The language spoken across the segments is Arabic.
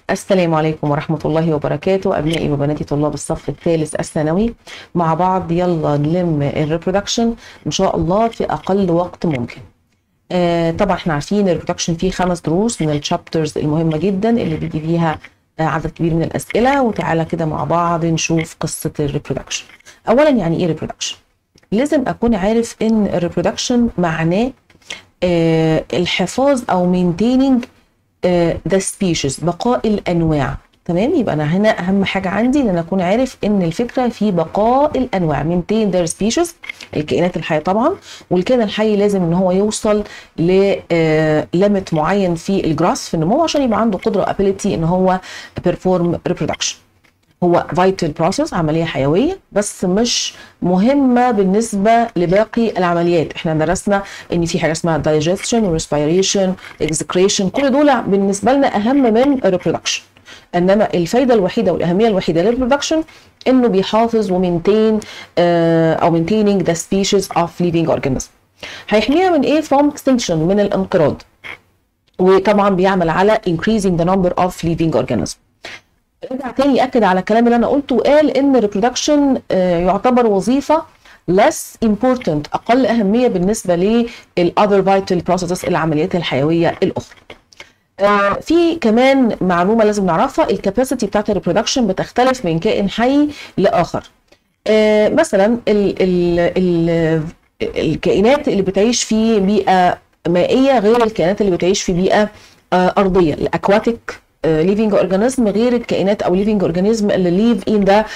السلام عليكم ورحمة الله وبركاته أبنائي وبناتي طلاب الصف الثالث الثانوي. مع بعض يلا نلم الريبرودكشن إن شاء الله في أقل وقت ممكن. طبعا احنا عارفين الريبرودكشن فيه 5 دروس من الشابترز المهمة جدا اللي بيجي فيها عدد كبير من الأسئلة. وتعالى كده مع بعض نشوف قصة الريبرودكشن. أولا يعني إيه ريبرودكشن؟ لازم أكون عارف إن الريبرودكشن معناه الحفاظ أو maintaining the species، بقاء الانواع. تمام، يبقى انا هنا اهم حاجه عندي ان انا اكون عارف ان الفكره في بقاء الانواع، maintain their species، الكائنات الحيه طبعا. والكائن الحي لازم ان هو يوصل لليميت معين في الجراس في النمو عشان يبقى عنده قدره ability ان هو perform reproduction. هو vital process، عملية حيوية بس مش مهمة بالنسبة لباقي العمليات. احنا درسنا ان في حاجة اسمها digestion respiration excretion، كل دول بالنسبة لنا اهم من reproduction. انما الفايدة الوحيدة والاهمية الوحيدة للريبرودكشن انه بيحافظ ومينتين او maintaining the species of living organism. هيحميها من ايه؟ from extinction، من الانقراض. وطبعا بيعمل على increasing the number of living organisms. رجع تاني يأكد على الكلام اللي انا قلته وقال ان الريبرودكشن يعتبر وظيفه less important، اقل اهميه بالنسبه للother vital processes، العمليات الحيويه الاخرى. في كمان معلومه لازم نعرفها، الكاباسيتي بتاعت الريبرودكشن بتختلف من كائن حي لاخر. مثلا الكائنات اللي بتعيش في بيئه مائيه غير الكائنات اللي بتعيش في بيئه ارضيه. الاكواتيك living organism غير الكائنات او living organism اللي live in the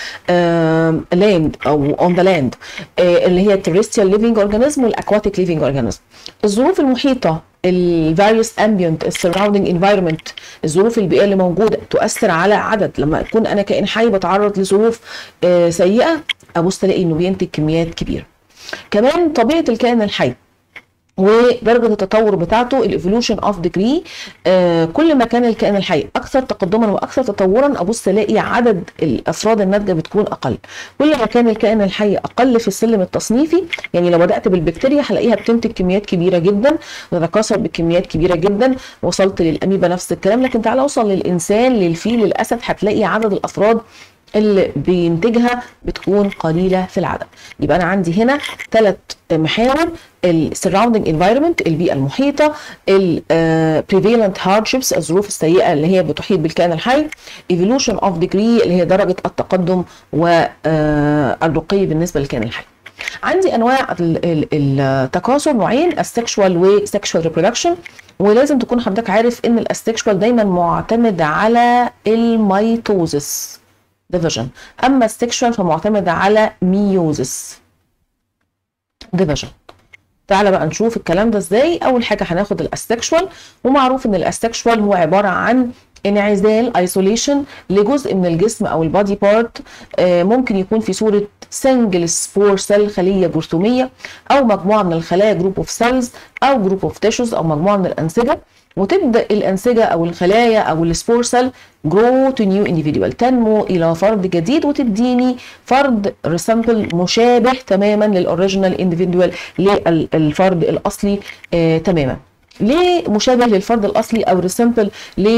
land او on the land، اللي هي terrestrial living organism والاكواتيك living organism. الظروف المحيطه، various ambient surrounding environment، الظروف البيئيه اللي موجوده تؤثر على عدد. لما اكون انا كائن حي بتعرض لظروف سيئه، ابص الاقي انه بينتج كميات كبيره. كمان طبيعه الكائن الحي ودرجه التطور بتاعته، الايفولوشن اوف ديجري. كل ما كان الكائن الحي اكثر تقدما واكثر تطورا ابص الاقي عدد الافراد الناتجه بتكون اقل. كل ما كان الكائن الحي اقل في السلم التصنيفي، يعني لو بدات بالبكتيريا هلاقيها بتنتج كميات كبيره جدا، تتكاثر بكميات كبيره جدا. وصلت للاميبا نفس الكلام، لكن تعالى اوصل للانسان، للفيل، للاسد، هتلاقي عدد الافراد اللي بينتجها بتكون قليله في العدد. يبقى انا عندي هنا 3 محاور: السراوندينج انفايرمنت، البيئه المحيطه، البريفالنت هاردشيبس، الظروف السيئه اللي هي بتحيط بالكائن الحي، ايفولوشن اوف ديجري اللي هي درجه التقدم والرقي بالنسبه للكائن الحي. عندي انواع التكاثر نوعين: السكشوال وسكشوال ريبرودكشن. ولازم تكون حضرتك عارف ان السكشوال دايما معتمد على الميتوزس ديفيجن، اما السكشوال فمعتمد على ميوزس ديفيجن. تعالى بقى نشوف الكلام ده ازاي. اول حاجه هناخد الاسكشوال، ومعروف ان الاسكشوال هو عباره عن انعزال ايسوليشن لجزء من الجسم او البادي بارت، ممكن يكون في صوره سنجل سبور سيل، خليه جرثوميه، او مجموعه من الخلايا جروب اوف سيلز، او جروب اوف تيشوز، او مجموعه من الانسجه. وتبدا الانسجه او الخلايا او السبور سيل grow to new individual، تنمو الى فرد جديد وتديني فرد ريسمبل مشابه تماما للاوريجينال انديفيدوال، للفرد الاصلي تماما. ليه مشابه للفرد الاصلي او ريسمبل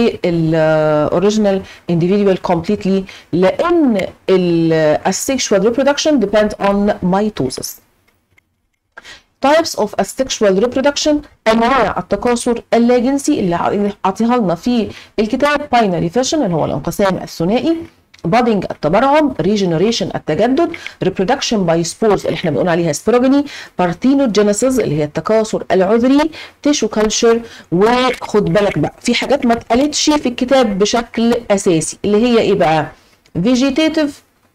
للاوريجينال انديفيدوال كومبليتلي؟ لان السيكشوال ريبرودكشن depend on mitosis. types of asexual reproduction، انواع التكاثر اللاجنسي اللي اعطيها لنا في الكتاب: binary fission اللي هو الانقسام الثنائي، budding التبرعم، regeneration التجدد، reproduction by spores اللي احنا بنقول عليها سبيروجيني، parthenogenesis اللي هي التكاثر العذري، tissue culture. وخد بالك بقى في حاجات ما اتقالتش في الكتاب بشكل اساسي، اللي هي ايه بقى؟ vegetative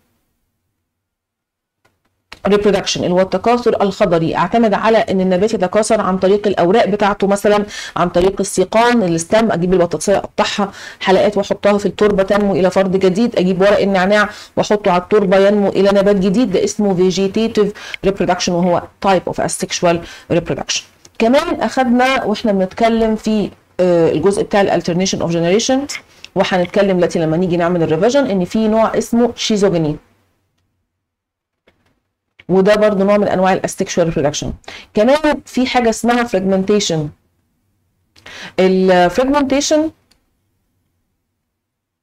reproduction اللي هو التكاثر الخضري، اعتمد على ان النبات يتكاثر عن طريق الاوراق بتاعته، مثلا عن طريق السيقان، الستام، اجيب البطاطسيه اقطعها حلقات واحطها في التربه تنمو الى فرد جديد، اجيب ورق النعناع واحطه على التربه ينمو الى نبات جديد، ده اسمه vegetative reproduction وهو type of asexual reproduction. كمان اخذنا واحنا بنتكلم في الجزء بتاع الالترنيشن اوف جنريشن، وهنتكلم دلوقتي لما نيجي نعمل الريفيجن ان في نوع اسمه شيزوجيني، وده برضو نوع من انواع الاسكشوال ريبرودكشن. كمان في حاجه اسمها فراجمنتيشن. الفراجمنتيشن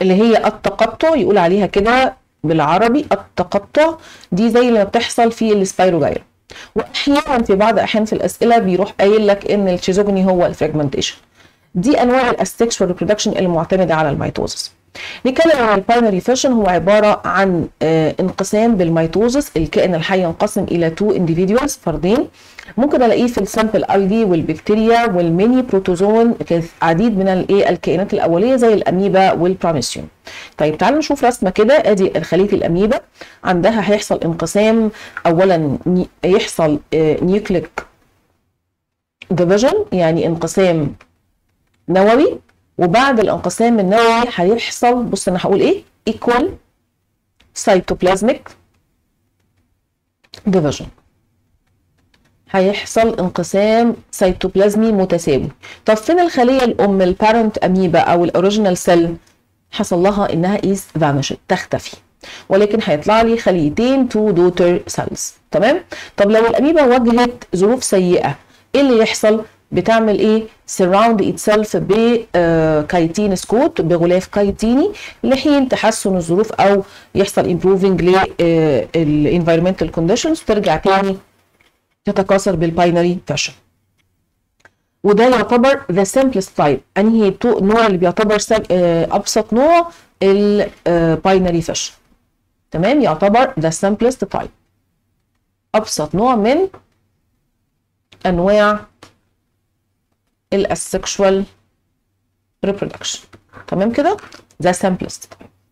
اللي هي التقطع، يقول عليها كده بالعربي التقطع، دي زي اللي بتحصل في السبايروجايرا. واحيانا في بعض الاحيان في الاسئله بيروح قايل لك ان الشيزوجوني هو الفراجمنتيشن. دي انواع الاسكشوال ريبرودكشن المعتمده على الميتوزس. نتكلم عن الباينري فيشن، هو عباره عن انقسام بالميتوزس. الكائن الحي ينقسم الى 2 individuals، فردين. ممكن الاقيه في السامبل الجي والبكتيريا والميني بروتوزون، عديد من الكائنات الاوليه زي الاميبا والبراميسيوم. طيب تعالوا نشوف رسمه كده. ادي خليه الاميبا، عندها هيحصل انقسام. اولا يحصل نيوكليك ديفيجن، يعني انقسام نووي، وبعد الانقسام النووي هيحصل، بص انا هقول ايه، equal cytoplasmic division، هيحصل انقسام سيتوبلازمي متساوي. طب فين الخليه الام البارنت اميبا او الاوريجينال سيل؟ حصل لها انها is vanished، تختفي، ولكن هيطلع لي خليتين 2 daughter cells. تمام. طب لو الاميبا واجهت ظروف سيئه، ايه اللي يحصل؟ بتعمل ايه؟ surround itself بكايتين سكوت، بغلاف كايتيني، لحين تحسن الظروف او يحصل improving للenvironmental conditions، ترجع تاني تتكاثر بالباينري فيشن. وده يعتبر the simplest type. انهي نوع اللي بيعتبر ابسط نوع؟ الباينري فيشن. تمام، يعتبر the simplest type، ابسط نوع من انواع الاسكشوال ريبرودكشن. تمام كده، ده simplest.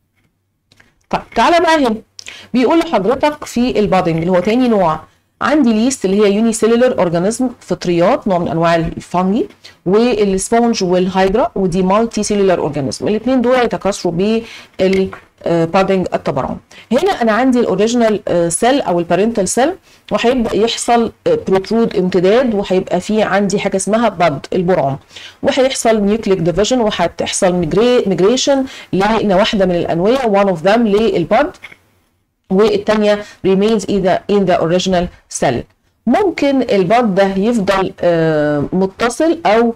طيب تعالى بقى هنا، بيقول لحضرتك في البادنج اللي هو تاني نوع، عندي ليست اللي هي يوني سيلولر اورجانيزم، فطريات، نوع من انواع الفانجي، والسبونج والهايدرا، ودي مالتي سيلولر اورجانيزم. الاثنين دول يتكاثروا بالبادنج التبرعم. هنا انا عندي الاوريجينال سيل او البارنتال سيل، وهيبدا يحصل بروترود، امتداد، وهيبقى في عندي حاجه اسمها باد البرعم، وهيحصل نيوكليك ديفيجن، وهتحصل ميجريشن لواحده من الانويه one of them للباد، والثانيه remains in the original cell. ممكن الباد ده يفضل متصل او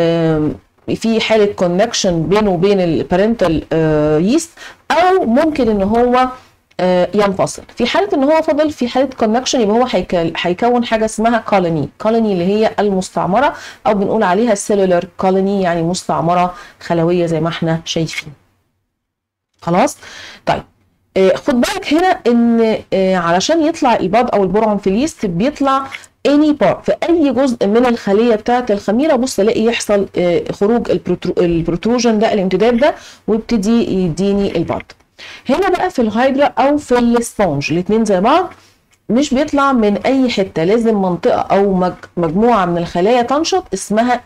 في حاله كونكشن بينه وبين البارنتال ييست، او ممكن ان هو ينفصل. في حاله ان هو فضل في حاله كونكشن، يبقى هو هيكون حاجه اسمها كولوني اللي هي المستعمره، او بنقول عليها سيلولر كولوني، يعني مستعمره خلويه زي ما احنا شايفين. خلاص. طيب خد بالك هنا ان علشان يطلع الباد او البرعم في اليست، بيطلع اني بار في اي جزء من الخليه بتاعه الخميره. بص الاقي يحصل خروج البروتروجن ده، الامتداد ده، ويبتدي يديني الباد. هنا بقى في الهايدرا او في السبونج، الاثنين زي بعض، مش بيطلع من اي حته، لازم منطقه او مجموعه من الخلايا تنشط، اسمها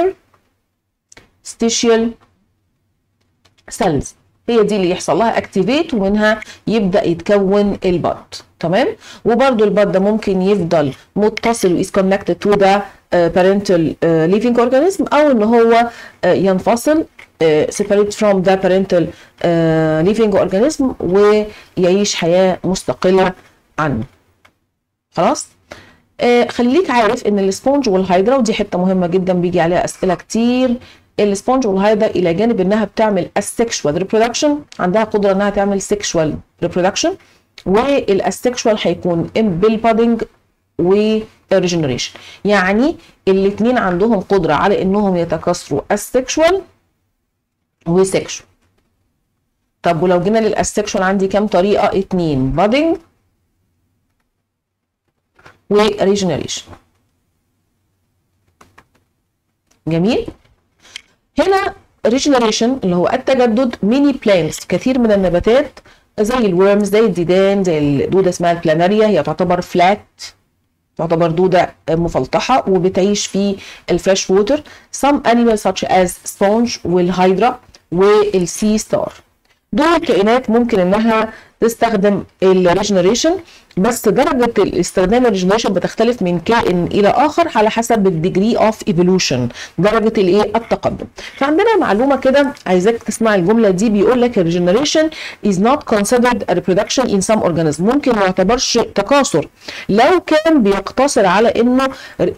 interstitial cells، هي دي اللي يحصل لها اكتيفيت، ومنها يبدا يتكون الباد. تمام. وبرده الباد ده ممكن يفضل متصل و is connected to the parental living organism، او ان هو ينفصل separate from the parental living organism ويعيش حياه مستقله عنه. خلاص. خليك عارف ان السبونج والهايدرا، ودي حته مهمه جدا بيجي عليها اسئله كتير، السبونج والهايدرا الى جانب انها بتعمل السكشوال ريبرودكشن، عندها قدره انها تعمل سكشوال ريبرودكشن، والاسكشوال هيكون بالبادنج وريجنريشن، يعني الاثنين عندهم قدره على انهم يتكاثروا السكشوال وسكشوال. طب ولو جينا للاسكشوال، عندي كام طريقه؟ 2، بادنج وريجنريشن. جميل. هنا ريجنريشن اللي هو التجدد، ميني بلانتس، كثير من النباتات زي الورمز، زي الديدان، زي الدوده اسمها البلاناريا، هي تعتبر فلات، تعتبر دوده مفلطحه وبتعيش في الفريش ووتر. some animals such as sponge والهايدرا والسي ستار، دول كائنات ممكن انها تستخدم الريجنريشن، بس درجه الاستخدام الريجنريشن بتختلف من كائن الى اخر على حسب الديجري اوف ايفولوشن، درجه الايه؟ التقدم. فعندنا معلومه كده عايزاك تسمع الجمله دي، بيقول لك الريجنريشن is not considered a reproduction in some organism، ممكن ما يعتبرش تكاثر لو كان بيقتصر على انه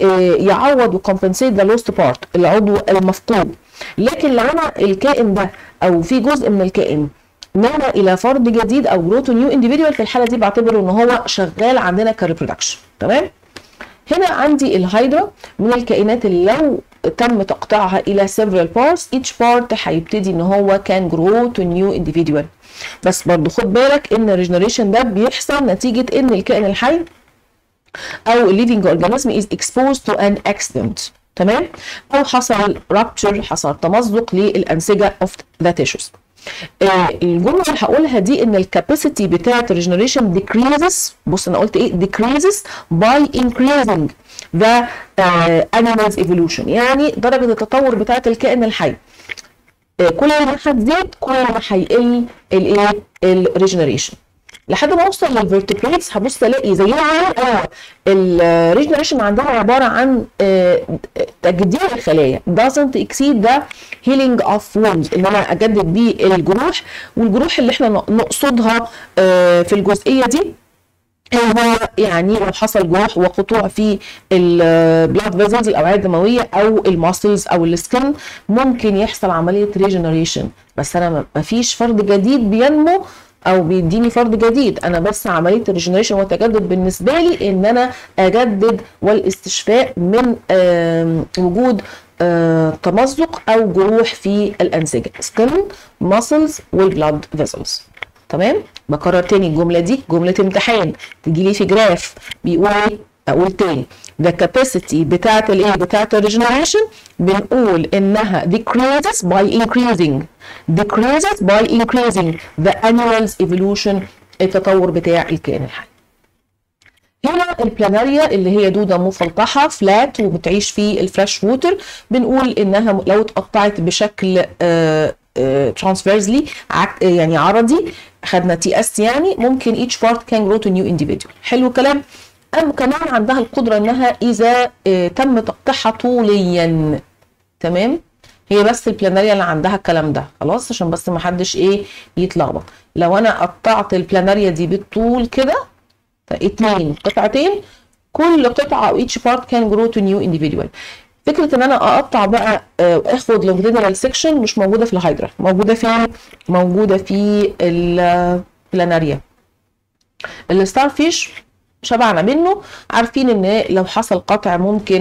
يعوض وكومبنسيت ذا لوست بارت، العضو المفقود. لكن لو انا الكائن ده او في جزء من الكائن نما الى فرد جديد او جرو تو نيو انديفيدوال، في الحاله دي بعتبره ان هو شغال عندنا كريبرودكشن. تمام. هنا عندي الهايدرا من الكائنات اللي لو تم تقطيعها الى several parts each part هيبتدي ان هو كان grow to new individual. بس برضو خد بالك ان الريجنريشن ده بيحصل نتيجه ان الكائن الحي او living organism is exposed to an accident. تمام. او حصل rupture، حصل تمزق للانسجه of the tissues. الجمله اللي هقولها دي ان الكاباسيتي بتاعه الريجنريشن decreases. بص انا قلت ايه؟ decreases by increasing the animal's evolution، يعني درجه التطور بتاعه الكائن الحي كل ما هتزيد كل ما هيقل الايه؟ الريجنريشن. لحد ما اوصل للفيرتبريتس هبص الاقي زي الريجنريشن عندها عباره عن تجديد الخلايا doesn't exceed the healing of wounds، ان انا اجدد بيه الجروح. والجروح اللي احنا نقصدها في الجزئيه دي هو يعني لو حصل جروح وقطوع في البلاد فيزلز الاوعيه الدمويه او الماسلز او السكن ممكن يحصل عمليه ريجنريشن. بس انا ما فيش فرد جديد بينمو او بيديني فرد جديد، انا بس عمليه الريجنريشن والتجدد بالنسبه لي ان انا اجدد والاستشفاء من وجود تمزق او جروح في الانسجه سكن ماسلز والبلاد فيزلز. تمام. بكرر تاني الجمله دي جمله امتحان تجي لي في جراف بيقول ايه؟ اقول تاني the capacity بتاعت الايه؟ بتاعت الريجنريشن بنقول انها decreases by increasing the animal's evolution، التطور بتاع الكائن الحي. هنا البلاناريا اللي هي دوده مفلطحه فلات وبتعيش في الفريش ووتر، بنقول انها لو اتقطعت بشكل ترانسفيرزلي يعني عرضي، خدنا تي اس يعني، ممكن each part can grow to new individual. حلو الكلام. أم كمان عندها القدرة انها اذا تم تقطيعها طوليا. تمام. هي بس البلاناريا اللي عندها الكلام ده، خلاص عشان بس ما حدش ايه يتلخبط. لو انا قطعت البلاناريا دي بالطول كده 2 قطعتين، كل قطعه او each part can grow to new individual. فكره ان انا اقطع بقى اخد لونجيتودينال سيكشن مش موجوده في الهايدرا، موجوده فين؟ موجوده في البلاناريا. الستار فيش شبعنا منه، عارفين ان لو حصل قطع ممكن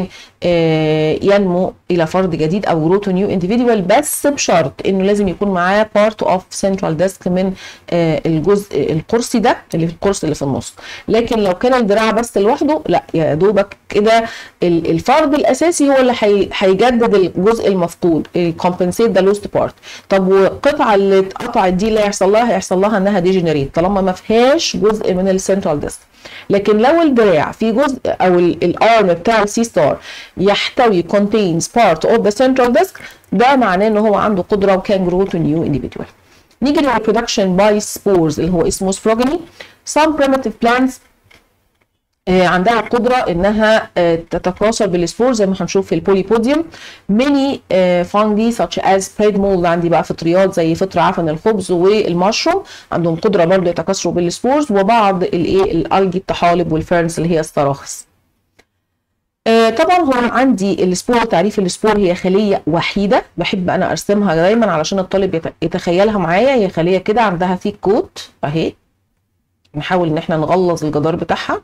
ينمو الى فرد جديد او جرو تو نيو انديفيدوال، بس بشرط انه لازم يكون معاه بارت اوف سنترال ديسك من الجزء القرصي ده اللي في القرص اللي في النص. لكن لو كان الدراع بس لوحده لا، يا دوبك كده الفرد الاساسي هو اللي هيجدد الجزء المفقود، كومبنسيت ذا لوست بارت. طب والقطعه اللي اتقطعت دي اللي هيحصل لها انها ديجنريت طالما ما فيهاش جزء من السنترال ديسك. لكن لو الدراع في جزء او الارم بتاع السي ستار يحتوي contains part of the central disc، ده معناه ان هو عنده قدره وكان grow to new individual. نيجي للreproduction by spores اللي هو اسمه سبروجيني. some primitive plants عندها القدرة انها تتكاثر بالسبور زي ما هنشوف في البوليبوديوم. many fungi such as bread mold عندي بقى فطريات زي فطر عفن الخبز والمشروم عندهم قدرة برضه يتكاثروا بالسبورز، وبعض الالجي الطحالب والفيرنس اللي هي الصراخص. طبعا هو عندي السبور، تعريف السبور هي خلية وحيدة، بحب انا ارسمها دايما علشان الطالب يتخيلها معايا. هي خلية كده عندها ثيك كوت اهي، نحاول ان احنا نغلظ الجدار بتاعها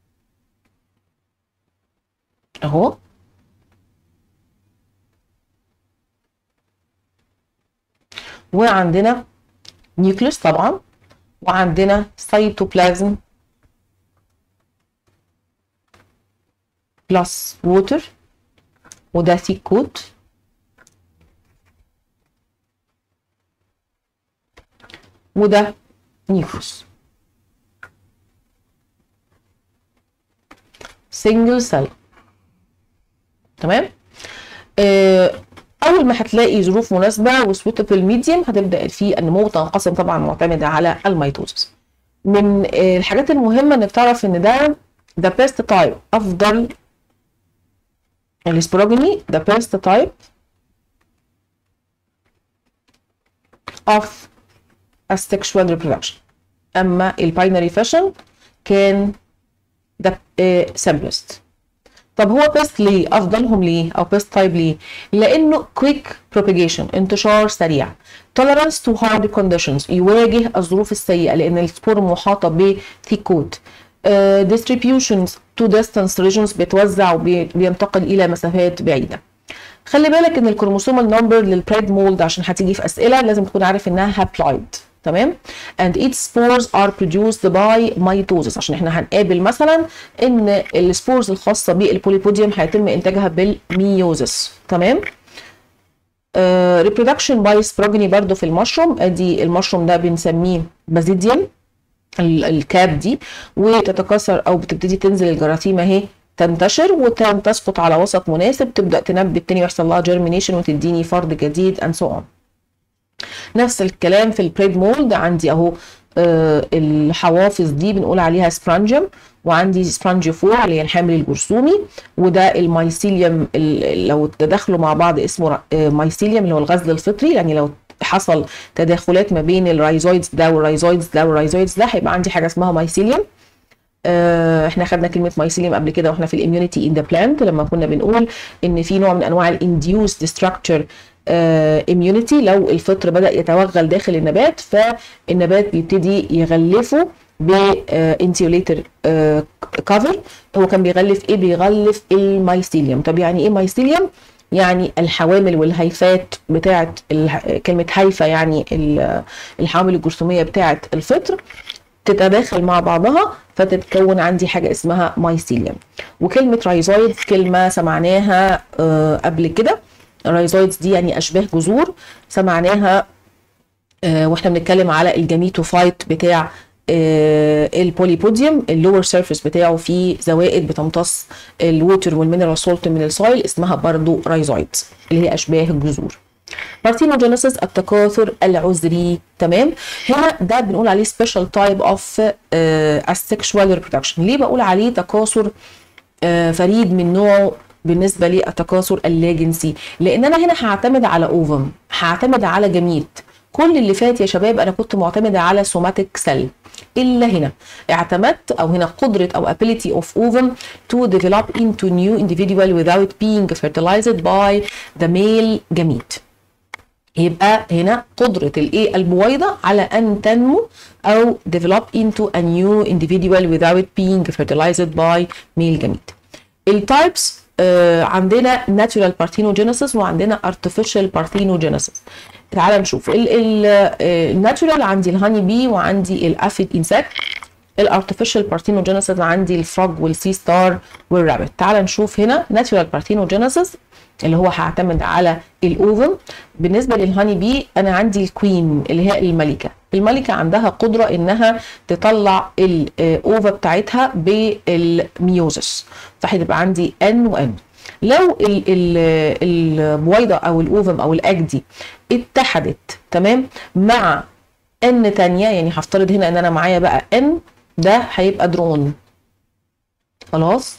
اهو، وعندنا نيوكليوس طبعا، وعندنا سيتوبلازم بلس ووتر، وده ثيك كوت، وده نيوكليوس سنجل سيل. تمام. اول ما هتلاقي ظروف مناسبه وسويتبل ميديم هتبدا في النمو تنقسم، طبعا معتمده على الميتوزس. من الحاجات المهمه انك تعرف ان ده بيست تايب، افضل السبروجيني ده بيست تايب اوف asexual reproduction. اما الباينري فيشن كان ده simplest. طب هو بيست ليه؟ افضلهم ليه؟ او بيست تايب ليه؟ لانه كويك بروبيجيشن، انتشار سريع. tolerance to hard conditions، يواجه الظروف السيئه لان السبور محاطه بثيك كوت. distributions to distance regions، بيتوزع وبينتقل الى مسافات بعيده. خلي بالك ان الكروموسومال نمبر للبريد مولد عشان هتيجي في اسئله لازم تكون عارف انها هابلويد، تمام. and its spores are produced by mitosis، عشان احنا هنقابل مثلا ان السبورز الخاصه بالبوليبوديوم هيتم انتاجها بالميوزس، تمام. reproduction by sprogeny برضو في المشروم، ادي المشروم ده بنسميه بازيديوم، الكاب دي، وتتكاثر او بتبتدي تنزل الجراثيم اهي تنتشر وتسقط على وسط مناسب، تبدا تنبت تاني ويحصل لها جيرمينيشن وتديني فرد جديد and so on. نفس الكلام في البريد مولد، عندي اهو الحوافظ دي بنقول عليها سبرانجيوم، وعندي سبرانجيوفور اللي هي الحامل الجرثومي، وده المايسيليوم لو تداخلوا مع بعض اسمه مايسيليوم اللي هو الغزل الفطري، يعني لو حصل تداخلات ما بين الرايزويدز ده والرايزويدز ده والرايزويدز ده هيبقى عندي حاجه اسمها مايسيليوم. احنا خدنا كلمه مايسيليوم قبل كده واحنا في الاميونيتي ان ذا بلانت، لما كنا بنقول ان في نوع من انواع الانديوسد ستراكشر اميونيتي، لو الفطر بدا يتوغل داخل النبات فالنبات بيبتدي يغلفه بانتيوليتر كفر. هو كان بيغلف ايه؟ بيغلف المايسيليوم. طب يعني ايه مايسيليوم؟ يعني الحوامل والهيفات بتاعه كلمه هيفه يعني الحوامل الجرثوميه بتاعه الفطر تتداخل مع بعضها فتتكون عندي حاجه اسمها مايسيليوم. وكلمه رايزويدز كلمه سمعناها قبل كده، الرايزويدز دي يعني اشباه جذور، سمعناها واحنا بنتكلم على الجاميتوفايت بتاع البوليبوديوم، اللور سيرفيس بتاعه فيه زوائد بتمتص الووتر والمينرال سولت من السويل، اسمها برضو رايزويدز اللي هي اشباه الجذور. بارثينوجينيسيس التكاثر العذري، تمام. هنا ده بنقول عليه سبيشال تايب اوف asexual reproduction. ليه بقول عليه تكاثر فريد من نوعه بالنسبه للتكاثر اللاجنسي؟ لان انا هنا هعتمد على اوفم، هعتمد على جميت. كل اللي فات يا شباب انا كنت معتمده على سوماتيك سيل، الا هنا اعتمدت او هنا قدره او ability of ovum to develop into new individual without being fertilized by the male gamete. يبقى هنا قدرة الايه البويضة على ان تنمو او develop into a new individual without being fertilized by male gamete. التايبس عندنا natural parthenogenesis وعندنا artificial parthenogenesis. تعال نشوف الناتشورال عندي الهاني بي وعندي الافيد انسكت. الارتفيشال بارثينوجينيسيس عندي الفروج والسي ستار والرابت. تعال نشوف هنا ناتشورال بارثينوجينيسيس اللي هو هعتمد على الاوفم. بالنسبه للهاني بي انا عندي الكوين اللي هي الملكه. الملكه عندها قدره انها تطلع الاوفا بتاعتها بالميوزس، فهتبقى عندي ان وان. لو البويضه او الاوفم او الاج دي اتحدت تمام مع ان تانية، يعني هفترض هنا ان انا معايا بقى ان، ده هيبقى درون خلاص،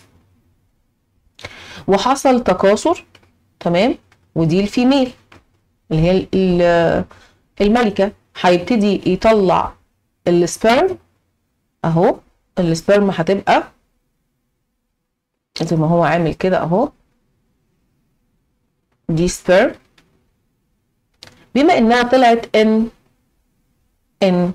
وحصل تكاثر تمام، ودي الفيميل اللي هي الملكه، هيبتدي يطلع السبيرم اهو. السبيرم هتبقى زي ما هو عامل كده اهو، دي سبيرم. بما انها طلعت ان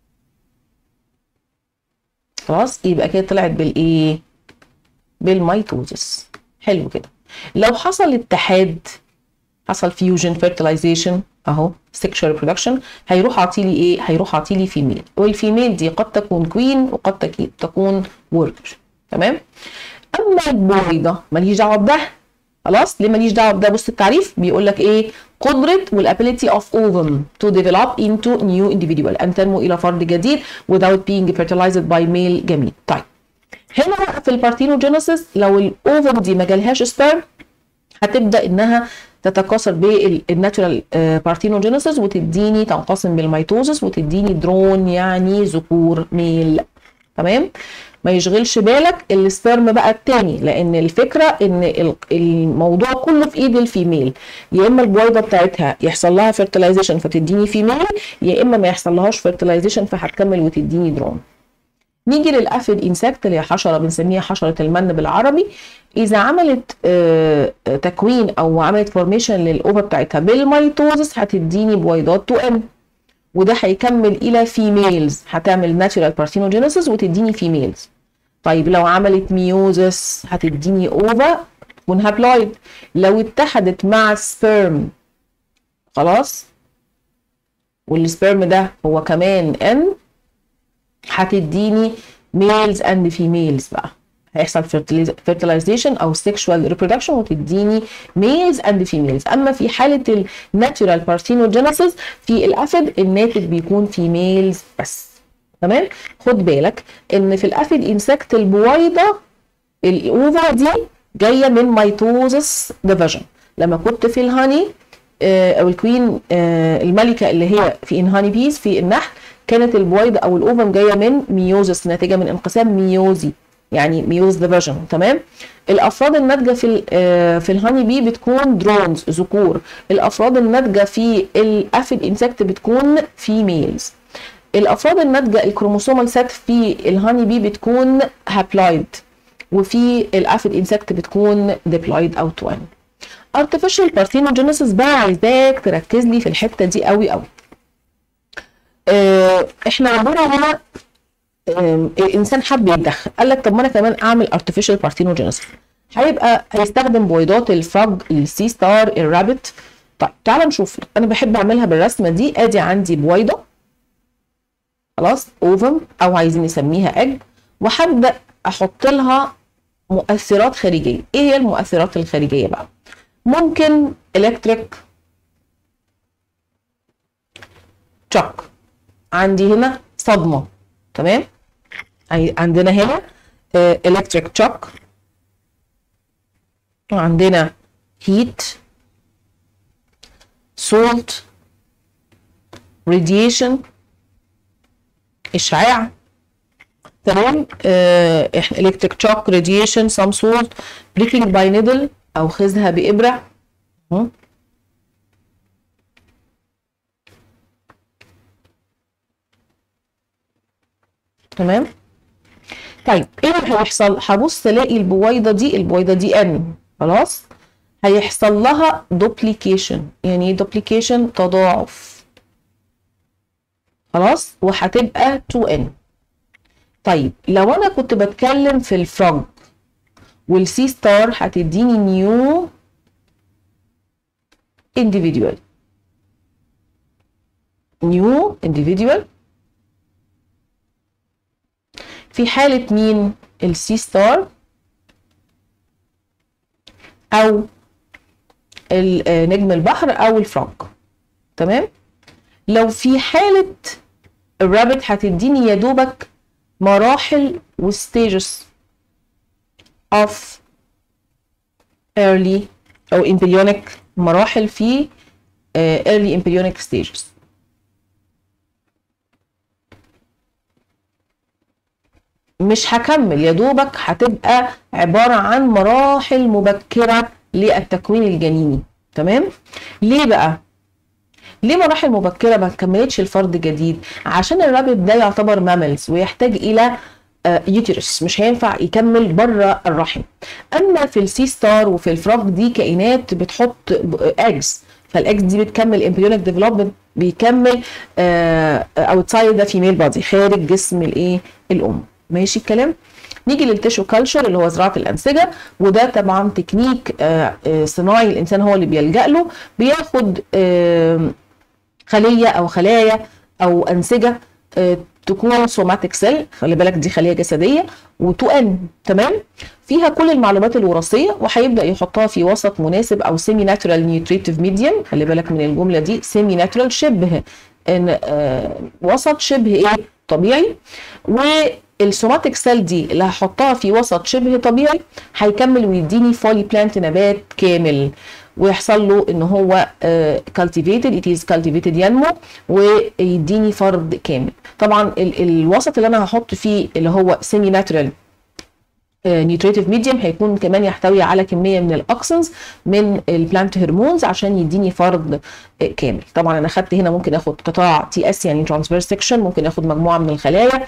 خلاص، يبقى كده طلعت بالايه؟ بالميتوزس. حلو كده. لو حصل اتحاد، حصل فيوجن فيرتلايزيشن اهو، سيكشوال ريبرودكشن، هيروح عاطيلي ايه؟ هيروح عاطيلي فيميل، والفيميل دي قد تكون كوين وقد تكون وركر، تمام. اما البويضه ماليش دعوه بده خلاص. ليه ماليش دعوه بده؟ بص التعريف بيقول لك ايه؟ قدره والابيليتي اوف اوفم تو ديفلوب انتو نيو individual، ان تنمو الى فرد جديد without being fertilized by male gamete. طيب هنا بقى في البارثينوجينيسيس لو الاوفم دي ما جالهاش سبيرم هتبدا انها تتكاثر بالناتشورال بارثينوجينيسيس وتديني تنقسم بالميتوزس وتديني درون يعني ذكور ميل، تمام. ما يشغلش بالك السبرم بقى التاني، لان الفكره ان الموضوع كله في ايد الفيميل. يا اما البويضه بتاعتها يحصل لها فيرتلايزيشن فتديني فيميل، يا اما ما يحصل لهاش فيرتلايزيشن فهتكمل وتديني درون. نيجي للافيد انسكت اللي هي حشره بنسميها حشره المن بالعربي. اذا عملت تكوين او عملت فورميشن للاوفا بتاعتها بالميتوزس هتديني بويضات 2N، وده هيكمل الى فيميلز، هتعمل ناتشورال بارثينوجينيسيس وتديني فيميلز. طيب لو عملت ميوزس هتديني اوفا تكون هابلويد. لو اتحدت مع سبيرم خلاص، والسبيرم ده هو كمان ان، هتديني ميلز اند فيميلز بقى، هيحصل fertilization او sexual reproduction وتديني ميلز اند فيميلز. اما في حاله الناتشورال بارثينوجينيسيس في الافيد الناتج بيكون فيميلز بس. تمام. خد بالك ان في الافيد انسكت البويضه الاوفا دي جايه من ميتوزس ديفيجن. لما كنت في الهاني او الكوين الملكه اللي هي في انهاني بيز في النحل، كانت البويضه او الاوفم جايه من ميوزس ناتجه من انقسام ميوزي، يعني ميوز ديفيجن. تمام. الافراد الناتجه في الهاني بي بتكون درونز ذكور، الافراد الناتجه في الافيد انسكت بتكون فيميلز. الافراد الناتجه الكروموسومال سيت في الهاني بي بتكون هابلايد، وفي الافيد انسكت بتكون ديبلايد او توين. artificial parthenogenesis بقى عايزاك تركز لي في الحته دي قوي قوي. احنا عندنا هنا الانسان حب يتدخل، قال لك طب ما انا كمان اعمل artificial parthenogenesis، هيستخدم بويضات الفرج، السي ستار، الرابت. طيب تعال نشوف، انا بحب اعملها بالرسمه دي. ادي عندي بويضه خلاص اوفم او عايزين نسميها اج، وهبدا احط لها مؤثرات خارجيه. ايه هي المؤثرات الخارجيه بقى؟ ممكن الكتريك شوك، عندي هنا صدمه. تمام. عندنا هنا الكتريك شوك، وعندنا هيت، سولت، راديشن، اشعاع. تمام. الكتريك شوك، راديشن، سام سولت، بريكنج باي نيدل او خزها بابره. تمام. طيب ايه اللي هيحصل؟ هبص الاقي البويضه دي ان خلاص، هيحصل لها دوبليكيشن. يعني ايه دوبليكيشن؟ تضاعف خلاص، وهتبقى 2N. طيب لو انا كنت بتكلم في الفرج والسي ستار هتديني نيو individual. في حالة مين؟ السي ستار او نجم البحر او الفرج. تمام. لو في حالة الرابت هتديني يا دوبك مراحل وستيجز of early او embryonic، مراحل في early embryonic stages. مش هكمل، يا دوبك هتبقى عبارة عن مراحل مبكرة للتكوين الجنيني. تمام. ليه بقى؟ ليه مراحل مبكرة ما كملتش الفرد جديد؟ عشان الرابط ده يعتبر ماملز ويحتاج إلى يوتيرس، مش هينفع يكمل بره الرحم. اما في السي ستار وفي الفراغ دي كائنات بتحط اجز، فالاجز دي بتكمل امبريونيك ديفلوبمنت، بيكمل اوتسايد ذا فيميل بادي، خارج جسم الام. ماشي الكلام. نيجي للتيشو كلتشر اللي هو زراعه الانسجه، وده طبعا تكنيك صناعي الانسان هو اللي بيلجأ له. بياخد خليه او خلايا او انسجه تكون سوماتيك سيل، خلي بالك دي خليه جسديه، و2N. تمام. فيها كل المعلومات الوراثيه، وهيبدا يحطها في وسط مناسب او سيمي ناتورال نيوتريتيف ميديم. خلي بالك من الجمله دي، سيمي ناتورال، شبه وسط شبه ايه؟ طبيعي. والسوماتيك سيل دي اللي هحطها في وسط شبه طبيعي هيكمل ويديني فولي بلانت، نبات كامل، ويحصل له ان هو cultivated، it is cultivated، ينمو ويديني فرد كامل. طبعا الوسط اللي انا هحط فيه اللي هو سيمي ناتورال نيوتريتيف ميديم هيكون كمان يحتوي على كميه من الاكسنز من البلانت هرمونز عشان يديني فرد كامل. طبعا انا خدت هنا ممكن اخد قطاع TS يعني ترانسفيرس سيكشن، ممكن اخد مجموعه من الخلايا،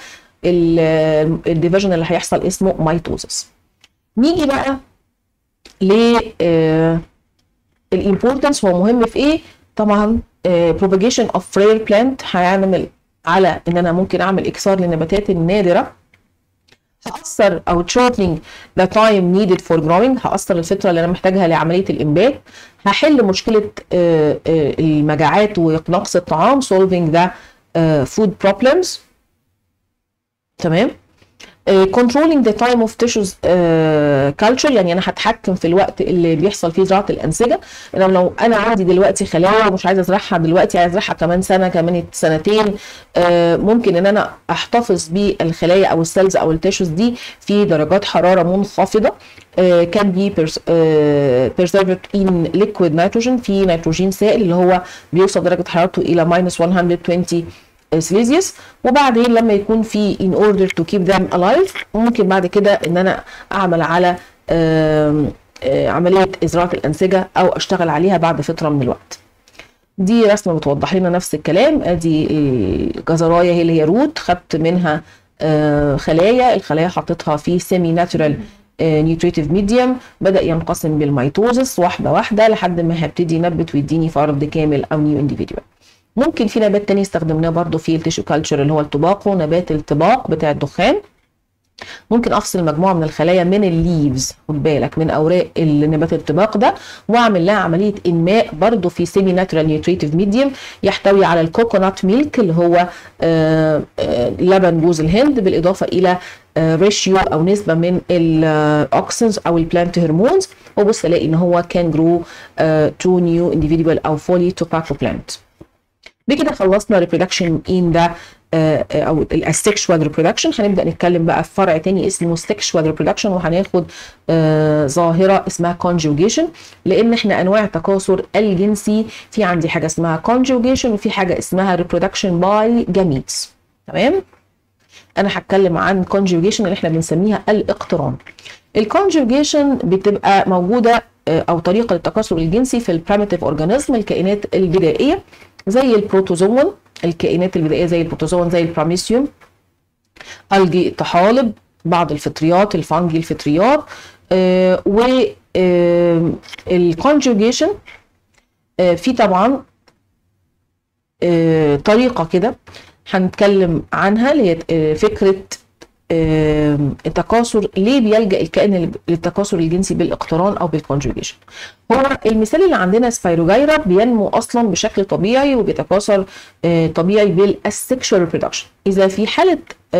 الديفيجن اللي هيحصل اسمه ميتوزس. نيجي بقى ل الامبورتنس، هو مهم في ايه؟ طبعا propagation of rare plant هيعمل على ان انا ممكن اعمل اكسار للنباتات النادره، هأثر او shortening the time needed for growing، هأثر الفتره اللي انا محتاجها لعمليه الانبات، هحل مشكله المجاعات ونقص الطعام solving the food problems. تمام. controlling the time of tissues culture، يعني انا هتحكم في الوقت اللي بيحصل فيه زراعه الانسجه. لو انا عندي دلوقتي خلايا ومش عايزه ازرعها دلوقتي، عايزه ازرعها كمان سنه كمان سنتين، ممكن ان انا احتفظ بالخلايا او السيلز او التيشوز دي في درجات حراره منخفضه. كان بي preserved in liquid nitrogen، في نيتروجين سائل اللي هو بيوصل درجه حرارته الى -120 سيليزيوس. وبعدين لما يكون في in order to keep them alive، ممكن بعد كده ان انا اعمل على عمليه زراعه الانسجه او اشتغل عليها بعد فتره من الوقت. دي رسمه بتوضح لنا نفس الكلام. ادي الجزرايه هي اللي هي روت، خدت منها خلايا، الخلايا حطيتها في سيمي ناتورال نيوتريتيف ميديوم، بدا ينقسم بالميتوزس واحده واحده لحد ما هيبتدي ينبت ويديني فرد كامل او نيو انديفيدوال. ممكن في نبات تاني استخدمناه برضو في التيشو كالتشر اللي هو الطباقو، نبات الطباق بتاع الدخان. ممكن افصل مجموعه من الخلايا من الليفز، خد بالك من اوراق النبات الطباق ده، واعمل لها عمليه انماء برضو في سيمي ناتورال نيوتريتيف ميديوم يحتوي على الكوكونات ميلك اللي هو لبن جوز الهند، بالاضافه الى ريشيو او نسبه من الاوكسنز او البلانت هرمونز، وبص الاقي ان هو كان جرو تو نيو انديفيدوال او فولي توباكو بلانت. بكده خلصنا reproduction in the او السكشوال reproduction. هنبدا نتكلم بقى في فرع تاني اسمه sexual reproduction، وهناخد ظاهره اسمها conjugation، لان احنا انواع التكاثر الجنسي في عندي حاجه اسمها conjugation وفي حاجه اسمها reproduction by gametes. تمام. انا هتكلم عن conjugation اللي احنا بنسميها الاقتران. الكونجوجيشن بتبقى موجوده او طريقه للتكاثر الجنسي في البريميتيف اورجانيزم، الكائنات البدائيه زي البروتوزوون، الكائنات البدائيه زي البروتوزوون زي البراميسيوم، الجي الطحالب، بعض الفطريات الفانجي الفطريات. والكونجوجيشن في طبعا طريقه كده هنتكلم عنها، اللي هي فكره التكاثر. ليه بيلجأ الكائن للتكاثر الجنسي بالاقتران او بالكونجوجيشن؟ هو المثال اللي عندنا سبايروجايرا بينمو اصلا بشكل طبيعي وبيتكاثر طبيعي بالاسكشوال ريبرودكشن. اذا في حاله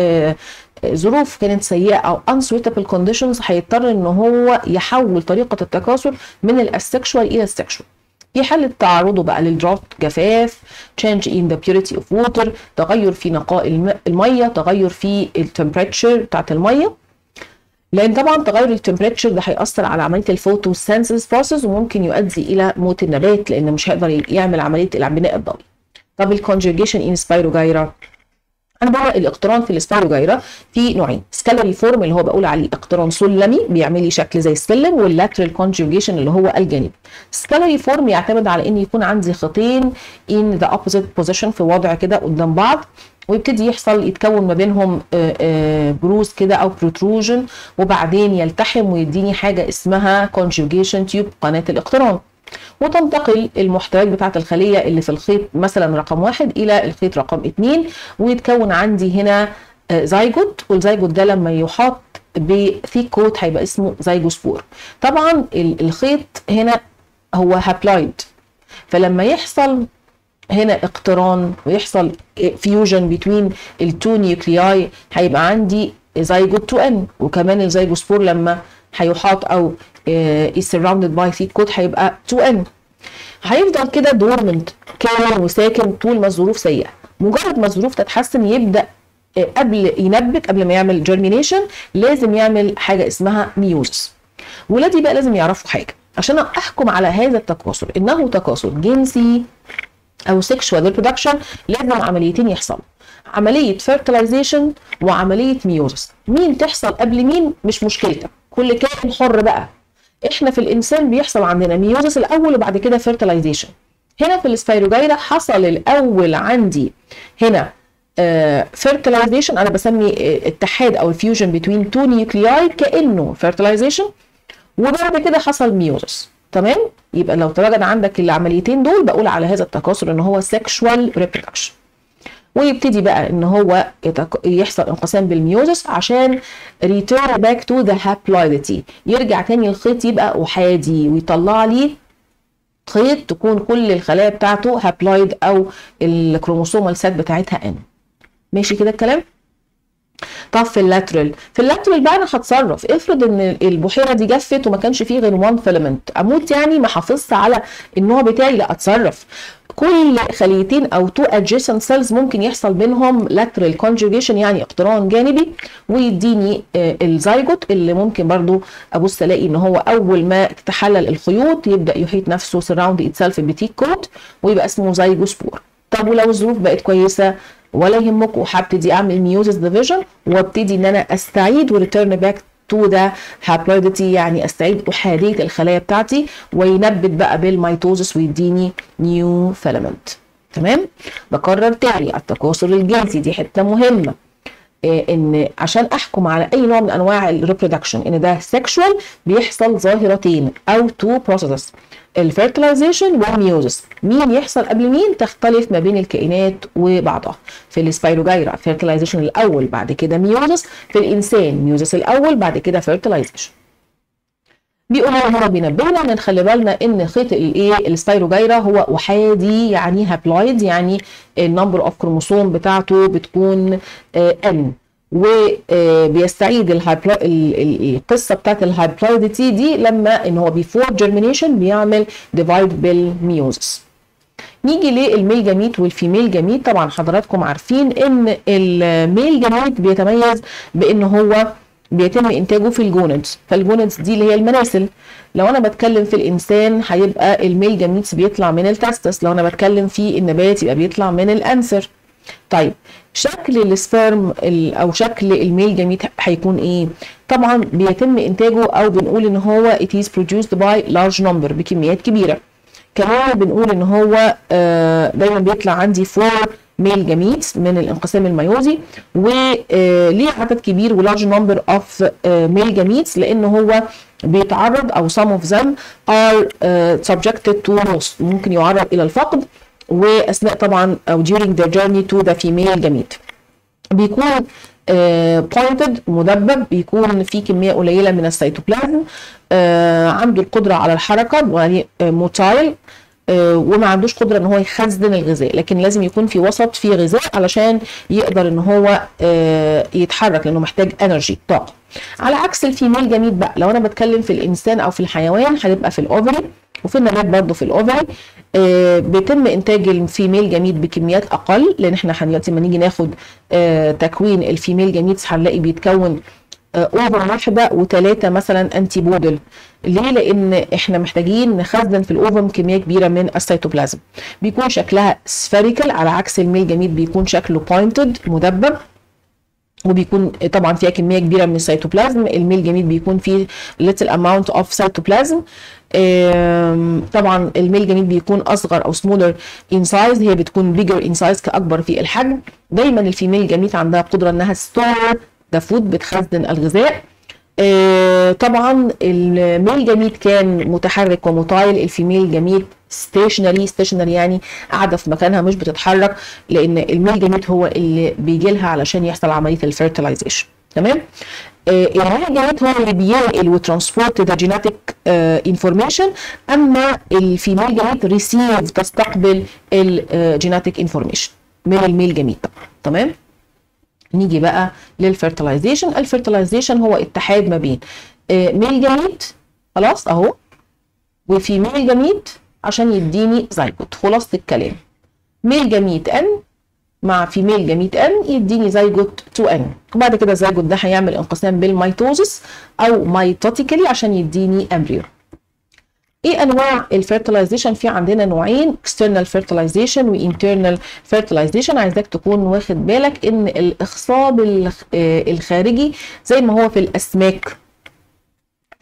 ظروف كانت سيئه او unsuitable conditions، هيضطر ان هو يحول طريقه التكاثر من الاسكشوال الى السكشوال. في حالة تعرضه بقى للدرافت، جفاف، change in the purity of water، تغير في نقاء المية، تغير في التمبريتشر بتاعت المية، لأن طبعا تغير التمبريتشر ده هيأثر على عملية الفوتوسينثيز بروسيس وممكن يؤدي إلى موت النبات، لأن مش هيقدر يعمل عملية البناء الضوئي. طب الكونجوجيشن ان سبايروجايرا، انا بقى الاقتران في السبايروجايرا في نوعين، سكالري فورم اللي هو بقول عليه اقتران سلمي بيعمل لي شكل زي السلم، واللاترال كونجوجيشن اللي هو الجانبي. سكالري فورم يعتمد على ان يكون عندي خطين in the opposite position في وضع كده قدام بعض، ويبتدي يتكون ما بينهم بروز كده او بروتروجن، وبعدين يلتحم ويديني حاجه اسمها كونجوجيشن تيوب، قناه الاقتران. وتنتقل المحتويات بتاعه الخليه اللي في الخيط مثلا رقم 1 الى الخيط رقم 2، ويتكون عندي هنا زيجوت، والزيجوت ده لما يحاط بثيك كوت هيبقى اسمه زيجوسبور. طبعا الخيط هنا هو هابلايد، فلما يحصل هنا اقتران ويحصل فيوجن بين التو نيوكلياي هيبقى عندي زيجوت 2N، وكمان الزيجوسبور لما هيحاط او is surrounded by thick coat هيبقى 2N. هيفضل كده دورمنت كامل وساكن طول ما الظروف سيئه. مجرد ما الظروف تتحسن يبدا قبل ينبت، قبل ما يعمل جيرمينيشن لازم يعمل حاجه اسمها ميوزس. ولادي بقى لازم يعرفوا حاجه عشان احكم على هذا التكاثر انه تكاثر جنسي او سيكشوال ريبرودكشن. لازم عمليتين يحصلوا، عمليه فيرتلايزيشن وعمليه ميوزس. مين تحصل قبل مين مش مشكلتك، كل كائن حر بقى. احنا في الانسان بيحصل عندنا ميوزس الاول وبعد كده فيرتلايزيشن. هنا في السبايروجايرا حصل الاول عندي هنا fertilization انا بسمي اتحاد او الفيوجن بين تو نيوكلياي كانه fertilization، وبعد كده حصل ميوزس. تمام؟ يبقى لو تواجد عندك العمليتين دول بقول على هذا التكاثر ان هو sexual reproduction. ويبتدي بقى ان هو يحصل انقسام بالميوزس عشان return back to the haploidity، يرجع تاني الخيط يبقى احادي ويطلع لي خيط تكون كل الخلايا بتاعته هابلويد او الكروموسومال سات بتاعتها ان. ماشي كده الكلام؟ طب في اللاترال بقى انا هتصرف. افرض ان البحيره دي جفت وما كانش فيه غير 1 فيلمنت، اموت يعني؟ ما حافظت على النوع بتاعي؟ لا، اتصرف. كل خليتين او تو adjacent cells ممكن يحصل بينهم lateral conjugation يعني اقتران جانبي، ويديني الزيجوت اللي ممكن برضو ابص الاقي ان هو اول ما تتحلل الخيوط يبدا يحيط نفسه surround itself بتيك كوت ويبقى اسمه زيجوسبور. طب ولو الظروف بقت كويسه ولا يهمك، وهبتدي اعمل ميوزس ديفيجن وابتدي ان انا استعيد وريتيرن باك تو ذا هابلويدتي، يعني استعيد احاديه الخلايا بتاعتي وينبت بقى بالميتوزس ويديني نيو فيلامنت. تمام؟ بكرر تاني التكاثر الجنسي دي حته مهمه، ان عشان احكم على اي نوع من انواع الريبرودكشن ان ده سيكشوال بيحصل ظاهرتين او تو بروسيسز، الفيرتلايزيشن والميوزس. مين يحصل قبل مين تختلف ما بين الكائنات وبعضها. في السبايروجايرا فيرتلايزيشن الاول بعد كده ميوزس، في الانسان ميوزس الاول بعد كده فيرتلايزيشن. بيقولوا هنا بينبهنا ان نخلي بالنا ان خيط السبايروجايرا هو احادي يعني هابلويد، يعني النمبر اوف كروموسوم بتاعته بتكون ان، وبيستعيد القصه بتاعت الهابلويدتي دي لما ان هو بيفور جيرمينيشن بيعمل ديفايد بالميوزس. نيجي للميل جاميت والفيميل جاميت. طبعا حضراتكم عارفين ان الميل جاميت بيتميز بان هو بيتم انتاجه في الجونادز، فالجونادز دي اللي هي المناسل. لو انا بتكلم في الانسان هيبقى الميل جاميتس بيطلع من التستس، لو انا بتكلم في النبات يبقى بيطلع من الانثر. طيب شكل السبرم او شكل الميل جاميت هيكون ايه؟ طبعا بيتم انتاجه او بنقول ان هو it is produced by large number بكميات كبيره. كمان بنقول ان هو دايما بيطلع عندي 4 ميل جاميتس من الانقسام الميوزي، وليه عدد كبير ولارج نمبر اوف ميل جاميتس لان هو بيتعرض او some of them are subjected to loss، ممكن يعرض الى الفقد واثناء طبعا او during the journey to the female gamete. بيكون pointed مدبب، بيكون في كميه قليله من السيتوبلازم، عنده القدره على الحركه يعني موتايل، وما عندوش قدره ان هو يخزن الغذاء، لكن لازم يكون في وسط فيه غذاء علشان يقدر ان هو يتحرك لانه محتاج انرجي طاقه. على عكس الفيميل جاميت بقى، لو انا بتكلم في الانسان او في الحيوان هتبقى في الاوفري، وفي النبات برضه في الاوفري. بيتم انتاج الفيميل جاميت بكميات اقل، لان احنا دلوقتي لما نيجي ناخد تكوين الفيميل جاميتس هنلاقي بيتكون اوفر واحده وثلاثه مثلا انتي بودل. ليه؟ لان احنا محتاجين نخزن في الاوفم كميه كبيره من السيتوبلازم. بيكون شكلها سفيريكال على عكس الميل جاميت بيكون شكله بوينتد مدبب، وبيكون طبعا فيها كميه كبيره من السيتوبلازم. الميل جاميت بيكون فيه little amount of cytoplasm. طبعا الميل جاميت بيكون اصغر او smaller in size، هي بتكون bigger in size كاكبر في الحجم. دايما الفيميل جاميت عندها قدره انها store the food، بتخزن الغذاء. طبعا الميل جاميت كان متحرك ومطايل، الفيميل جاميت ستيشنري يعني قاعده في مكانها مش بتتحرك، لان الميل جاميت هو اللي بيجي لها علشان يحصل عمليه الفيرتلايزيشن. تمام؟ الميل جاميت هو اللي بينقل وترانسبورت ذا جينيتك انفورميشن، اما الفيميل جاميت ريسيف تستقبل الجينيتك انفورميشن من الميل جاميت. تمام؟ نيجي بقى للفيرتلايزيشن. الفيرتلايزيشن هو اتحاد ما بين ميل جاميت خلاص اهو وفيميل جاميت عشان يديني زيجوت. خلاصة الكلام ميل جاميت ان مع فيميل جاميت ان يديني زيجوت 2 ان، وبعد كده الزيجوت ده هيعمل انقسام بالميتوزس او ميتوتيكالي عشان يديني امبريو. ايه انواع الفيرتلايزيشن؟ في عندنا نوعين، external fertilization و internal fertilization. عايزاك تكون واخد بالك ان الاخصاب الخارجي زي ما هو في الاسماك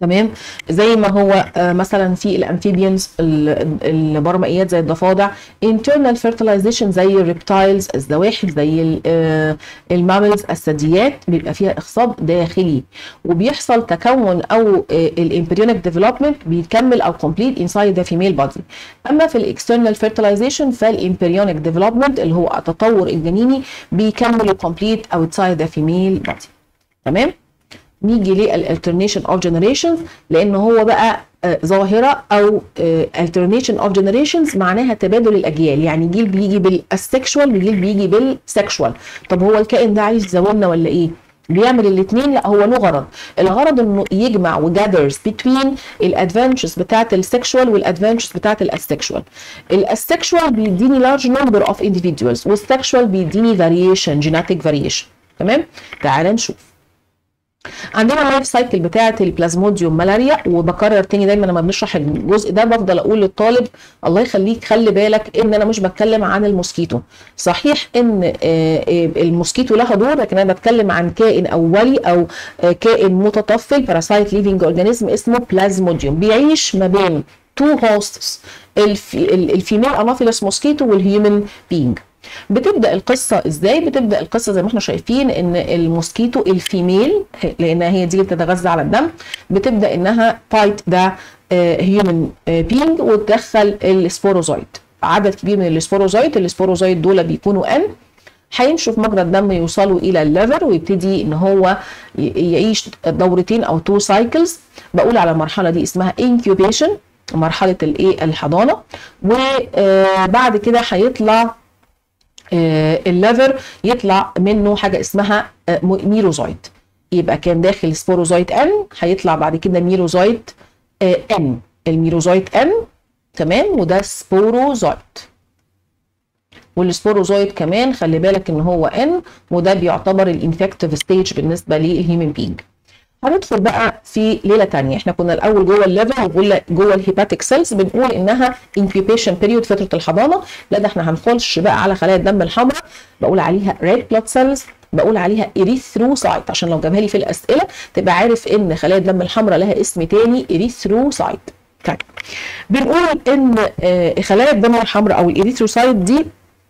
تمام. زي ما هو مثلا في الامفيبيانز البرمائيات زي الضفادع، internal fertilization زي الريبتايلز الزواحف، زي الماملز الثدييات بيبقى فيها اخصاب داخلي، وبيحصل تكون او الامبريونيك ديفلوبمنت بيكمل او كومبليت انسايد ذا فيميل بادي. اما في الاكسترنال فيرتلايزيشن فالامبريونيك ديفلوبمنت اللي هو التطور الجنيني بيكمل كومبليت اوتسايد ذا فيميل بادي. تمام. نيجي للالترنيشن اوف جنريشنز، لان هو بقى ظاهره او alternation of generations معناها تبادل الاجيال، يعني جيل بيجي بالسكشوال وجيل بيجي بالسكشوال. طب هو الكائن ده عايز يزودنا ولا ايه؟ بيعمل الاثنين؟ لا، هو له غرض. الغرض انه يجمع وجاذرز بين الادفانتجز بتاعت السكشوال والادفانتجز بتاعت الاسكشوال. الاسكشوال بيديني لارج نمبر اوف individuals، والسكشوال بيديني فاريشن، جيناتيك فاريشن. تمام. تعال نشوف. عندنا اللايف سايكل بتاعه البلازموديوم ملاريا، وبكرر تاني دايما لما بنشرح الجزء ده بفضل اقول للطالب الله يخليك خلي بالك ان انا مش بتكلم عن الموسكيتو. صحيح ان الموسكيتو لها دور، لكن انا بتكلم عن كائن اولي او كائن متطفل باراسايت ليفنج اورجانيزم اسمه بلازموديوم، بيعيش ما بين تو هوستس، الفيميل انوفيلوس موسكيتو والهيومن بينج. بتبدا القصه ازاي؟ بتبدا القصه زي ما احنا شايفين ان الموسكيتو الفيميل، لانها هي دي اللي بتتغذى على الدم، بتبدا انها بايت ده هيومن بينج وتدخل السبوروزويد، عدد كبير من السبوروزويد دول بيكونوا ان هيمشوا في مجرى الدم يوصلوا الى الليفر، ويبتدي ان هو يعيش دورتين او تو سايكلز. بقول على المرحله دي اسمها انكيوبيشن، مرحله الايه الحضانه، وبعد كده هيطلع الليفر يطلع منه حاجه اسمها ميروزويد. يبقى كان داخل سبوروزويد ان، هيطلع بعد كده ميروزويد ان، الميروزويد ان. تمام. وده سبوروزويد، والسبوروزويد كمان خلي بالك ان هو ان، وده بيعتبر الانفكتيف ستيج بالنسبه للهيومن بينج. هندخل بقى في ليله ثانيه. احنا كنا الاول جوه الليفر وجوه الهيباتيك سيلز بنقول انها انكيوبيشن بيريود، فتره الحضانه. لا، ده احنا هنخش بقى على خلايا الدم الحمراء، بقول عليها ريد بلاد سيلز، بقول عليها اريثروسايت، عشان لو جابها لي في الاسئله تبقى عارف ان خلايا الدم الحمراء لها اسم تاني اريثروسايت. طيب، بنقول ان خلايا الدم الحمراء او الاريثروسايت دي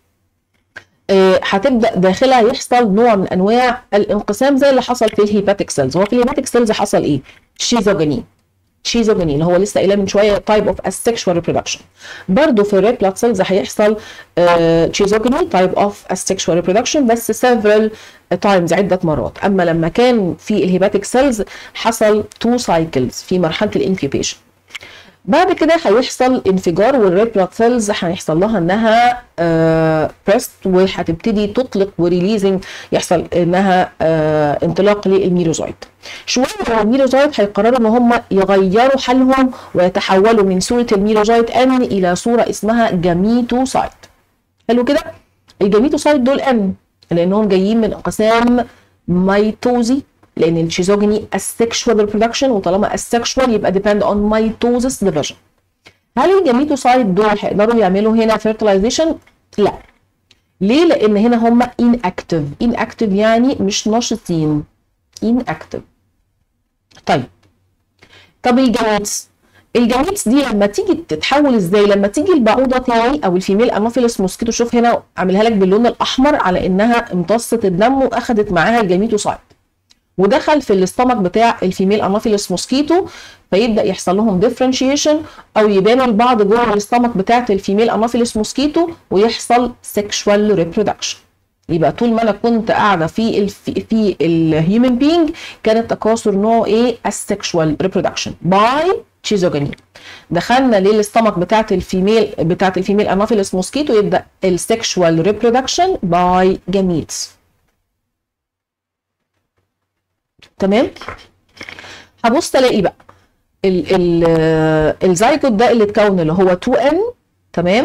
هتبدا داخلها يحصل نوع من انواع الانقسام زي اللي حصل في الهيباتيك سيلز. هو في الهيباتيك سيلز حصل ايه؟ شيزوجيني اللي هو لسه قايلاه من شويه، تايب اوف asexual reproduction. برضه في الريد بلاد سيلز هيحصل شيزوجيني تايب اوف asexual reproduction، بس several times، عده مرات. اما لما كان في الهيباتيك سيلز حصل 2 cycles في مرحله الانكيوبيشن. بعد كده هيحصل انفجار، والريد بلاد سيلز هيحصل لها انها بريست، وهتبتدي تطلق وريليزنج، يحصل انها انطلاق للميروزويد. شويه من الميروزويد هيقرروا ان هم يغيروا حالهم ويتحولوا من صوره الميروزويد ان الى صوره اسمها جاميتوسايت. حلو كده؟ الجاميتوسايت دول ان لانهم جايين من انقسام ميتوزي، لان الشيزوجيني asexual reproduction، وطالما asexual يبقى depend on mitosis division. هل الجاميتوسايت دول هيقدروا يعملوا هنا fertilization؟ لا. ليه؟ لان هنا هم inactive يعني مش نشطين، inactive. طب الجاميتس دي لما تيجي تتحول ازاي؟ لما تيجي البعوضه تاني او الفيميل انوفيلوس موسكيتو، شوف هنا عاملها لك باللون الاحمر على انها امتصت الدم واخدت معاها الجاميتوسايت ودخل في الاستمك بتاع الفيميل انوفيلوس موسكيتو، فيبدا يحصل لهم ديفرنشيشن او يبانوا البعض جوه الاستمك بتاعه الفيميل انوفيلوس موسكيتو ويحصل سيكشوال ريبرودكشن. يبقى طول ما انا كنت قاعده في الهيومن بينج كان التكاثر نوعه ايه؟ السيكشوال ريبرودكشن باي شيزوجيني. دخلنا للاستمك بتاعه الفيميل انوفيلوس موسكيتو، يبدا السيكشوال ريبرودكشن باي جاميتس. تمام. هبص الاقي بقى الزيجوت ده اللي اتكون اللي هو 2N. تمام.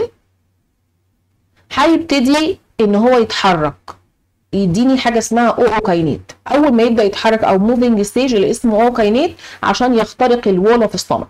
هيبتدي ان هو يتحرك، يديني حاجه اسمها اوكاينيت. اول ما يبدا يتحرك او موفينج ستيج اللي اسمه اوكاينيت عشان يخترق الوول اوف ستومك.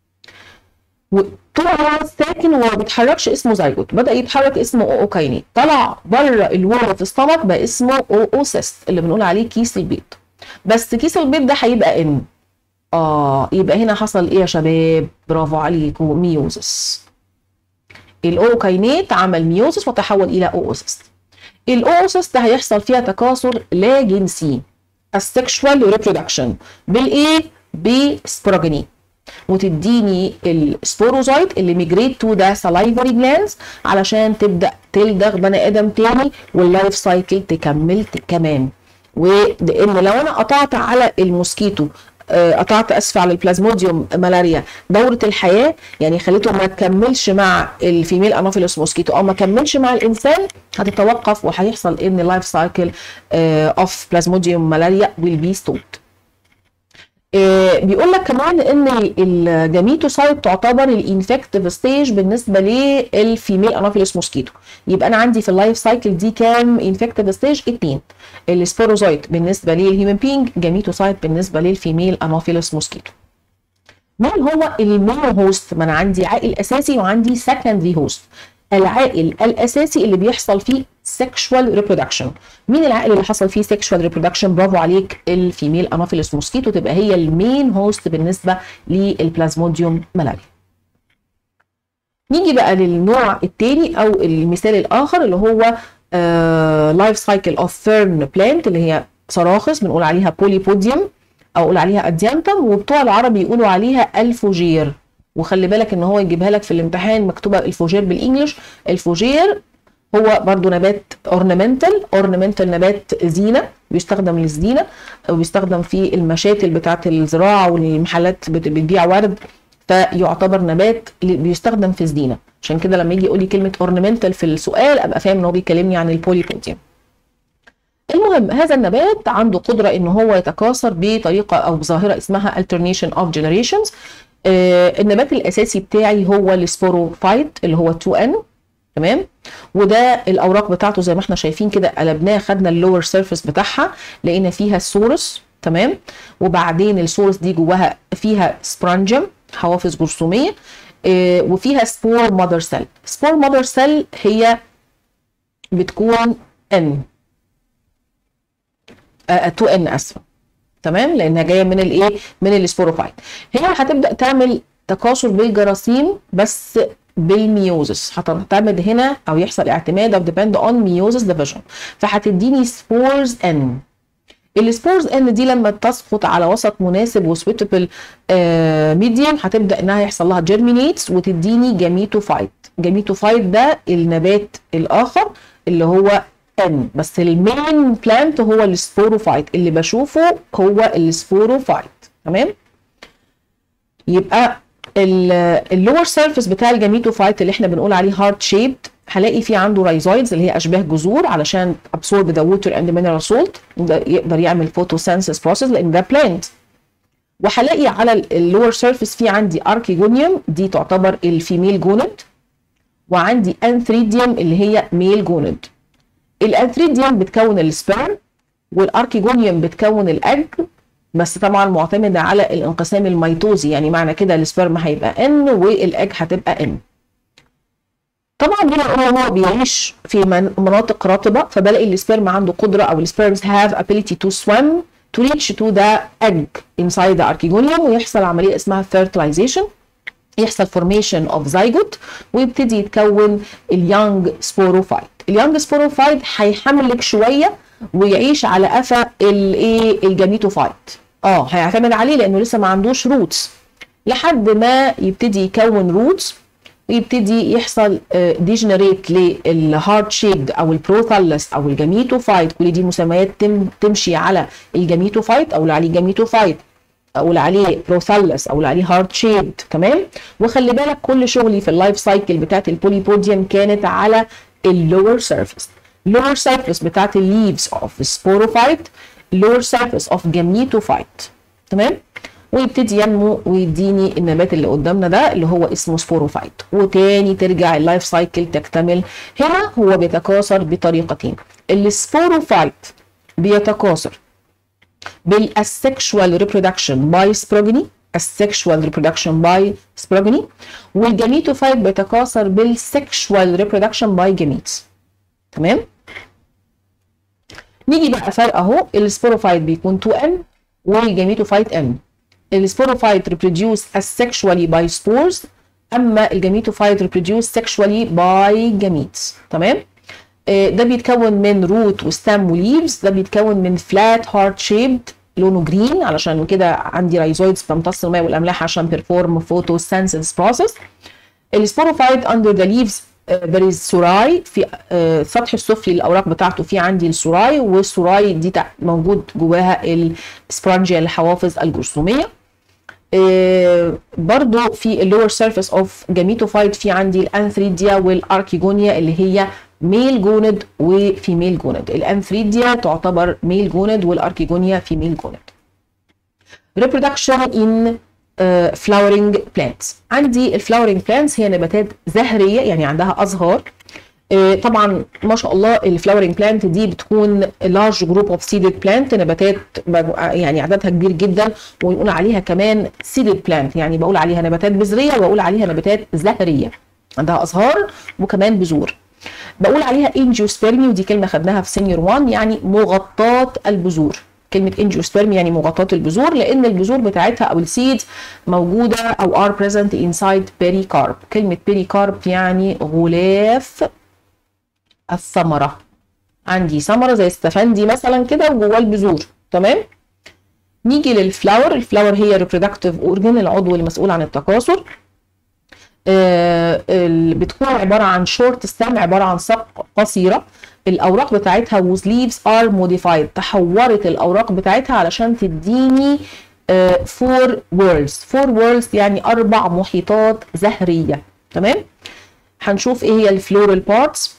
وطول ما هو ساكن وما بيتحركش اسمه زيجوت، بدا يتحرك اسمه اوكاينيت. طلع بره الوول اوف ستومك بقى اسمه اوسيست اللي بنقول عليه كيس البيض. بس كيس البيض ده هيبقى ان يبقى هنا حصل ايه يا شباب؟ برافو عليكم، ميوزس. الاوكاينات عمل ميوزس وتحول الى اوسيست. الاوسيست ده هيحصل فيها تكاثر لا جنسي، السكشوال ريبرودكشن، بالايه؟ بسبروجيني، وتديني السبوروزايت اللي ميجريت تو ذا سلايفري جلانز علشان تبدا تلدغ بني ادم تاني، واللايف سايكل تكمل كمان. ولان لو انا قطعت على الموسكيتو، قطعت اسفه على البلازموديوم ملاريا دوره الحياه، يعني خليته ما تكملش مع الفيميل انوفيلوس موسكيتو او ما كملش مع الانسان، هتتوقف وهيحصل ان اللايف سايكل اوف بلازموديوم ملاريا ويل بي ستوبد. بيقول لك كمان ان الجاميتوسايت تعتبر الانفكتيف ستيج بالنسبه للفيميل انوفيلوس موسكيتو. يبقى انا عندي في اللايف سايكل دي كام انفكتيف ستيج؟ 2. السبوروزايت بالنسبه للهيومن بينج، جاميتوسايت بالنسبه للفيميل انوفيلوس موسكيتو. مين هو المونو هوست؟ ما انا عندي عائل اساسي وعندي سكندري هوست. العائل الاساسي اللي بيحصل فيه سيكشوال ريبرودكشن. مين العائل اللي حصل فيه سيكشوال ريبرودكشن؟ برافو عليك، الفيميل انوفيلوس موسكيتو، تبقى هي المين هوست بالنسبه للبلازموديوم ملاريا. نيجي بقى للنوع الثاني او المثال الاخر اللي هو لايف سايكل اوف فيرن بلانت، اللي هي صراخص بنقول عليها بوليبوديوم او اقول عليها اديانتم، وبتوع العربي يقولوا عليها الفوجير. وخلي بالك ان هو يجيبها لك في الامتحان مكتوبه الفوجير بالانجلش. الفوجير هو برضو نبات اورنمنتال نبات زينه، بيستخدم للزينه وبيستخدم في المشاتل بتاعه الزراعه والمحلات بتبيع ورد، فيعتبر نبات بيستخدم في الزينه. عشان كده لما يجي يقول لي كلمه اورنمنتال في السؤال ابقى فاهم ان هو بيكلمني عن البوليبوديوم. المهم هذا النبات عنده قدره ان هو يتكاثر بطريقه او بظاهره اسمها alternation of generations. النبات الاساسي بتاعي هو السبوروفايت اللي هو 2N، تمام. وده الاوراق بتاعته زي ما احنا شايفين كده، قلبناها خدنا اللور سيرفيس بتاعها لقينا فيها السورس، تمام. وبعدين السورس دي جواها فيها سبرانجم، حوافظ جرثوميه، وفيها سبور ماذر سيل. سبور ماذر سيل هي بتكون ان 2N اسفه، تمام، لانها جايه من الايه؟ من السبوروفايت. هي هتبدا تعمل تكاثر بالجراثيم بس بالميوزس، هتعتمد هنا او يحصل اعتماد او ديبند اون ميوزس ديفيجن، فهتديني سبورز ان. السبورز ان دي لما تسقط على وسط مناسب وسويتبل ميديم هتبدا انها يحصل لها جيرمينيتس وتديني جاميتوفايت. جاميتوفايت ده النبات الاخر اللي هو ان، بس المين بلانت هو السبوروفايت، اللي بشوفه هو السبوروفايت، تمام. يبقى اللور سيرفيس بتاع الجاميتوفايت اللي احنا بنقول عليه هارت شيبد، هلاقي فيه عنده رايزويدز اللي هي اشباه جذور علشان ابسورب ذا ووتر اند مينرال سولت، يقدر يعمل فوتوسينثيس بروسيس لان ده بلانت. وهلاقي على اللور سيرفيس في عندي اركيجونيوم، دي تعتبر الفيميل جوند، وعندي انثريديوم اللي هي ميل جوند. الانثريديوم بتكون السبرم، والاركيجونيوم بتكون الاج، بس طبعا معتمده على الانقسام الميتوزي، يعني معنى كده السبرم هيبقى ان والاج هتبقى ان. طبعا بما ان هو بيعيش في مناطق رطبه، فبلاقي السبرم عنده قدره او السبرمز have ability to swim to reach to the egg inside the archegonium، ويحصل عمليه اسمها fertilization، يحصل formation of zygote، ويبتدي يتكون اليونج سبوروفايت. اليونج سبوروفايت هيحملك شويه ويعيش على قفا الايه؟ الجاميتوفايت. هيعتمد عليه لانه لسه ما عندوش روتس، لحد ما يبتدي يكون روتس ويبتدي يحصل ديجنريت للهارت شيبد او البروثالس او الجاميتوفايت. كل دي مسميات تمشي على الجاميتوفايت، او عليه جاميتوفايت، اقول عليه بروثالس، اقول عليه هارت شيبد، تمام. وخلي بالك كل شغلي في اللايف سايكل بتاعت البوليبوديوم كانت على اللور سيرفيس. lower surface بتاعت الليفز اوف سبوروفايت، lower surface of جاميتوفايت، تمام. ويبتدي ينمو ويديني النبات اللي قدامنا ده اللي هو اسمه سبوروفايت، وتاني ترجع اللايف سايكل تكتمل. هنا هو بيتكاثر بطريقتين. السبوروفايت بيتكاثر بالسكشوال ريبرودكشن باي سبروجيني، السكشوال ريبرودكشن باي سبروجيني، والجاميتوفايت بيتكاثر بالسكشوال ريبرودكشن باي جاميتس، تمام. نيجي بقى فرق اهو، السبوروفايت بيكون 2N والجاميتوفايت N. السبوروفايت reproduce asexually by spores، اما الجاميتوفايت reproduce sexually by gametes. تمام. ده بيتكون من روت وستام وليفز، ده بيتكون من فلات هارت شيبد لونه جرين، علشان كده عندي رايزويدز بتمتص الماء والاملاح عشان بيرفورم فوتوسينثيس بروسيس. السبوروفايت اندر ذا ليفز there is سوراي، في السطح السفلي للاوراق بتاعته في عندي السوراي، والسوراي دي موجود جواها السبرانجيا الحوافظ الجرثوميه. برضو في اللور سيرفيس اوف جاميتوفايت في عندي الانثريديا والاركيجونيا اللي هي ميل جوند وفيميل جوند. الانثريديا تعتبر ميل جوند والاركيجونيا فيميل جوند. reproduction in flowering plants. عندي الفلاورنج plants هي نباتات زهريه يعني عندها ازهار. طبعا ما شاء الله الفلاورنج بلانت دي بتكون لارج جروب اوف سيدد بلانت، نباتات يعني عددها كبير جدا، ونقول عليها كمان سيدد بلانت، يعني بقول عليها نباتات بذريه وبقول عليها نباتات زهريه عندها ازهار وكمان بذور. بقول عليها انجيوسبيرمي، ودي كلمه خدناها في سينيور 1 يعني مغطاه البذور. كلمه انجيوسبيرمي يعني مغطاه البذور، لان البذور بتاعتها او السيدز موجوده او ار بريزنت انسايد بيريكارب. كلمه بيريكارب يعني غلاف الثمره. عندي ثمره زي السفندي مثلا كده وجواه البذور. تمام. نيجي للفلاور. الفلاور هي ريبرودكتيف اورجن، العضو المسؤول عن التكاثر. بتكون عباره عن شورت ستام، عباره عن ساق قصيره. الاوراق بتاعتها with leaves are modified، تحورت الاوراق بتاعتها علشان تديني four worlds يعني 4 محيطات زهريه. تمام. هنشوف ايه هي الفلورال بارتس.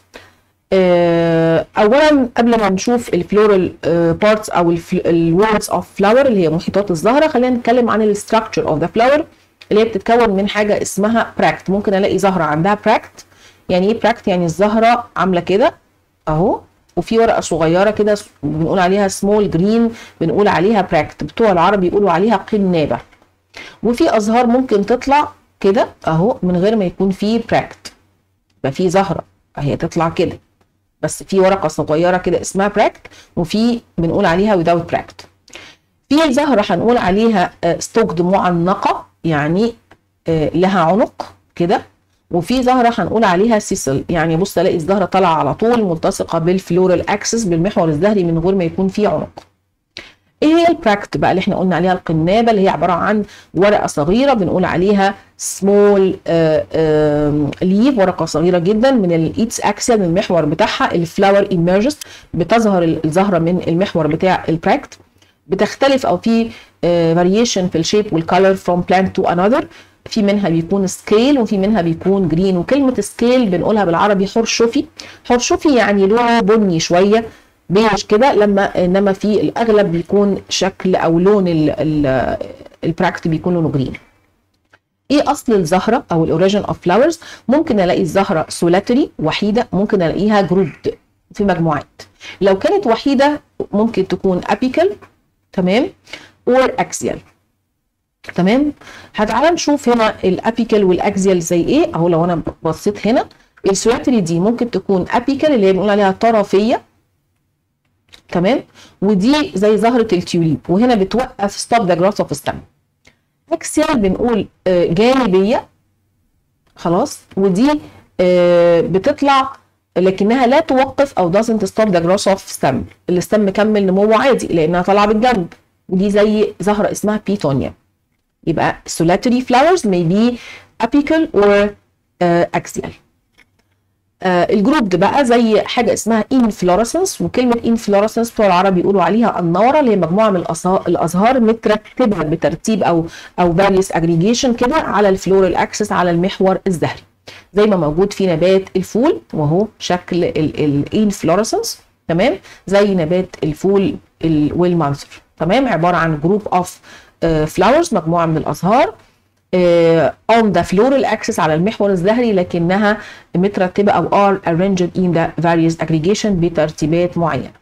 اولا قبل ما نشوف الفلورال بارتس او الوردز اوف فلاور اللي هي محيطات الزهره، خلينا نتكلم عن الستراكشر اوف ذا فلاور اللي هي بتتكون من حاجه اسمها براكت. ممكن الاقي زهره عندها براكت. يعني ايه براكت؟ يعني الزهره عامله كده اهو، وفي ورقه صغيره كده بنقول عليها سمول جرين، بنقول عليها براكت. بتوع العربي يقولوا عليها قنابه. وفي ازهار ممكن تطلع كده اهو من غير ما يكون فيه براكت، يبقى في زهره اهي تطلع كده بس في ورقه صغيره كده اسمها براكت، وفي بنقول عليها without براكت. في زهره هنقول عليها ستوكد معنقه يعني لها عنق كده، وفي زهره هنقول عليها سيسل يعني بص الاقي الزهره طالعه على طول ملتصقه بالفلورال اكسس بالمحور الزهري من غير ما يكون فيه عنق. ايه هي البراكت بقى اللي احنا قلنا عليها؟ القنابه اللي هي عباره عن ورقه صغيره بنقول عليها سمول ليف، ورقه صغيره جدا من الايتس اكسل من المحور بتاعها. الفلاور ايمرجز بتظهر الزهره من المحور بتاع البراكت. بتختلف او في فاريشن في الشيب والكالر فروم بلانت تو انذر. في منها بيكون سكيل وفي منها بيكون جرين. وكلمه سكيل بنقولها بالعربي حرشفي. حرشفي يعني لونه بني شويه بيج كده، انما في الاغلب بيكون شكل او لون البراكت بيكون لونه جرين. ايه اصل الزهره او الاوريجين اوف فلاورز؟ ممكن الاقي الزهره سولاتري وحيده، ممكن الاقيها جروبد في مجموعات. لو كانت وحيده ممكن تكون ابيكال تمام اور اكسيال. تمام. تعالى نشوف هنا الابيكال والاكسيال زي ايه اهو. لو انا بصيت هنا السولاتري دي ممكن تكون ابيكال اللي هي بنقول عليها طرفيه تمام، ودي زي زهره التيوليب وهنا بتوقف ستوب ذا جراس اوف ستام. اكسيال بنقول جانبيه خلاص، ودي بتطلع لكنها لا توقف او doesn't stop the growth of stem. الستم مكمل نموه عادي لانها طالعه بالجنب، ودي زي زهره اسمها بيتونيا. يبقى solitary flowers may be apical or axial. الجروب ده بقى زي حاجه اسمها inflorescence، وكلمه inflorescence بتوع العربي بيقولوا عليها النوره، اللي هي مجموعه من الازهار مترتبه بترتيب او various aggregation كده على الفلورال اكسس على المحور الزهري، زي ما موجود في نبات الفول وهو شكل الانفلورسنس تمام، زي نبات الفول والمنثر تمام، عباره عن جروب اوف فلاورز مجموعه من الازهار on the floral axis على المحور الزهري، لكنها مترتبه او are arranged in the various aggregation بترتيبات معينه.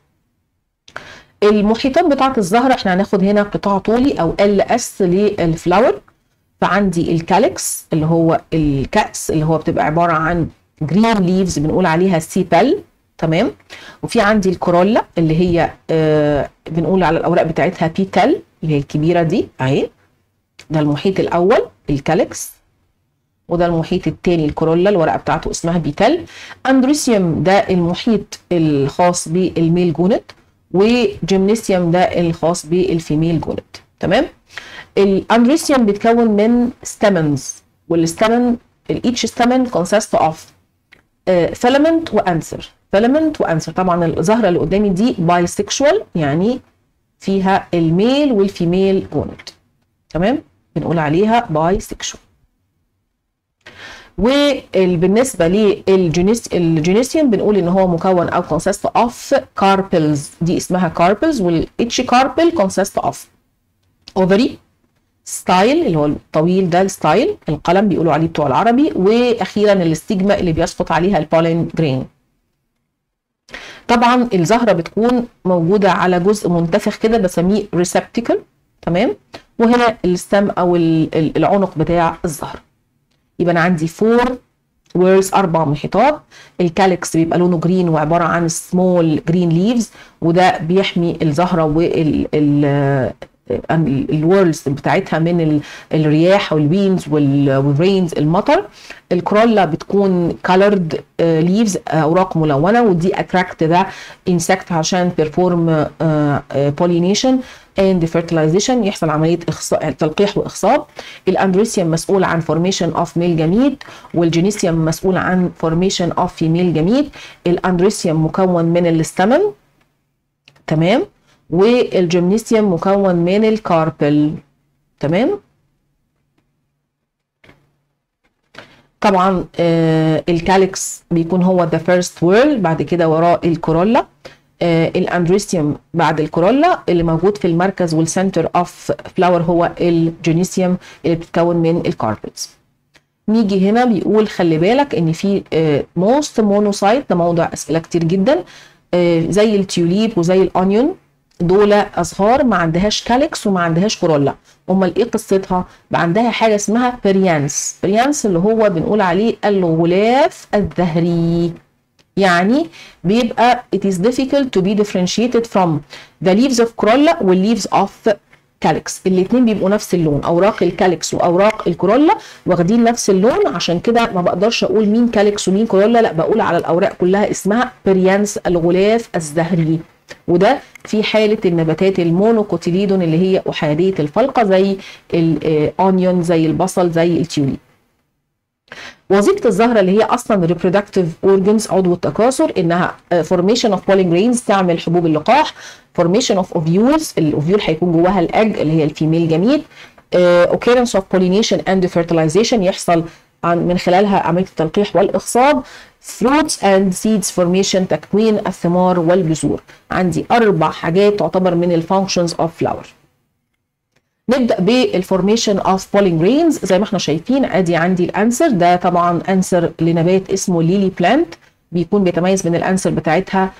المحيطات بتاعه الزهره احنا هناخد هنا قطاع طولي او LS للفلاور. فعندي الكالكس اللي هو الكأس اللي هو بتبقى عباره عن جرين ليفز بنقول عليها سيبل تمام، وفي عندي الكورولا اللي هي بنقول على الاوراق بتاعتها بيتل اللي هي الكبيره دي اهي ده المحيط الاول الكالكس، وده المحيط الثاني الكورولا الورقه بتاعته اسمها بيتال. اندروسيوم ده المحيط الخاص بالميل جونت، وجيمنيسيوم ده الخاص بالفيميل جونت. تمام. الاندروسيوم بيتكون من ستامنز، والستامن each stamen consists of filament وانسر. فيلامنت وانسر. طبعا الزهره اللي قدامي دي بايسكشوال، يعني فيها الميل والفيميل جونت. تمام، بنقول عليها بايسكشوال. وبالنسبه للجينيسيوم بنقول ان هو مكون او consist of carpels، دي اسمها carpels، والاتش carpel consist of ovary، ستايل اللي هو الطويل ده الستايل القلم بيقولوا عليه بتوع العربي، واخيرا الاستجما اللي بيسقط عليها البولين جرين. طبعا الزهره بتكون موجوده على جزء منتفخ كده بسميه ريسبتيكل. تمام، وهنا الستم او العنق بتاع الزهره. يبقى انا عندي 4 ويرز، 4 محيطات. الكالكس بيبقى لونه جرين وعباره عن سمول جرين ليفز، وده بيحمي الزهره الورلز بتاعتها من الرياح والوينز والرينز المطر. الكرولا بتكون كالرد ليفز، اوراق ملونه، ودي اتراكت ذا انسكت عشان بيرفورم بولينيشن اند فيرتلايزيشن، يحصل عمليه تلقيح واخصاب. الاندروسيوم مسؤول عن فورميشن اوف ميل جميد، والجينيسيوم مسؤول عن فورميشن اوف فيميل جميد. الاندروسيوم مكون من الستامن، تمام، والجيمنيسيوم مكون من الكاربل. تمام. طبعا الكالكس بيكون هو ذا فيرست ويرل، بعد كده وراه الكورولا. الاندروسيوم بعد الكورولا اللي موجود في المركز والسنتر اوف فلاور هو الجينيسيوم اللي بتتكون من الكاربلز. نيجي هنا بيقول خلي بالك ان في موست مونوسايت، ده موضع اسئله كتير جدا، زي التيوليب وزي الاونيون، دول ازهار ما عندهاش كالكس وما عندهاش كورولا. امال ايه قصتها؟ بقى عندها حاجه اسمها بريانس. بريانس اللي هو بنقول عليه الغلاف الزهري، يعني بيبقى it is difficult to be differentiated from the leaves of corolla وال leaves of calyx. الاثنين بيبقوا نفس اللون، اوراق الكالكس واوراق الكورولا واخدين نفس اللون، عشان كده ما بقدرش اقول مين كالكس ومين كورولا، لا بقول على الاوراق كلها اسمها بريانس الغلاف الزهري. وده في حاله النباتات المونوكوتيليدون اللي هي احاديه الفلقه، زي الاونيون، زي البصل، زي التيوليب. وظيفه الزهره اللي هي اصلا reproductive organs، عضو التكاثر، انها formation of pollen grains، تعمل حبوب اللقاح. formation of ovules، الاوفيول هيكون جواها الاج اللي هي الفيميل جميد. occurrence of pollination and fertilization، يحصل من خلالها عمليه التلقيح والاخصاب. fruits and seeds formation، تكوين الثمار والبذور. عندي 4 حاجات تعتبر من الفانكشنز اوف flower. نبدا بالفورميشن اوف بولين جرينز. زي ما احنا شايفين ادي عندي الانسر، ده طبعا انسر لنبات اسمه ليلي بلانت، بيكون بيتميز من الانسر بتاعتها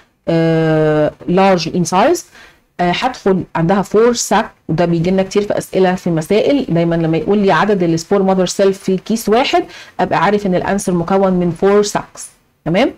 لارج ان سايز. هدخل عندها 4 ساك، وده بيجي لنا كتير في اسئله في المسائل، دايما لما يقول لي عدد السبور ماذر سيل في كيس واحد ابقى عارف ان الانسر مكون من 4 ساكس. تمام.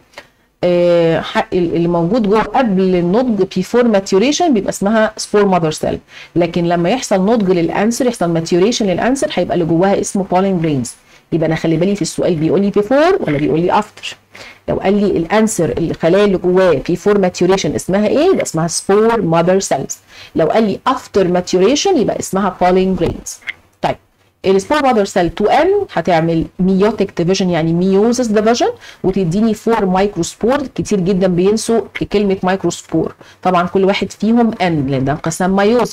اللي موجود جوه قبل النضج before maturation بيبقى اسمها سبور ماذر سيل، لكن لما يحصل نضج للانسر، يحصل ماتيوريشن للانسر، هيبقى اللي جواها اسمه pollen grains. يبقى انا خلي بالي في السؤال بيقول لي before ولا بيقول لي after. لو قال لي الانسر الخلايا اللي جواه before maturation اسمها ايه؟ يبقى اسمها سبور ماذر سيلز. لو قال لي after maturation يبقى اسمها pollen grains. طيب السبور ماذر سيل 2N هتعمل ميوتيك ديفيجن، يعني ميوزس ديفيجن، وتديني 4 مايكروسبور. كتير جدا بينسوا كلمه مايكروسبور، طبعا كل واحد فيهم N لان ده انقسام ميوزي.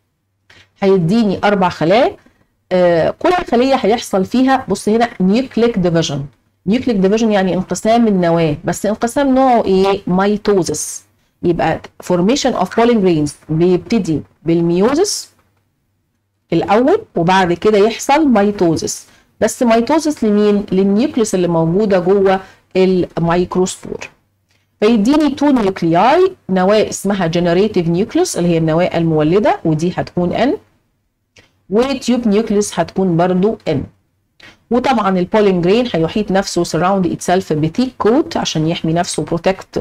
هيديني 4 خلايا، كل خليه هيحصل فيها، بص هنا نيوكليك ديفيجن. نيوكليك ديفيجن يعني انقسام النواه، بس انقسام نوعه ايه؟ ميتوزس. يبقى فورميشن اوف بولين جرينز بيبتدي بالميوزس الاول، وبعد كده يحصل ميتوزس. بس ميتوزس لمين؟ للنيوكليس اللي موجوده جوه الميكروسبور. فيديني 2 نيوكلياي، نواه اسمها جنريتيف نيوكليس اللي هي النواه المولده، ودي هتكون N، وتيوب نيوكليس هتكون برضو N. وطبعا البولين جرين هيحيط نفسه surround itself بثيك كوت عشان يحمي نفسه protect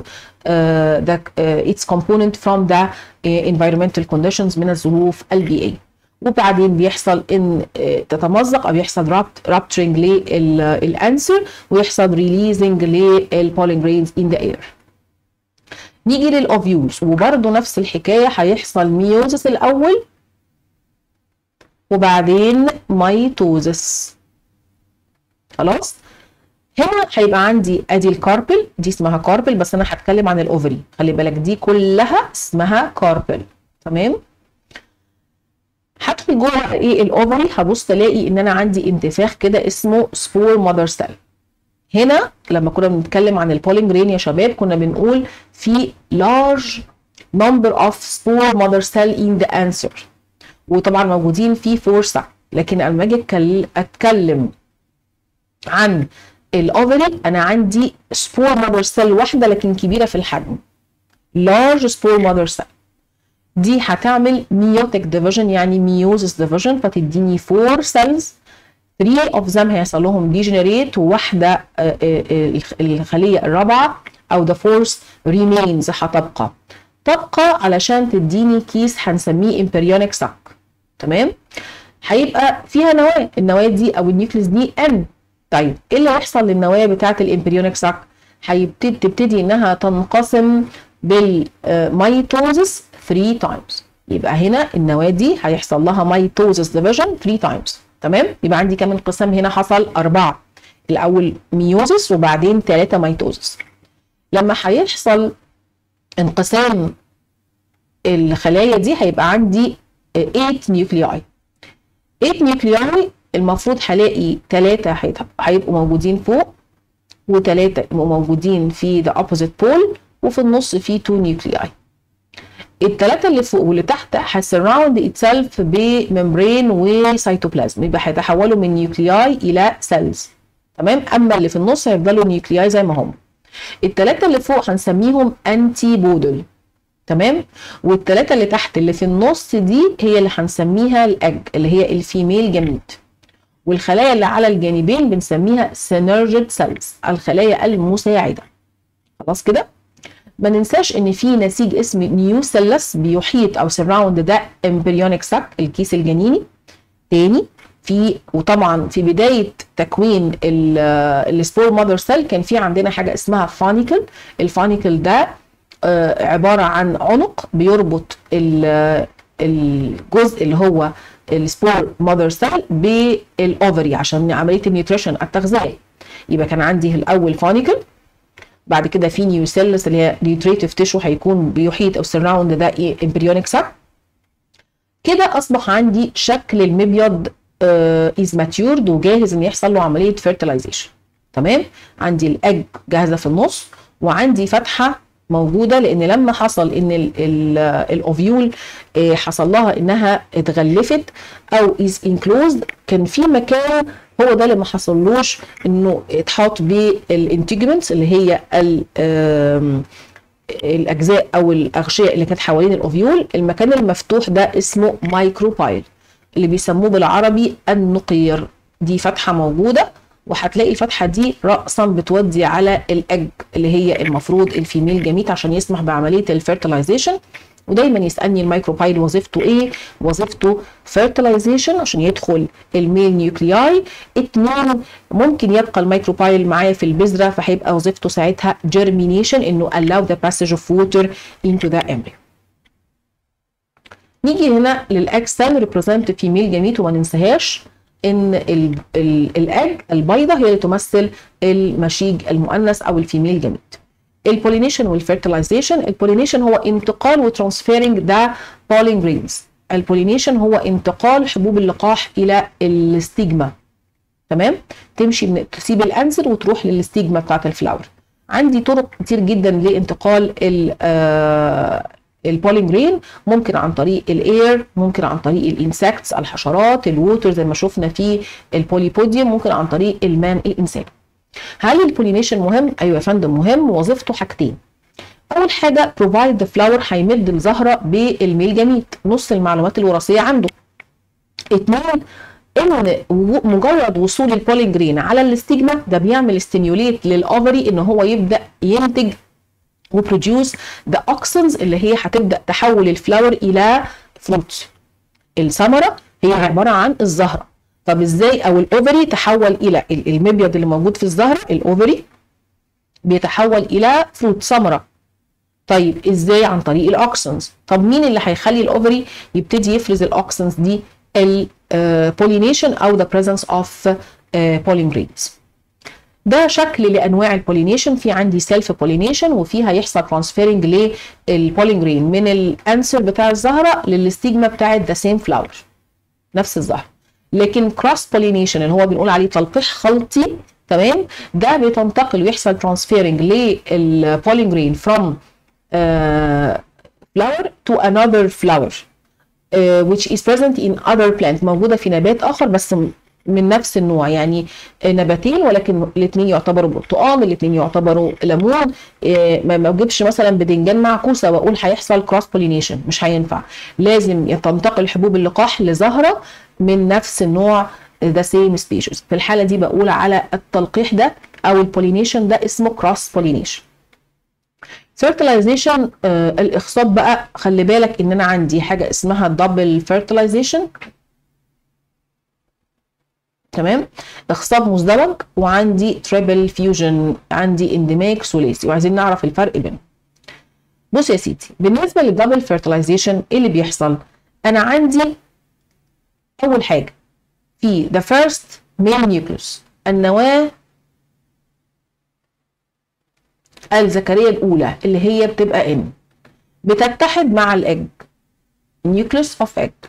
its component from the environmental conditions، من الظروف البيئيه. وبعدين بيحصل ان تتمزق او يحصل رابترنج للانسر ويحصل ريليزنج للبولين جرينز ان ذا اير. نيجي للاوفيولز وبرده نفس الحكايه، هيحصل ميوزس الاول وبعدين ميتوزس. خلاص، هنا هيبقى عندي ادي الكاربل، دي اسمها كاربل بس انا هتكلم عن الاوفري، خلي بالك دي كلها اسمها كاربل. تمام، هدخل جوه ايه الاوفري، هبص الاقي ان انا عندي انتفاخ كده اسمه سبور ماذر سيل. هنا لما كنا بنتكلم عن البولين جرين يا شباب كنا بنقول في large number of spore mother cell in the answer، وطبعا موجودين في 4 ساع، لكن لما اجي اتكلم عن الاوفري انا عندي سبور ماذر سيل واحده لكن كبيره في الحجم، large spore mother cell. دي هتعمل ميوتيك ديفيجن يعني ميوزس ديفيجن، فتديني 4 سيلز، 3 of them هيحصل لهم ديجنريت، وواحده الخليه الرابعه او the fourth remains هتبقى علشان تديني كيس هنسميه امبريونيك ساك. تمام، هيبقى فيها نواه، النواه دي او النيوكليس دي ان. طيب ايه اللي هيحصل للنواه بتاعه الامبريونيك ساك؟ تبتدي انها تنقسم بالميتوزس 3 تايمز. يبقى هنا النواه دي هيحصل لها ميتوزس ديفيجن 3 تايمز. تمام، يبقى عندي كام انقسام هنا؟ حصل 4، الاول ميوزس وبعدين 3 ميتوزس. لما هيحصل انقسام الخلايا دي هيبقى عندي 8 نيوكلياي. 8 نيوكلياي المفروض هلاقي 3 هيبقوا موجودين فوق و3 يبقوا موجودين في the opposite pole، وفي النص في 2 نيوكلياي. ال3 اللي فوق واللي تحت هيسراوند اتسلف بممبرين وسيتوبلازم، يبقى هيتحولوا من نيوكلياي الى سيلز. تمام، اما اللي في النص هيفضلوا نيوكلياي زي ما هم. ال3 اللي فوق هنسميهم انتي بودل. تمام، وال3 اللي تحت اللي في النص دي هي اللي هنسميها الاج اللي هي الفيميل جميت، والخلايا اللي على الجانبين بنسميها سينرجيد سيلز الخلايا المساعده. خلاص كده، ما ننساش ان في نسيج اسمه نيوسيلس بيحيط او سراوند ده امبريونيك ساك الكيس الجنيني تاني. وطبعا في بدايه تكوين السبور ماذر سيل كان في عندنا حاجه اسمها فانيكل. الفانيكل ده عباره عن عنق بيربط الجزء اللي هو السبور ماذر سيل بالاوفري عشان عمليه النيوتريشن التغذيه. يبقى كان عندي الاول فانيكل، بعد كده في نيوسيلس اللي هي نيوتريتيف تيشو هيكون بيحيط او سراوند ده امبريونيك ساك. كده اصبح عندي شكل المبيض از ماتيورد وجاهز ان يحصل له عمليه فيرتلايزيشن. تمام، عندي الاج جاهزه في النص وعندي فتحه موجوده، لان لما حصل ان الاوفيول حصل لها انها اتغلفت او از انكلوزد كان في مكان هو ده اللي ما حصلوش انه اتحاط بالانتجمنتس اللي هي الاجزاء او الاغشيه اللي كانت حوالين الاوفيول. المكان المفتوح ده اسمه مايكروبايل اللي بيسموه بالعربي النقير. دي فتحه موجوده، وهتلاقي الفتحه دي راسا بتودي على الاج اللي هي المفروض الفيميل جميت عشان يسمح بعمليه الفيرتلايزيشن. ودايما يسالني الميكروبايل وظيفته ايه؟ وظيفته فيرتلايزيشن عشان يدخل الميل نيوكلياي. 2 ممكن يبقى الميكروبايل معايا في البذره فهيبقى وظيفته ساعتها جيرمينيشن انه allow the passage of water into the embryo. نيجي هنا للاج سيل ريبريزنت فيميل جميت، وما ننساهاش ان الاج البيضه هي اللي تمثل المشيج المؤنث او الفيميل جميت. البولينيشن والفيرتلايزيشن، البولينيشن هو انتقال وترانسفيرنج ذا بولين جرينز. البولينيشن هو انتقال حبوب اللقاح الى الستيجما. تمام، تمشي تسيب الانسر وتروح للستيجما بتاعت الفلاور. عندي طرق كتير جدا لانتقال البولين جرين، ممكن عن طريق الاير، ممكن عن طريق الانسكتس الحشرات، الووتر زي ما شفنا في البوليبوديوم، ممكن عن طريق المان الانسان. هل البولينيشن مهم؟ ايوه يا فندم مهم، وظيفته حاجتين. اول حاجه بروفايد ذا فلاور، هيمد الزهره بالميل جميت، نص المعلومات الوراثيه عنده. 2 ان مجرد وصول البولين جرين على الاستجما ده بيعمل ستيميوليت للاوفري ان هو يبدا ينتج وبروديوس ذا اوكسنز اللي هي هتبدا تحول الفلاور الى فروتس. الثمره هي عباره عن الزهره. طب ازاي او الاوفري تحول الى المبيض اللي موجود في الزهره، الاوفري بيتحول الى فروت، ثمره. طيب ازاي؟ عن طريق الاوكسنز. طب مين اللي هيخلي الاوفري يبتدي يفرز الاوكسنز دي؟ البولينيشن او the presence of pollen grains. ده شكل لانواع البولينيشن. في عندي سيلف بولينيشن وفيها يحصل ترانسفيرنج للبولين جرين من الانسر بتاع الزهره للستيجما بتاعت ذا سيم فلاور، نفس الزهره. لكن كروس بولينيشن اللي هو بنقول عليه تلقيح خلطي، تمام، ده بتنتقل ويحصل ترانسفيرنج للبولين جرين from flower to another flower which is present in other plant، موجوده في نبات اخر بس من نفس النوع. يعني نباتين ولكن الاثنين يعتبروا برتقال، الاثنين يعتبروا ليمون. ما اجيبش مثلا بدنجان مع كوسه واقول هيحصل كروس بولينيشن، مش هينفع. لازم تنتقل حبوب اللقاح لزهره من نفس النوع ذا سيم سبيشيز. في الحاله دي بقول على التلقيح ده او البولينيشن ده اسمه كروس بولينيشن. fertilization الاخصاب بقى، خلي بالك ان انا عندي حاجه اسمها دبل fertilization، تمام، اخصاب مزدوج، وعندي تريبل فيوجن، عندي اندماج ثلاثي، وعايزين نعرف الفرق بينهم. بص يا سيدي، بالنسبه للدبل fertilization ايه اللي بيحصل؟ انا عندي اول حاجه في the first male nucleus، النواه الذكريه الاولى اللي هي بتبقى ان، بتتحد مع الاج، nucleus of egg،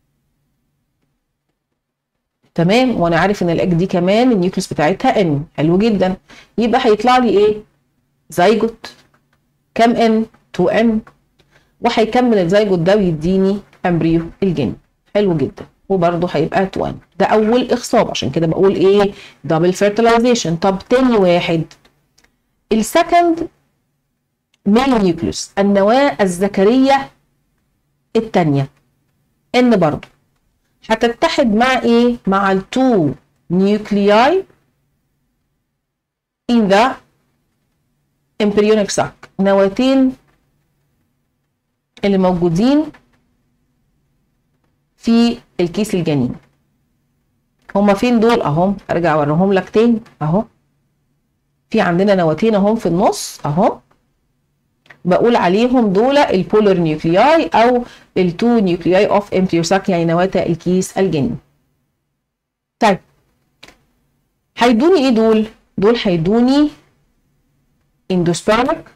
تمام. وانا عارف ان الاج دي كمان النيوكليس بتاعتها ان، حلو جدا. يبقى هيطلع لي ايه؟ زيجوت. كام ان؟ 2 ان. وهيكمل الزيجوت ده ويديني امبريو الجني، حلو جدا. وبرده هيبقى 2. ده اول اخصاب، عشان كده بقول ايه؟ دبل فيرتلايزيشن. طب تاني واحد، السكند ميل نيوكليوس، النواه الذكريه الثانيه، ان برضه هتتحد مع ايه؟ مع التو نيوكلياي in the embryonic sac، نواتين اللي موجودين في الكيس الجنين. هما فين دول؟ اهم، ارجع اوريهم لك تاني اهو. في عندنا نواتين اهم في النص اهو، بقول عليهم دول البولر نيوكلياي او التو نيوكلياي اوف امبريوساك، يعني نواة الكيس الجنين. طيب هيدوني ايه دول؟ دول هيدوني اندوسبيرميك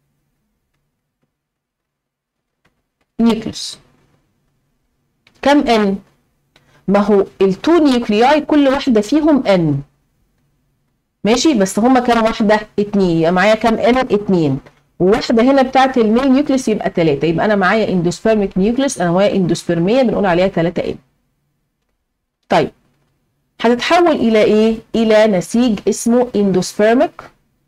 نيوكليوس. كم ان؟ ما هو التو نيوكلياي كل واحده فيهم ان، ماشي، بس هما كام واحده؟ 2. يبقى معايا كام ان؟ 2. وواحده هنا بتاعت الميل نيوكليس يبقى 3. يبقى انا معايا اندوسبيرميك نيوكليس، انواع اندوسبرميه بنقول عليها 3 ان. طيب هتتحول الى ايه؟ الى نسيج اسمه اندوسبيرميك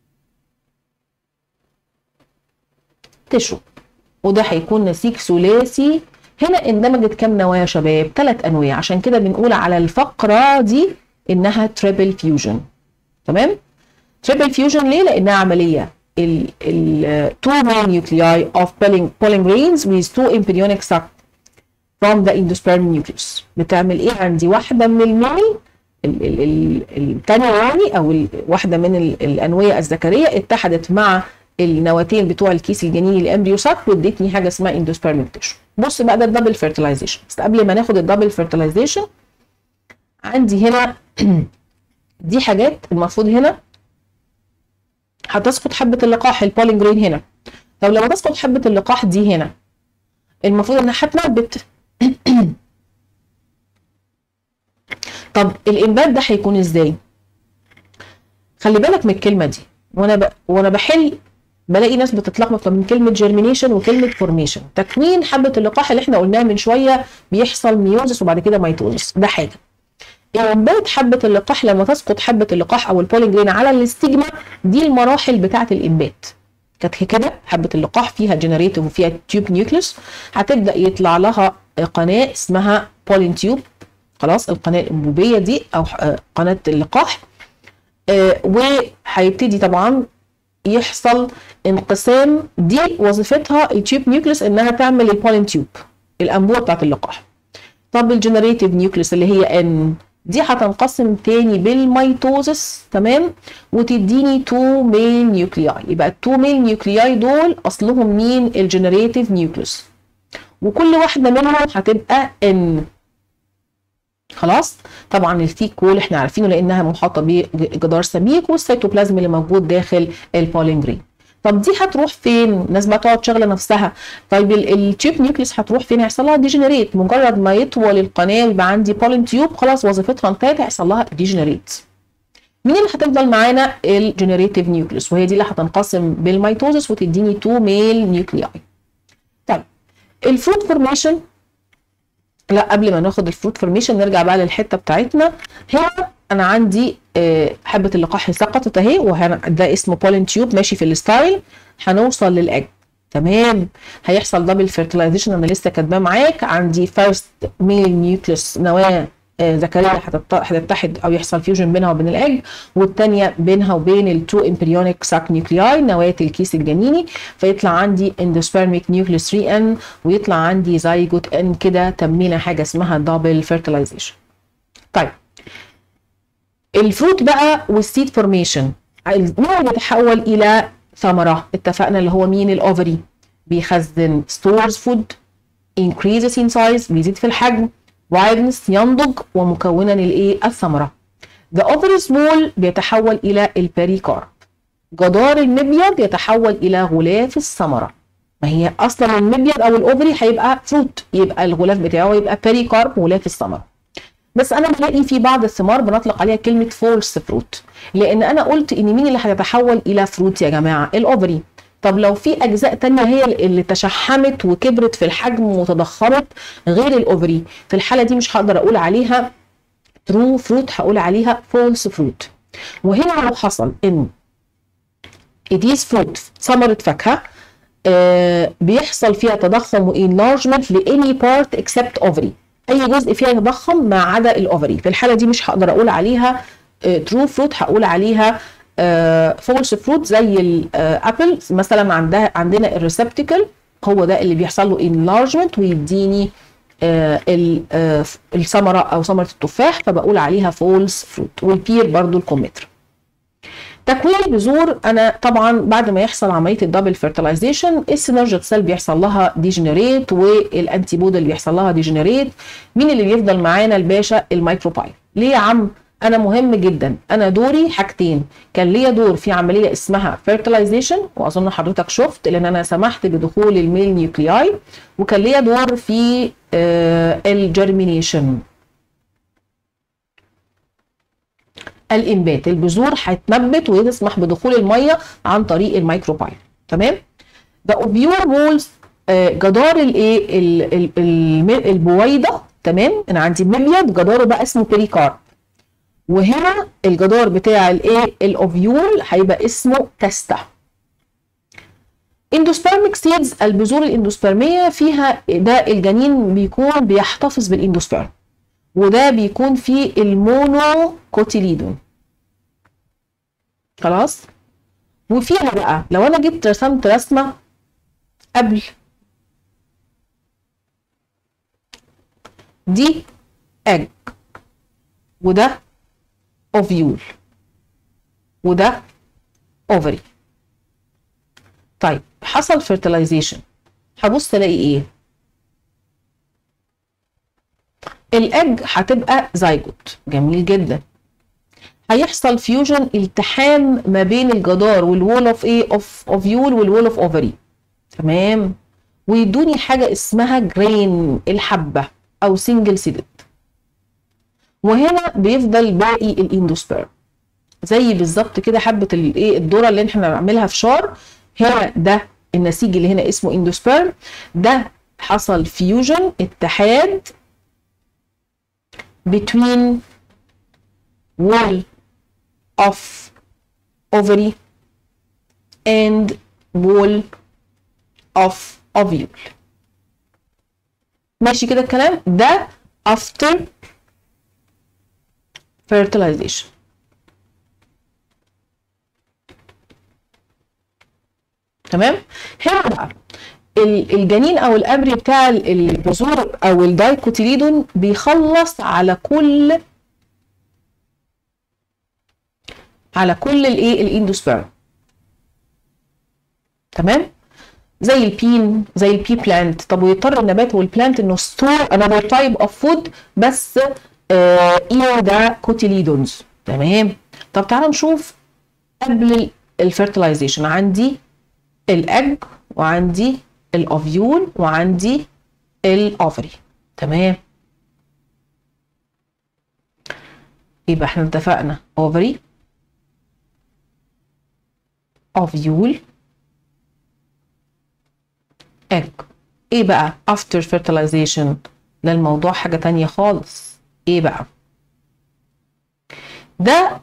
تشو، وده هيكون نسيج ثلاثي. هنا اندمجت كام نواه يا شباب؟ 3 انواع، عشان كده بنقول على الفقره دي انها تريبل فيوجن، تمام. تريبل فيوجن ليه؟ لانها عمليه two main nuclei of pollen grains with 2 embryonic sac from the endosperm nucleus. بتعمل ايه؟ عندي واحده من الميل الثانيه يعني، او واحده من الانويه الذكريه اتحدت مع النواتين بتوع الكيس الجنيني الامبريو ساك وادتني حاجه اسمها اندوسبيرميك تيشو. بص بقى، ده الدبل فيرتلايزيشن. بس قبل ما ناخد الدبل فيرتلايزيشن عندي هنا دي حاجات المفروض هنا هتسقط حبه اللقاح البولين جرين هنا. طب لما تسقط حبه اللقاح دي هنا المفروض انها هتنبت. طب الانبات ده هيكون ازاي؟ خلي بالك من الكلمه دي، وانا بحل بلاقي ناس بتتلخبط من كلمه جيرمينيشن وكلمه فورميشن. تكوين حبه اللقاح اللي احنا قلناه من شويه بيحصل ميوزس وبعد كده ميتوزس، ده حاجه. انبات حبه اللقاح لما تسقط حبه اللقاح او البولين جرين على الاستجما، دي المراحل بتاعه الانبات. كانت كده حبه اللقاح فيها جنريتيف وفيها تيوب نيوكليوس، هتبدا يطلع لها قناه اسمها بولين تيوب، خلاص، القناه الانبوبيه دي او قناه اللقاح. وهيبتدي طبعا يحصل انقسام. دي وظيفتها التيوب نيوكليوس انها تعمل البولين تيوب، الانبوبه بتاعه اللقاح. طب الجنريتيف نيوكليس اللي هي ان دي هتنقسم تاني بالميتوزس، تمام، وتديني 2 ميل نيوكلياي. يبقى ال2 ميل نيوكلياي دول اصلهم مين؟ الجنريتيف نيوكليس، وكل واحده منهم هتبقى ان. خلاص. طبعا الثيك وول احنا عارفينه لانها محاطه بجدار سميك، والسيتوبلازم اللي موجود داخل البولين جرين. طب دي هتروح فين؟ الناس بقى تقعد شغله نفسها. طيب التيوب نيوكليس هتروح فين؟ هيحصل لها ديجنريت. مجرد ما يطول القناه ويبقى عندي بولين تيوب خلاص وظيفتها انتهت، هيحصل لها ديجنريت. مين اللي هتفضل معانا؟ الجنريتيف نيوكليس، وهي دي اللي هتنقسم بالميتوزس وتديني 2 ميل نيوكلياي. طيب الفروت فورميشن، لا قبل ما ناخد الفروت فورميشن نرجع بقى للحته بتاعتنا. هنا انا عندي حبه اللقاح سقطت اهي، وهنا ده اسمه بولين تيوب ماشي في الستايل. هنوصل للاج، تمام. هيحصل دبل فيرتلايزيشن، انا لسه كاتباه معاك. عندي فيرست ميل نيوكليس، نواه ذكريه هتتحد او يحصل فيوجن بينها وبين الاج، والثانيه بينها وبين التو امبريونيك ساك نيوكلياي، نواه الكيس الجنيني، فيطلع عندي اندوسبيرميك نيوكليس 3 ان، ويطلع عندي زيجوت ان. كده تمينا حاجه اسمها دبل فيرتلايزيشن. طيب الفروت بقى والسيد فورميشن، النوع بيتحول الى ثمره. اتفقنا اللي هو مين؟ الاوفري، بيخزن ستورز فود، increases in size بيزيد في الحجم، wideness ينضج، ومكونا للايه؟ الثمره. The ovary wall بيتحول الى البريكارب، جدار المبيض يتحول الى غلاف الثمره. ما هي اصلا المبيض او الاوفري هيبقى فروت، يبقى الغلاف بتاعه يبقى بريكارب غلاف الثمره. بس انا بلاقي في بعض الثمار بنطلق عليها كلمه فولس فروت، لان انا قلت ان مين اللي هيتحول الى فروت يا جماعه؟ الاوفري. طب لو في اجزاء تانية هي اللي تشحمت وكبرت في الحجم وتضخمت غير الاوفري، في الحاله دي مش هقدر اقول عليها ترو فروت، هقول عليها فولس فروت. وهنا لو حصل ان اديس فروت ثمره فاكهه بيحصل فيها تضخم وانلارجمنت لاني بارت اكسبت اوفري، اي جزء فيها يتضخم ما عدا الاوفري، في الحاله دي مش هقدر اقول عليها ترو فروت، هقول عليها فولس فروت. زي الابل مثلا عندنا الريسبتيكل، هو ده اللي بيحصل له انلارجمنت ويديني الثمره او ثمره التفاح، فبقول عليها فولس فروت. والبير برضو الكمثرى. تكوين البذور، انا طبعا بعد ما يحصل عمليه الدبل فيرتلايزيشن السينرجيت سيل بيحصل لها ديجنريت، والانتي بود اللي بيحصل لها ديجنريت. مين اللي بيفضل معانا؟ الباشا الميكروبايل. ليه يا عم؟ انا مهم جدا، انا دوري حاجتين. كان ليا دور في عمليه اسمها فيرتلايزيشن، واظن حضرتك شفت لان انا سمحت بدخول الميل نيوكلياي، وكان ليا دور في الجرمينيشن، الانبات. البذور هتنبت ويسمح بدخول الميه عن طريق الميكروبايل، تمام. ده اوفيول وولز، جدار الايه البويضه، تمام. انا عندي مبيض جداره بقى اسمه بيريكارب، وهنا الجدار بتاع الايه الاوفيول هيبقى اسمه تستا. اندوسبرميك سيدز، البذور الاندوسبرميه فيها ده الجنين بيكون بيحتفظ بالاندوسبرم، وده بيكون فيه المونوكوتيليدون. خلاص. وفيها بقى لو انا جيت رسمت رسمه قبل دي اج، وده اوفيول، وده اوفري. طيب حصل فيرتلايزيشن، هبص الاقي ايه؟ الاج هتبقى زيجوت، جميل جدا. هيحصل فيوجن، التحام ما بين الجدار والوول اوف ايه اوف اوفيول والوول اوف اوفري، تمام. ويدوني حاجه اسمها جرين، الحبه او سنجل سيدد. وهنا بيفضل باقي الاندوسبيرم زي بالظبط كده حبه الايه الذره اللي احنا بنعملها في شار. هنا ده النسيج اللي هنا اسمه اندوسبيرم، ده حصل فيوجن، اتحاد between wall of ovary and wall of ovule. ماشي كده الكلام ده after fertilization. تمام. هنا بقى الجنين او الامري بتاع البذور او الدايكوتيليدون بيخلص على كل الايه الاندوسبيرم. تمام؟ زي البين، زي البي بلانت. طب ويضطر النبات والبلانت انه ستور another type of food بس in the cotyledons. تمام؟ طب تعالوا نشوف قبل الفيرتلايزيشن. عندي الاج وعندي الاوفيول وعندي الاوفري. تمام؟ يبقى احنا اتفقنا اوفري، اوفيول، egg. ايه بقى after fertilization؟ ده الموضوع حاجة تانية خالص. ايه بقى ده؟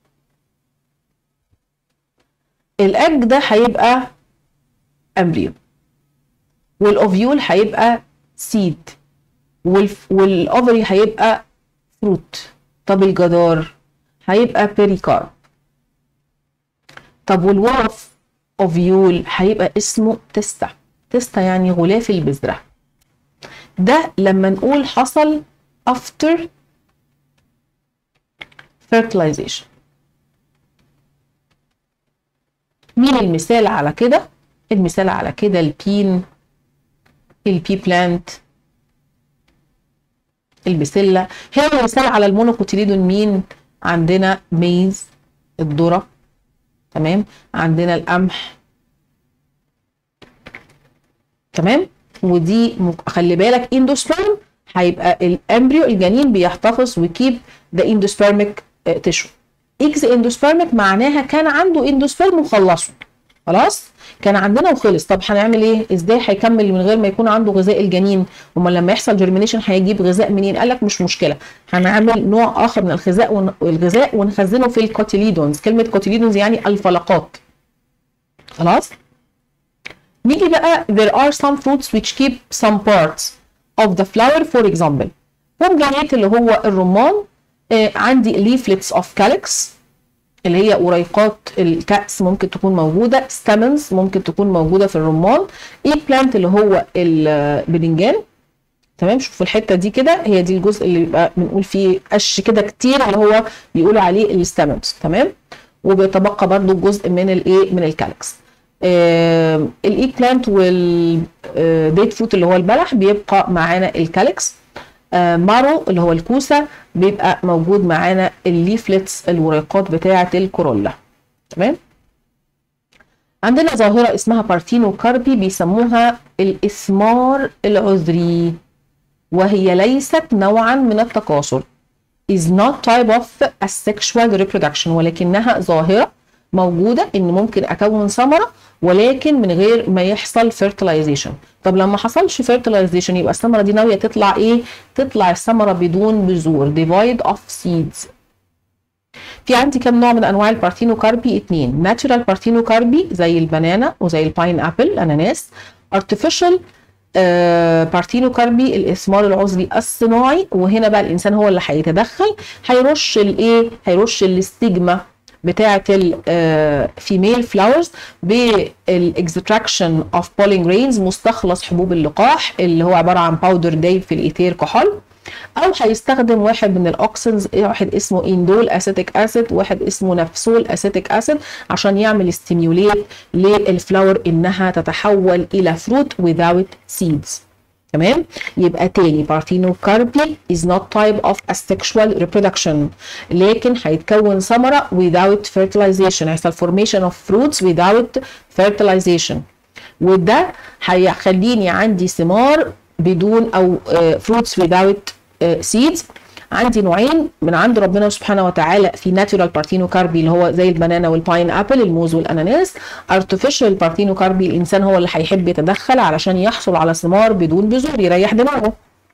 الاج ده هيبقى امبريو، والاوفيول هيبقى سيد، والاوفري هيبقى فروت. طب الجدار هيبقى بيريكارب. طب والورف اوفيول هيبقى اسمه تستا. تستا يعني غلاف البذرة. ده لما نقول حصل after fertilization. مين المثال على كده؟ المثال على كده البين، البي بلانت، البسلة. هنا المثال على المونوكوتيليدون مين؟ عندنا ميز، الذرة. تمام؟ عندنا القمح. تمام؟ ودي خلي بالك اندوسبيرم هيبقى الامبريو الجنين بيحتفظ ويكيب ذا اندوسبيرميك تيشو. اكس اندوسبيرميك معناها كان عنده اندوسبيرم وخلصه. خلاص؟ كان عندنا وخلص. طب هنعمل ايه؟ ازاي هيكمل من غير ما يكون عنده غذاء الجنين؟ امال لما يحصل جيرمينيشن هيجيب غذاء منين؟ قال لك مش مشكله، هنعمل نوع اخر من الغذاء ونخزنه في الكوتيليدونز. كلمه كوتيليدونز يعني الفلقات. خلاص؟ نيجي بقى there are some fruits which keep some parts of the flower for example. بومجرانيت اللي هو الرمان. عندي leaflets of calyx اللي هي وريقات الكأس ممكن تكون موجودة. stamens ممكن تكون موجودة في الرمان. eggplant اللي هو الباذنجان. تمام؟ شوفوا الحتة دي كده، هي دي الجزء اللي بيبقى بنقول فيه قش كده كتير اللي هو بيقولوا عليه الستامنز. تمام؟ وبيتبقى برضو جزء من الايه؟ من الكالكس. الايج بلانت والديت فروت اللي هو البلح بيبقى معانا الكالكس. مارو اللي هو الكوسه بيبقى موجود معانا الليفلتس الوريقات بتاعه الكورولا. تمام؟ عندنا ظاهره اسمها بارثينوكاربي بيسموها الاثمار العذري، وهي ليست نوعا من التكاثر. is not type of asexual reproduction، ولكنها ظاهره موجوده ان ممكن اكون ثمره ولكن من غير ما يحصل fertilization. طب لما حصلش fertilization يبقى الثمره دي ناويه تطلع ايه؟ تطلع الثمره بدون بذور، devoid of seeds. في عندي كم نوع من انواع البارثينوكاربي؟ 2. ناتشورال بارثينوكاربي زي البنانا وزي الباين ابل اناناس. artificial بارثينوكاربي الاثمار العذري الصناعي، وهنا بقى الانسان هو اللي هيتدخل، هيرش الايه؟ هيرش الاستجما بتاعه الفيميل فلاورز بالاكستراكشن اوف بولين جرينز، مستخلص حبوب اللقاح اللي هو عباره عن باودر دايب في الايثير كحول، او هيستخدم واحد من الاوكسنز، واحد اسمه اندول اسيتيك اسيد، واحد اسمه نفسول اسيتيك اسيد، عشان يعمل ستيميوليت للفلاور انها تتحول الى فروت without seeds. تمام؟ يبقى تاني بارثينوكاربي is not type of asexual reproduction، لكن هيتكون ثمره without fertilization، هيحصل formation of fruits without fertilization، وده هيخليني عندي ثمار بدون او fruits without seeds. عندي نوعين من عند ربنا سبحانه وتعالى في ناتشورال بارثينوكاربي اللي هو زي البنانا والباين ابل الموز والاناناس. ارتفيشال بارثينوكاربي الانسان هو اللي هيحب يتدخل علشان يحصل على ثمار بدون بذور يريح دماغه.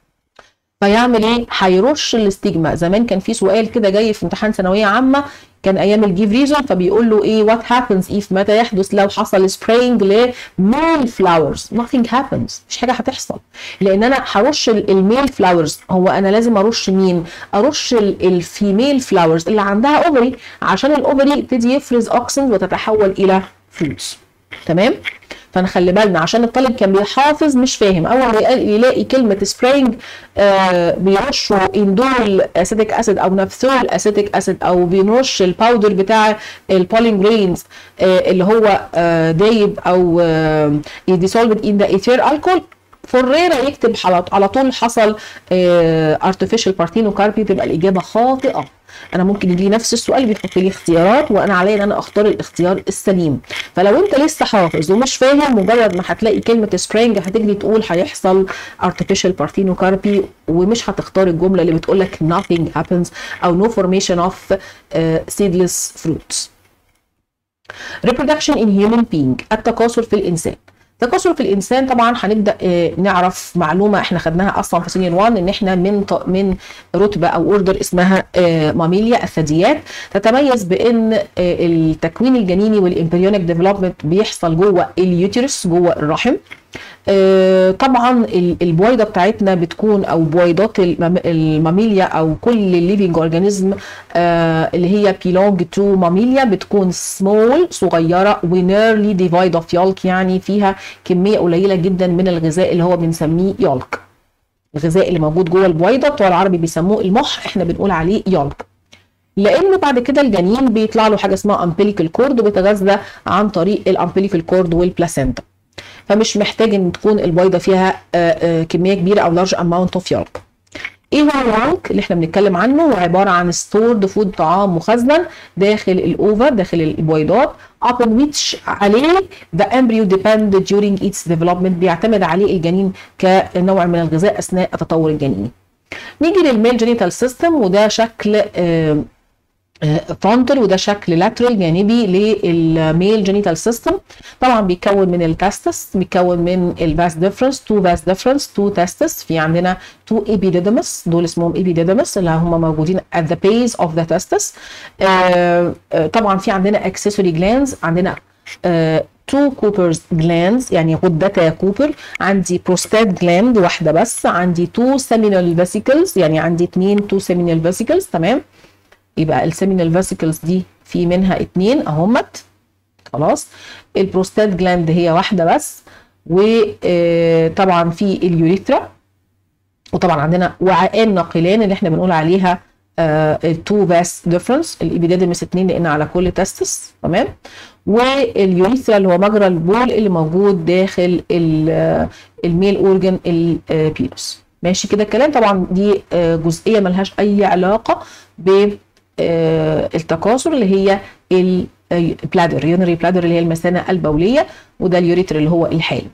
فيعمل ايه؟ هيرش الاستجما. زمان كان في سؤال كده جاي في امتحان ثانويه عامه، كان ايام الجيف ريزون، فبيقول له ايه وات هابنز اف، متى يحدث لو حصل سبرينج لميل فلاورز؟ nothing happens، مش حاجه هتحصل، لان انا هرش الميل فلاورز. هو انا لازم ارش مين؟ ارش الفيميل فلاورز اللي عندها اوفري، عشان الاوفري يبتدي يفرز اوكسنز وتتحول الى فروتس. تمام؟ فنخلي بالنا عشان الطالب كان بيحافظ مش فاهم، اول ما يلاقي كلمه سبراينج بيرشوا اندول اسيتيك اسيد او نفثول اسيتيك اسيد، او بيرش الباودر بتاع البولينج جرينز اللي هو دايب او ديسولفد ان ذا ايثير الكول، فوريرا يكتب على طول حصل artificial parthenocarpy، تبقى الاجابه خاطئه. انا ممكن يجي لي نفس السؤال بيحط لي اختيارات وانا عليا ان انا اختار الاختيار السليم. فلو انت لسه حافظ ومش فاهم، مجرد ما هتلاقي كلمه سبرينج هتجري تقول هيحصل artificial parthenocarpy، ومش هتختار الجمله اللي بتقول لك nothing happens او no formation of seedless fruits. reproduction in human being، التكاثر في الانسان. التكاثر في الانسان طبعا هنبدا نعرف معلومه احنا خدناها اصلا في سينيور 1، ان احنا من رتبه او اوردر اسمها ماميليا الثدييات، تتميز بان التكوين الجنيني والامبريونيك ديفلوبمنت بيحصل جوه اليوتيرس، جوه الرحم. طبعا البويضه بتاعتنا بتكون، او بويضات الماميليا او كل الليفينج اورجانيزم اللي هي بيلونج تو ماميليا، بتكون سمول صغيره ونيرلي ديفايد اوف يولك، يعني فيها كميه قليله جدا من الغذاء اللي هو بنسميه يولك. الغذاء اللي موجود جوه البويضه بتوع العربي بيسموه المح، احنا بنقول عليه يولك. لان بعد كده الجنين بيطلع له حاجه اسمها امبليكال كورد، وبيتغذى عن طريق الامبليكال كورد والبلاسينتا، فمش محتاج ان تكون البويضه فيها كميه كبيره او لارج اماونت اوف يولك. ايه هو اليولك اللي احنا بنتكلم عنه؟ هو عباره عن ستورد فود، طعام مخزن داخل الاوفر، داخل البويضات، upon which عليه the embryo depend during its development، بيعتمد عليه الجنين كنوع من الغذاء اثناء التطور الجنيني. نيجي للميل جينيتال سيستم، وده شكل فرونتال وده شكل لاترال جانبي للميل جينيتال سيستم. طبعا بيتكون من التستس، بيتكون من الفاس ديفرنس، تو فاس ديفرنس، تو تستس، في عندنا تو ايبيديدمس، دول اسمهم ايبيديدمس اللي هم موجودين at the base of the testis. طبعا في عندنا accessory glands، عندنا تو كوبرز جلاندز يعني غدتا كوبر، عندي بروستات جلاند واحده بس، عندي تو سيمينال فيسيكلز يعني عندي 2 تو سيمينال فيسيكلز، تمام. يبقى السيمينال فيسيكلز دي في منها 2 اهمت، خلاص. البروستات جلاند هي واحده بس، وطبعا في اليوريثرا، وطبعا عندنا وعاءان ناقلان اللي احنا بنقول عليها التو باس ديفرنس، الابيديدمس 2 لان على كل تستس، تمام. واليوريثرا اللي هو مجرى البول اللي موجود داخل الميل اورجن البينوس. ماشي كده الكلام. طبعا دي جزئيه ملهاش اي علاقه بالتكاثر، اللي هي البلادر، يونري بلادر اللي هي المثانه البوليه، وده اليوريثرا اللي هو الحالب.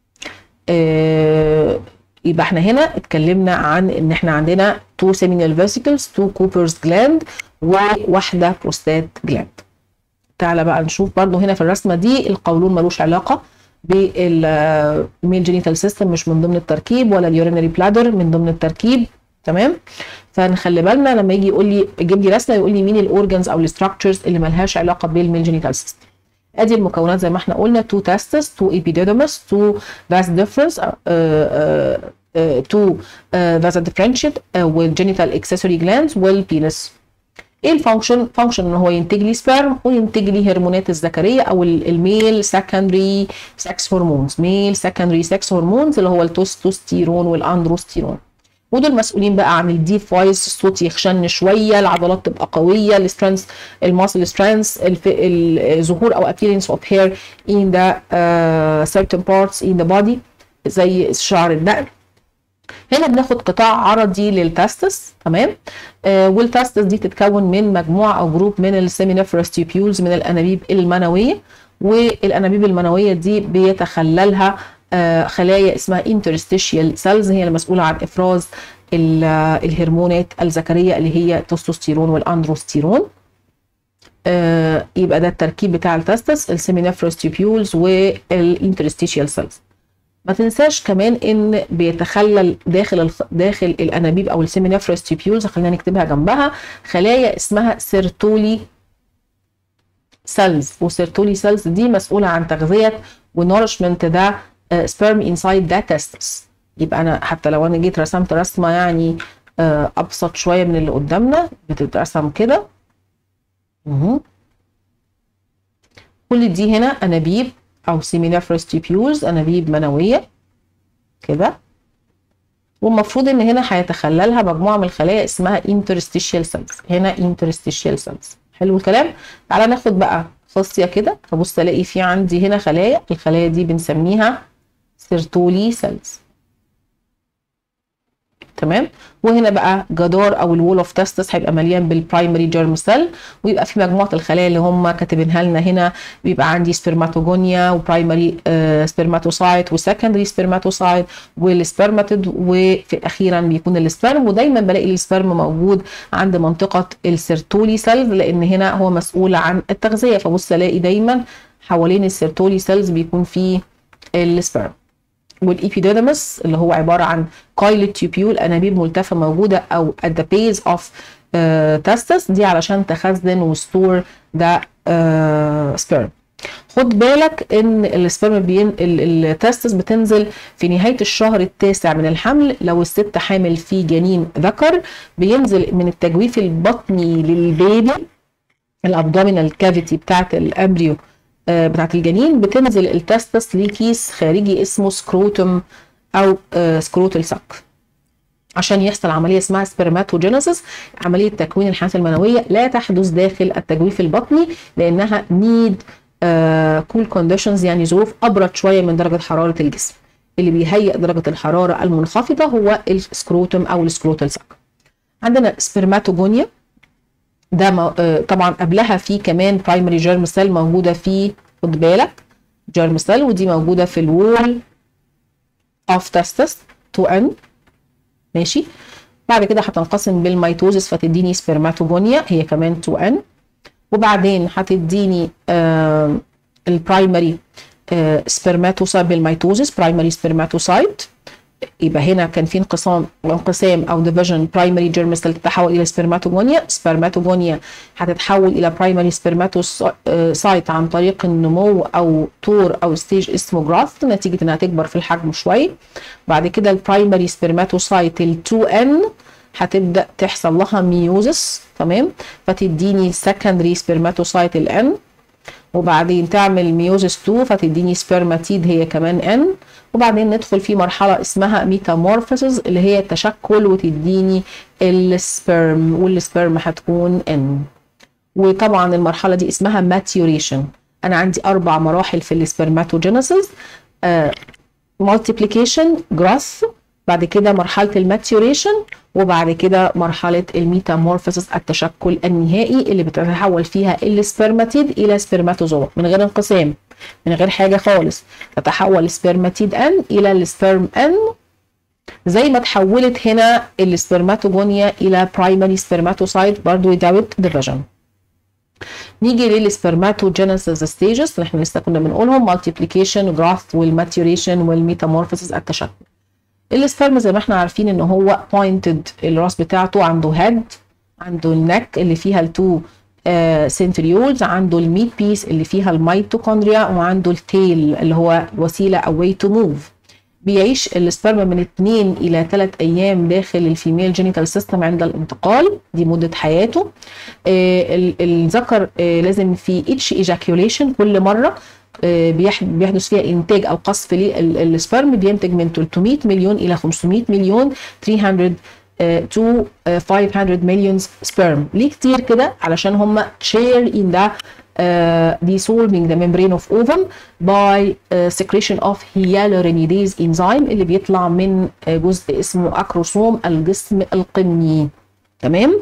يبقى احنا هنا اتكلمنا عن ان احنا عندنا 2 seminal vesicles، 2 كوبرز جلاند، وواحده بروستات جلاند. تعالى بقى نشوف برضو هنا في الرسمه دي القولون ملوش علاقه بالميل جينيتال سيستم، مش من ضمن التركيب، ولا اليورينري بلادر من ضمن التركيب، تمام. فنخلي بالنا لما يجي يقول لي يجيب لي رسمه يقول لي مين الاورجنز او الستراكشرز اللي ملهاش علاقه بالميل جينيتال سيستم. ادي المكونات زي ما احنا قلنا: 2 testes، 2 epididymis، 2 vas deferens، 2 vasa differentiate، والجينيتال اكسسوري جلاندز، والبينس. ايه الفانكشن؟ فانكشن ان هو ينتج لي سبيرم وينتج لي هرمونات الذكريه او الميل سكندري سكس هرمونز، ميل سكندري سكس هرمونز اللي هو التستوستيرون والاندروستيرون، ودول مسؤولين بقى عن الديب فويس، الصوت يخشن شويه، العضلات تبقى قويه، السترينث، الماسل سترينث، الظهور او appearance of hair in the certain parts in the body زي شعر الدقن. هنا بناخد قطاع عرضي للتستس، تمام. والتستس دي تتكون من مجموعه او جروب من السيمينيفرس تيوبيولز، من الانابيب المنويه، والانابيب المنويه دي بيتخللها خلايا اسمها interstitial cells، هي المسؤوله عن افراز الهرمونات الذكريه اللي هي التستوستيرون والاندروستيرون. يبقى ده التركيب بتاع التستس، السيمينيفرس تيوبيولز والانترستيشيال سيلز. ما تنساش كمان ان بيتخلل داخل الانابيب او السيمينيفرس تيوبيولز، خلينا نكتبها جنبها، خلايا اسمها سيرتولي سيلز، والسيرتولي سيلز دي مسؤوله عن تغذيه ونورشمنت ده sperm inside the testis. يبقى انا حتى لو انا جيت رسمت رسمه يعني ابسط شويه من اللي قدامنا، بتترسم كده. كل دي هنا انابيب او seminiferous tubules، انابيب منويه كده. والمفروض ان هنا هيتخللها مجموعه من الخلايا اسمها interstitial cells. هنا interstitial cells. حلو الكلام. تعالى ناخد بقى خاصيه كده، فبص الاقي في عندي هنا خلايا، الخلايا دي بنسميها سيرتولي سيلز. تمام. وهنا بقى جدار او الوول اوف تستس هيبقى مليان بالبرايمري جيرم سيل، ويبقى في مجموعه الخلايا اللي هم كاتبينها لنا هنا، بيبقى عندي سبرماتوجونيا وبرايمري سبرماتوسايت وسكندري سبرماتوسايت والسبرماتيد، وفي اخيرا بيكون السبرم. ودايما بلاقي السبرم موجود عند منطقه السيرتولي سيلز، لان هنا هو مسؤول عن التغذيه. فبص الاقي دايما حوالين السيرتولي سيلز بيكون فيه السبرم. والإيبيديدمس اللي هو عبارة عن قايلة تيوبيول، أنابيب ملتفة موجودة أو at the base of testis، دي علشان تخزن وستور ده سبرم. خد بالك ان السبرم التستس بتنزل في نهاية الشهر التاسع من الحمل. لو الست حامل في جنين ذكر بينزل من التجويف البطني للبيبي، الابدومينال كافيتي بتاعت الامبريو بتاعت الجنين، بتنزل التستس لكيس خارجي اسمه سكروتوم او سكروتال ساك، عشان يحصل عمليه اسمها سبرماتوجينيسيس، عمليه تكوين الحيوانات المنويه. لا تحدث داخل التجويف البطني لانها نيد كول كونديشنز، يعني ظروف ابرد شويه من درجه حراره الجسم. اللي بيهيئ درجه الحراره المنخفضه هو السكروتوم او السكروتال ساك. عندنا سبرماتوجونيا، ده طبعا قبلها في كمان برايمري جيرم سيل موجوده في، خد بالك، جيرم سيل، ودي موجوده في الوول اوف تستس 2N. ماشي. بعد كده هتنقسم بالميتوزس فتديني سبرماتوجونيا هي كمان 2N، وبعدين هتديني البرايمري سبرماتوسايت بالميتوزس، برايمري سبرماتوسايت. يبقى هنا كان في انقسام او ديفيجن، برايمري جيرم سيل تتحول الى سبرماتوجونيا، سبرماتوجونيا هتتحول الى برايمري سبرماتوسايت عن طريق النمو او طور او ستيج اسمه جراث، نتيجه انها تكبر في الحجم شويه. بعد كده البرايمري سبرماتوسايت ال2N هتبدا تحصل لها ميوزس، تمام، فتديني سكندري سبرماتوسايت الN، وبعدين تعمل ميوزس 2 فتديني سبرماتيد هي كمان N، وبعدين ندخل في مرحلة اسمها ميتامورفوسيس اللي هي التشكل وتديني السبرم، والسبرم هتكون N. وطبعا المرحلة دي اسمها ماتيوريشن. أنا عندي 4 مراحل في السبرماتوجينيسيس، مالتيبليكيشن، جراث، بعد كده مرحلة الماتيوريشن، وبعد كده مرحلة الميتامورفوسيس التشكل النهائي اللي بتتحول فيها السبرماتيد إلى سبرماتوزوا من غير انقسام، من غير حاجة خالص. تتحول السبرماتيد N إلى السبرم N، زي ما تحولت هنا السبرماتوجونيا إلى برايمري سبرماتوسايت برضو without division. نيجي للسبرماتوجينيسيس ستيجز اللي احنا لسه كنا بنقولهم، مالتيبليكيشن، جراث، والماتيوريشن، والميتامورفوسيس التشكل. السبرم زي ما احنا عارفين ان هو بوينتد، الراس بتاعته عنده هيد، عنده النك اللي فيها التو سنتريولز، عنده الميت بيس اللي فيها الميتوكوندريا، وعنده التيل اللي هو وسيله او واي تو موف. بيعيش السبرم من 2 إلى 3 أيام داخل الفيميل جينيتال سيستم عند الانتقال، دي مدة حياته. الذكر لازم في each ejaculation كل مرة بيحدث فيها انتاج او قصف للسبرم، بينتج من 300 مليون الى 500 مليون 300 to 500 مليون سبرم. ليه كتير كده؟ علشان هم share in the dissolving the membrane of ovum by secretion of hyaluronidase enzyme اللي بيطلع من جزء اسمه اكروسوم الجسم القمني. تمام.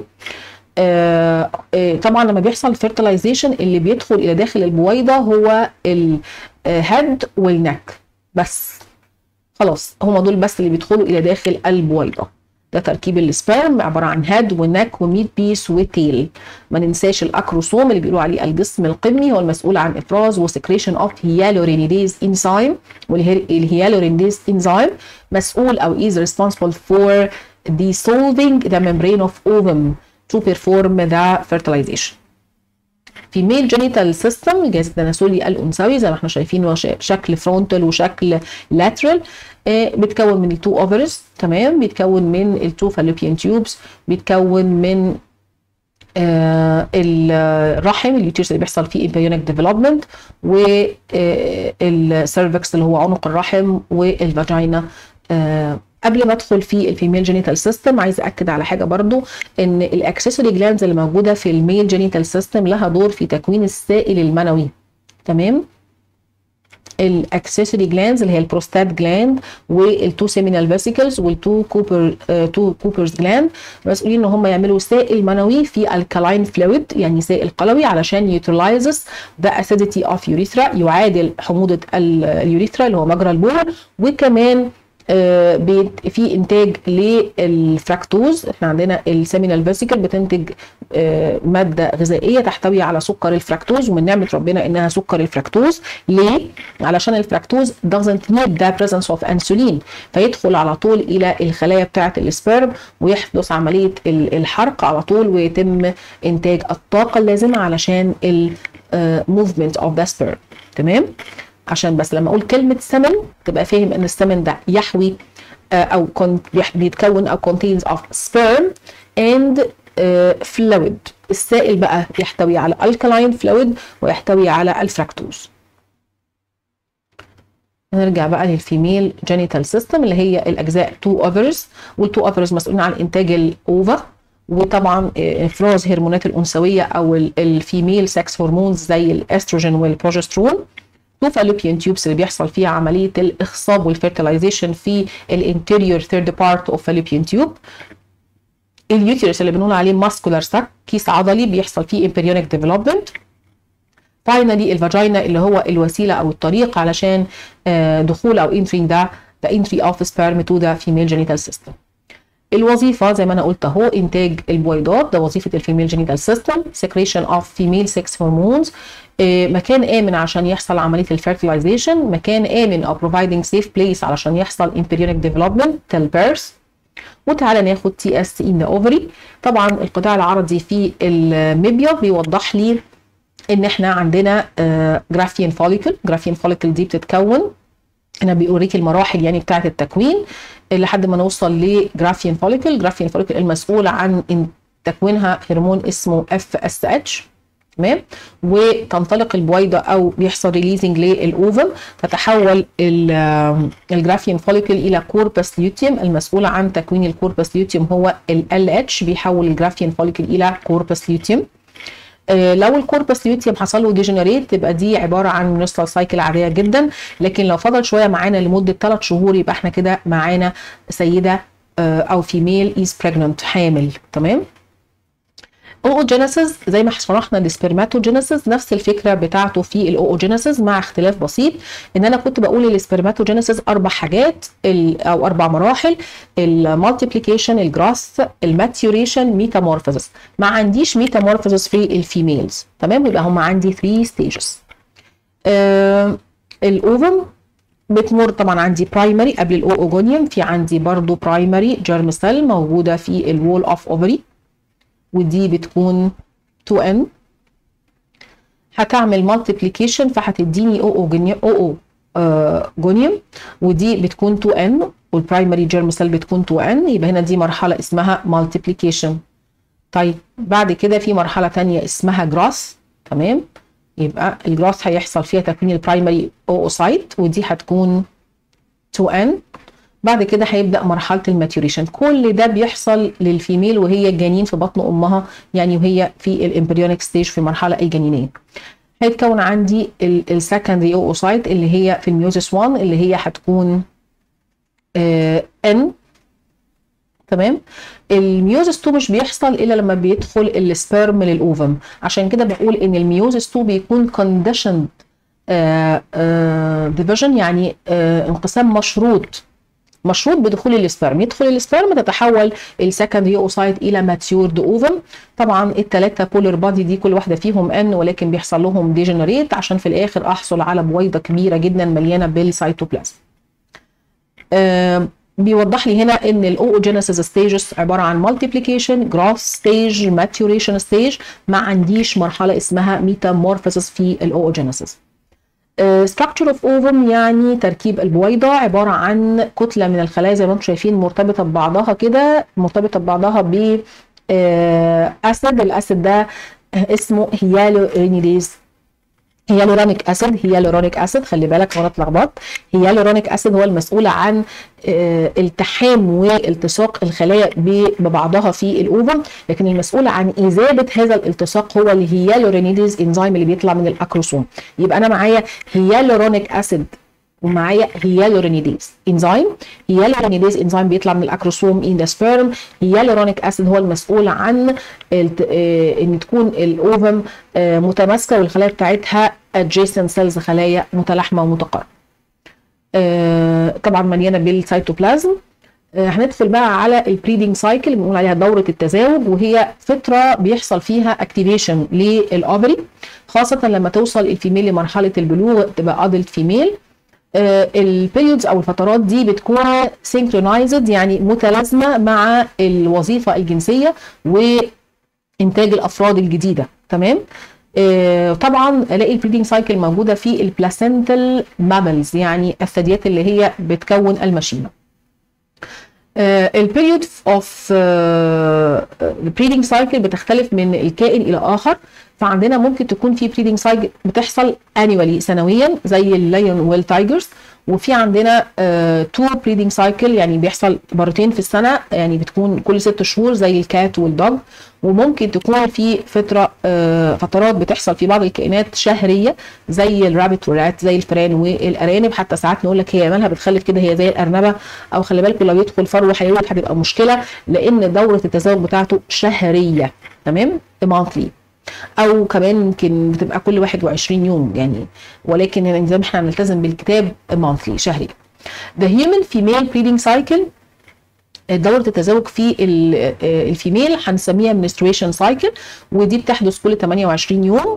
طبعا لما بيحصل fertilization اللي بيدخل الى داخل البويضه هو الهيد والنك بس، خلاص هما دول بس اللي بيدخلوا الى داخل البويضه. ده تركيب السبرم عباره عن هيد ونك وميت بيس وتيل. ما ننساش الاكروسوم اللي بيقولوا عليه الجسم القمني، هو المسؤول عن افراز وسكريشن اوف هيالورينيديز انزيم، والهيالورينيديز انزيم مسؤول او is responsible for dissolving the membrane of ovum to perform the fertilization. في male genital system الجهاز التناسلي الانثوي زي ما احنا شايفين شكل فرونتال وشكل lateral، بيتكون من التو اوفرز، تمام، بيتكون من التو فالوبيان تيوبس، بيتكون من الرحم اليوتيرس اللي بيحصل فيه امبريونيك ديفلوبمنت، والسيرفكس اللي هو عنق الرحم، والفاجينا. قبل ما ادخل في الفيميل جينيتال سيستم عايز اكد على حاجه برضو، ان الاكسسوري جلاندز اللي موجوده في الميل جينيتال سيستم لها دور في تكوين السائل المنوي. تمام. الاكسسوري جلاندز اللي هي البروستات جلاند والتو سيمينال فيسيكلز والتو كوبرز جلاند مسؤولين ان هم يعملوا سائل منوي في الكالاين فلويد، يعني سائل قلوي، علشان يوتيلايزز ذا اسيديتي اوف يوريثرا، يعادل حموضه اليوريثرا اللي هو مجرى البول. وكمان في انتاج للفراكتوز. احنا عندنا السيمينال فيسيكل بتنتج ماده غذائيه تحتوي على سكر الفراكتوز، ومن نعمه ربنا انها سكر الفراكتوز. ليه؟ علشان الفراكتوز doesn't need the presence of insulin، فيدخل على طول الى الخلايا بتاعه السبيرم ويحدث عمليه الحرق على طول، ويتم انتاج الطاقه اللازمه علشان movement of the sperm. تمام. عشان بس لما اقول كلمه سمن تبقى فاهم ان السمن ده يحوي او بيتكون او contains of sperm and fluid. السائل بقى يحتوي على alkaline fluid ويحتوي على الفراكتوز. نرجع بقى للفيميل جينيتال سيستم اللي هي الاجزاء 2 اوفرز، وال2 اوفرز مسؤولين عن انتاج الاوفا، وطبعا افراز هرمونات الانثويه او الفيميل سكس هرمونز زي الاستروجين والبروجسترون. فالوبيان تيوبس اللي بيحصل فيها عمليه الاخصاب والفيرتلايزيشن في الانتيريور ثيرد بارت اوف فالوبيان تيوب. اليوتيرس اللي بنقول عليه ماسكولار ساك، كيس عضلي بيحصل فيه امبريونيك ديفلوبمنت. فاينالي الفاجينا اللي هو الوسيله او الطريق علشان دخول او the entry of sperm to the female genital system. الوظيفه زي ما انا قلت اهو انتاج البويضات، ده وظيفه الفيميل جينيتال سيستم. secretion of female sex hormones. مكان امن عشان يحصل عمليه الفيرتلايزيشن، مكان امن او providing safe place علشان يحصل embryonic development till birth. وتعالى ناخد TS in the ovary. طبعا القطاع العرضي في الميبيا بيوضح لي ان احنا عندنا جرافيان فوليكل. جرافيان فوليكل دي بتتكون، هنا بيوريك المراحل يعني بتاعه التكوين لحد ما نوصل لجرافيان فوليكل. جرافيان فوليكل المسؤول عن تكوينها هرمون اسمه FSH. تمام. وتنطلق البويضه او بيحصل ريليزنج للاوفم، تتحول الجرافيان فوليكل الى كوربس ليوتيوم. المسؤول عن تكوين الكوربس ليوتيوم هو LH، بيحول الجرافيان فوليكل الى كوربس ليوتيوم. لو الكوربس ليوتيوم حصل له ديجنريت تبقى دي عباره عن منسترال سايكل عاديه جدا، لكن لو فضل شويه معانا لمده 3 شهور يبقى احنا كده معانا سيده او فيميل از بريجننت، حامل. تمام. اوجينيسيس زي ما شرحنا السبرماتوجينيسيس نفس الفكره بتاعته في الاوجينيسيس مع اختلاف بسيط، ان انا كنت بقول السبرماتوجينيسيس 4 حاجات او 4 مراحل: المالتيبليكيشن، الجراس، الماتيوريشن، ميتامورفوزس. ما عنديش ميتامورفوزس في الفيميلز. تمام. يبقى هم عندي 3 ستيجز. الاوفم بتمر طبعا عندي برايمري قبل الاوجونيوم، في عندي برضو برايمري جيرم سيل موجوده في الوول اوف اوفري، ودي بتكون 2N. هتعمل مالتيبليكيشن فهتديني اوجونيوم، ودي بتكون 2N، والبرايمري جيرم سيل بتكون 2N. يبقى هنا دي مرحله اسمها مالتيبليكيشن. طيب بعد كده في مرحله ثانيه اسمها جراس. تمام. يبقى الجراس هيحصل فيها تكوين البرايمري اوسايت، ودي هتكون 2N. بعد كده هيبدا مرحله الماتيوريشن. كل ده بيحصل للفيميل وهي جنين في بطن امها، يعني وهي في الامبريونيك ستيج في المرحله الجنينيه. هيتكون عندي السكندري اوسايت اللي هي في الميوزيس 1 اللي هي هتكون N. تمام. الميوزيس 2 مش بيحصل الا لما بيدخل السبرم للاوفم، عشان كده بقول ان الميوزيس 2 بيكون كونديشند ديفيجن، يعني انقسام مشروط بدخول السبرم. يدخل السبرم تتحول السكندري اوسايت الى ماتيورد اوفم. طبعا ال3 بولر بادي دي كل واحده فيهم ان، ولكن بيحصل لهم ديجنريت عشان في الاخر احصل على بويضه كبيره جدا مليانه بالسيتوبلازم. بيوضح لي هنا ان الاوجينيسيس ستيجز عباره عن مالتيبليكيشن، جراف ستيج، ماتيوريشن ستيج. ما عنديش مرحله اسمها ميتامورفوسس في الاوجينيسيس. structure of ovum يعني تركيب البويضة عبارة عن كتلة من الخلايا زي ما انتم شايفين مرتبطة ببعضها كده، مرتبطة ببعضها اسيد. الاسيد ده اسمه هيالورونيك اسيد. خلي بالك وانا اتلخبطت. هيالورونيك اسيد هو المسؤول عن التحام والتصاق الخلايا ببعضها في الاوفم، لكن المسؤول عن اذابه هذا الالتصاق هو الهيالورونيديز انزيم اللي بيطلع من الاكروسوم. يبقى انا معايا هيالورونيك اسيد ومعايا هيالورونيديز انزيم. هيالورونيديز انزيم بيطلع من الاكروسوم ان ذا سبيرم. هيالورونيك اسيد هو المسؤول عن ان تكون الاوفم متماسكه والخلايا بتاعتها adjacent cells، خلايا متلاحمه ومتقاربه. طبعا مليانه بالسيتوبلازم. هندخل بقى على البريدنج سايكل اللي بنقول عليها دوره التزاوج، وهي فتره بيحصل فيها اكتيفيشن للاوفري، خاصه لما توصل الفيميل لمرحله البلوغ تبقى ادلت فيميل. البيريودز او الفترات دي بتكون سينكرونايزد، يعني متلازمه مع الوظيفه الجنسيه وانتاج الافراد الجديده. تمام. طبعا الاقي البريدنج سايكل موجوده في البلاسنتال ماملز، يعني الثدييات اللي هي بتكون المشيمه. البيريود اوف البريدنج سايكل بتختلف من الكائن الى اخر، فعندنا ممكن تكون في بريدنج سايكل بتحصل انيوالي سنويا زي اللايون والتايجرز، وفي عندنا تو بريدنج سايكل يعني بيحصل مرتين في السنه، يعني بتكون كل 6 شهور زي الكات والدوج، وممكن تكون في فترات بتحصل في بعض الكائنات شهريه زي الرابت والرات زي الفئران والارانب. حتى ساعات نقول لك هي مالها بتخلف كده، هي زي الارنبه، او خلي بالكم لو يدخل فرو هيولد هتبقى مشكله لان دوره التزاوج بتاعته شهريه. تمام، مانثلي، او كمان يمكن بتبقى كل 21 يوم يعني، ولكن زي ما احنا هنلتزم بالكتاب مانثلي شهري. The human female breeding cycle، دورة التزاوج في الفيميل هنسميها menstruation cycle، ودي بتحدث كل 28 يوم.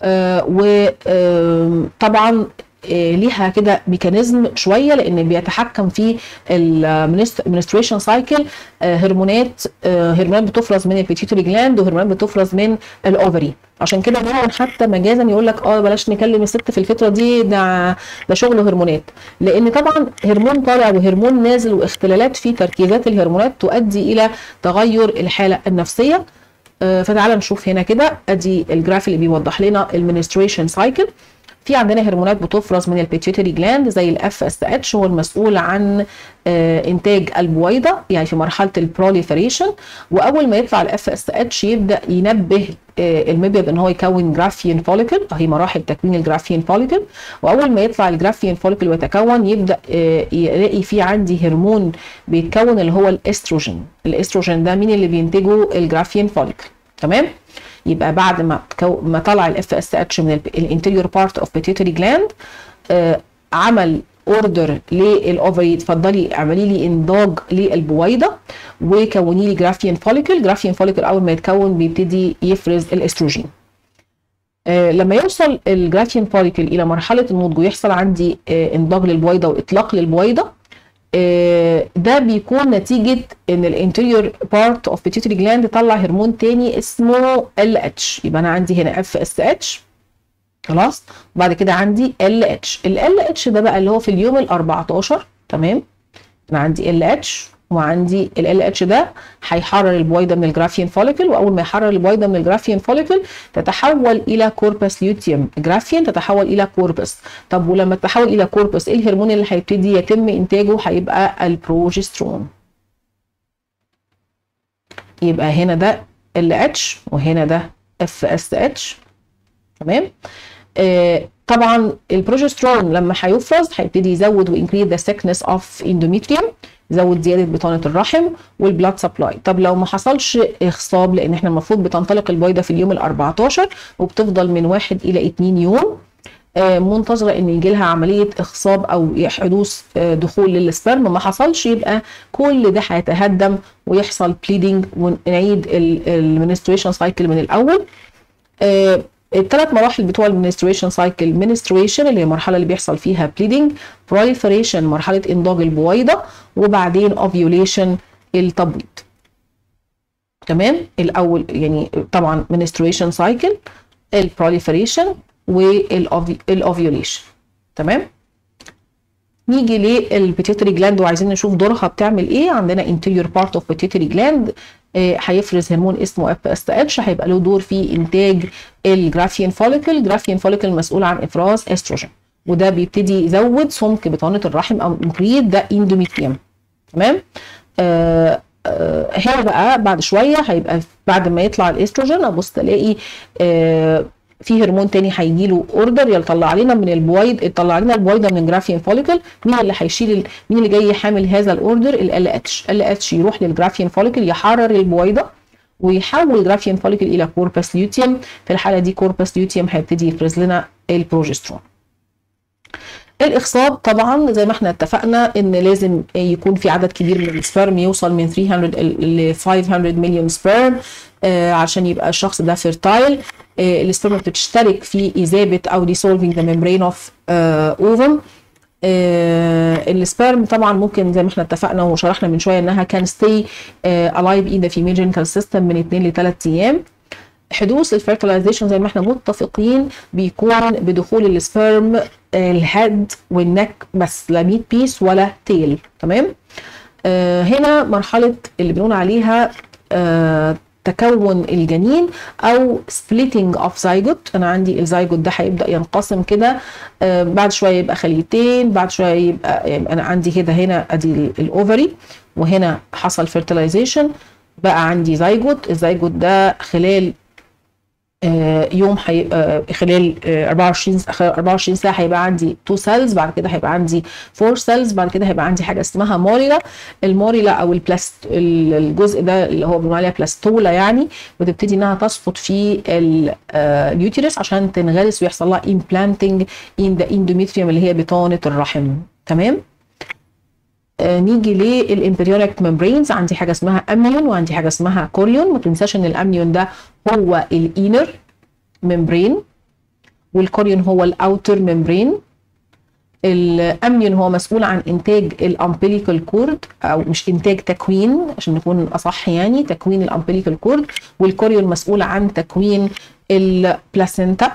وطبعا ليها كده ميكانيزم شويه، لان بيتحكم في المنستريشن سايكل هرمونات بتفرز من البيتيوتري جلاند وهرمونات بتفرز من الاوفري. عشان كده دايما حتى مجازا يقول لك بلاش نكلم الست في الفتره دي، ده شغل هرمونات، لان طبعا هرمون طالع وهرمون نازل واختلالات في تركيزات الهرمونات تؤدي الى تغير الحاله النفسيه. فتعالى نشوف هنا كده، ادي الجراف اللي بيوضح لنا المنستريشن سايكل. في عندنا هرمونات بتفرز من البيتيوتري جلاند زي الاف اس اتش، هو المسؤول عن انتاج البويضه يعني في مرحله البروليفريشن. واول ما يطلع الاف اس اتش يبدا ينبه المبيض ان هو يكون جرافيين فوليكل، هي مراحل تكوين الجرافيين فوليكل. واول ما يطلع الجرافيين فوليكل ويتكون يبدا يلاقي في عندي هرمون بيتكون اللي هو الاستروجين. الاستروجين ده مين اللي بينتجه؟ الجرافيين فوليكل. تمام. يبقى بعد ما طلع الاف اس اتش من الانتيريور بارت اوف بيتيوتري جلاند، عمل اوردر للاوفري، اتفضلي اعملي لي انضاج للبويضه وكوني لي جرافيين فوليكل. جرافيين فوليكل اول ما يتكون بيبتدي يفرز الاستروجين. لما يوصل الجرافيين فوليكل الى مرحله النضج ويحصل عندي انضاج للبويضه واطلاق للبويضه، ده بيكون نتيجه ان الانتيريور بارت اوف بيتيوتري جلاند طلع هرمون تاني اسمه ال اتش. يبقى انا عندي هنا اف اس اتش خلاص، وبعد كده عندي ال اتش. ال اتش ده بقى اللي هو في اليوم ال 14. تمام. انا عندي ال اتش وعندي ال اتش ده هيحرر البويضه من الجرافيين فوليكل، واول ما يحرر البويضه من الجرافيين فوليكل تتحول الى كوربس ليوتيوم. جرافيين تتحول الى كوربس. طب ولما تتحول الى كوربس ايه الهرمون اللي هيبتدي يتم انتاجه؟ هيبقى البروجسترون. يبقى هنا ده ال اتش وهنا ده اف اس اتش. تمام. طبعا البروجسترون لما هيفرز هيبتدي يزود وانكريز ذا سيكنس اوف اندوميتريوم، يزود زياده بطانه الرحم والبلاد سبلاي. طب لو ما حصلش اخصاب، لان احنا المفروض بتنطلق البويضه في اليوم ال 14 وبتفضل من 1 إلى 2 يوم منتظره ان يجي لها عمليه اخصاب او حدوث دخول للسبرم، ما حصلش، يبقى كل ده هيتهدم ويحصل بليدنج ونعيد المنستريشن سايكل من الاول. الثلاث مراحل بتوع المنستريشن سايكل: منستريشن اللي هي المرحله اللي بيحصل فيها بليدنج، بروليفريشن مرحله انضاج البويضه، وبعدين اوفيوليشن التبويض. تمام. الاول يعني طبعا منستريشن سايكل، البروليفريشن والاوفيوليشن. تمام. نيجي للبيتيوتري جلاند وعايزين نشوف دورها بتعمل ايه. عندنا interior part of pituitary gland هيفرز هرمون اسمه FSH، هيبقى له دور في انتاج الجرافيان فوليكل. الجرافيان فوليكل مسؤول عن افراز استروجين، وده بيبتدي يزود سمك بطانه الرحم او المقييد، ده اندوميتريوم. تمام. هنا بقى بعد شويه هيبقى بعد ما يطلع الاستروجين ابص الاقي في هرمون تاني هيجي له اوردر يطلع لنا من البويض، يطلع لنا البويضه من الجرافيان فوليكل. مين اللي هيشيل مين اللي جاي حامل هذا الاوردر؟ ال اتش يروح للجرافيان فوليكل يحرر البويضه ويحول الجرافيان فوليكل الى كوربس ليوتيوم. في الحاله دي كوربس ليوتيوم هيبتدي يفرز لنا البروجسترون. الاخصاب طبعا زي ما احنا اتفقنا ان لازم يكون في عدد كبير من السبرم، يوصل من 300 ل 500 مليون سبرم عشان يبقى الشخص ده فيرتايل. السبرم بتشترك في اذابه او dissolving the membrane of ovum. السبرم طبعا ممكن زي ما احنا اتفقنا وشرحنا من شويه انها can stay alive in the female genital system من 2 ل 3 ايام. حدوث الفيرتلايزيشن زي ما احنا متفقين بيكون بدخول السبرم الهيد والنك بس، لا ميت بيس ولا تيل. تمام. هنا مرحله اللي بنقول عليها تكون الجنين او سبليتنج اوف زايجوت. انا عندي الزايجوت ده هيبدا ينقسم كده، بعد شويه يبقى خليتين، بعد شويه يبقى انا عندي كده هنا ادي الاوفري وهنا حصل فيرتلايزيشن، بقى عندي زايجوت. الزايجوت ده خلال يوم خلال 24 ساعه هيبقى عندي 2 سيلز، بعد كده هيبقى عندي 4 سيلز، بعد كده هيبقى عندي حاجه اسمها موريلا. الموريلا او الجزء ده اللي هو بنقول عليها بلاستولا يعني، بتبتدي انها تسقط في اليوتيرس عشان تنغرس ويحصل لها implanting in the endometrium اللي هي بطانه الرحم. تمام. نيجي للامبريونيك ممبرينز. عندي حاجه اسمها امنيون وعندي حاجه اسمها كوريون. ما تنساش ان الامنيون ده هو الانر ممبرين والكوريون هو الاوتر ممبرين. الامنيون هو مسؤول عن انتاج الامبليكال كورد، او مش انتاج، تكوين عشان نكون اصح يعني، تكوين الامبليكال كورد. والكوريون مسؤول عن تكوين البلاسينتا،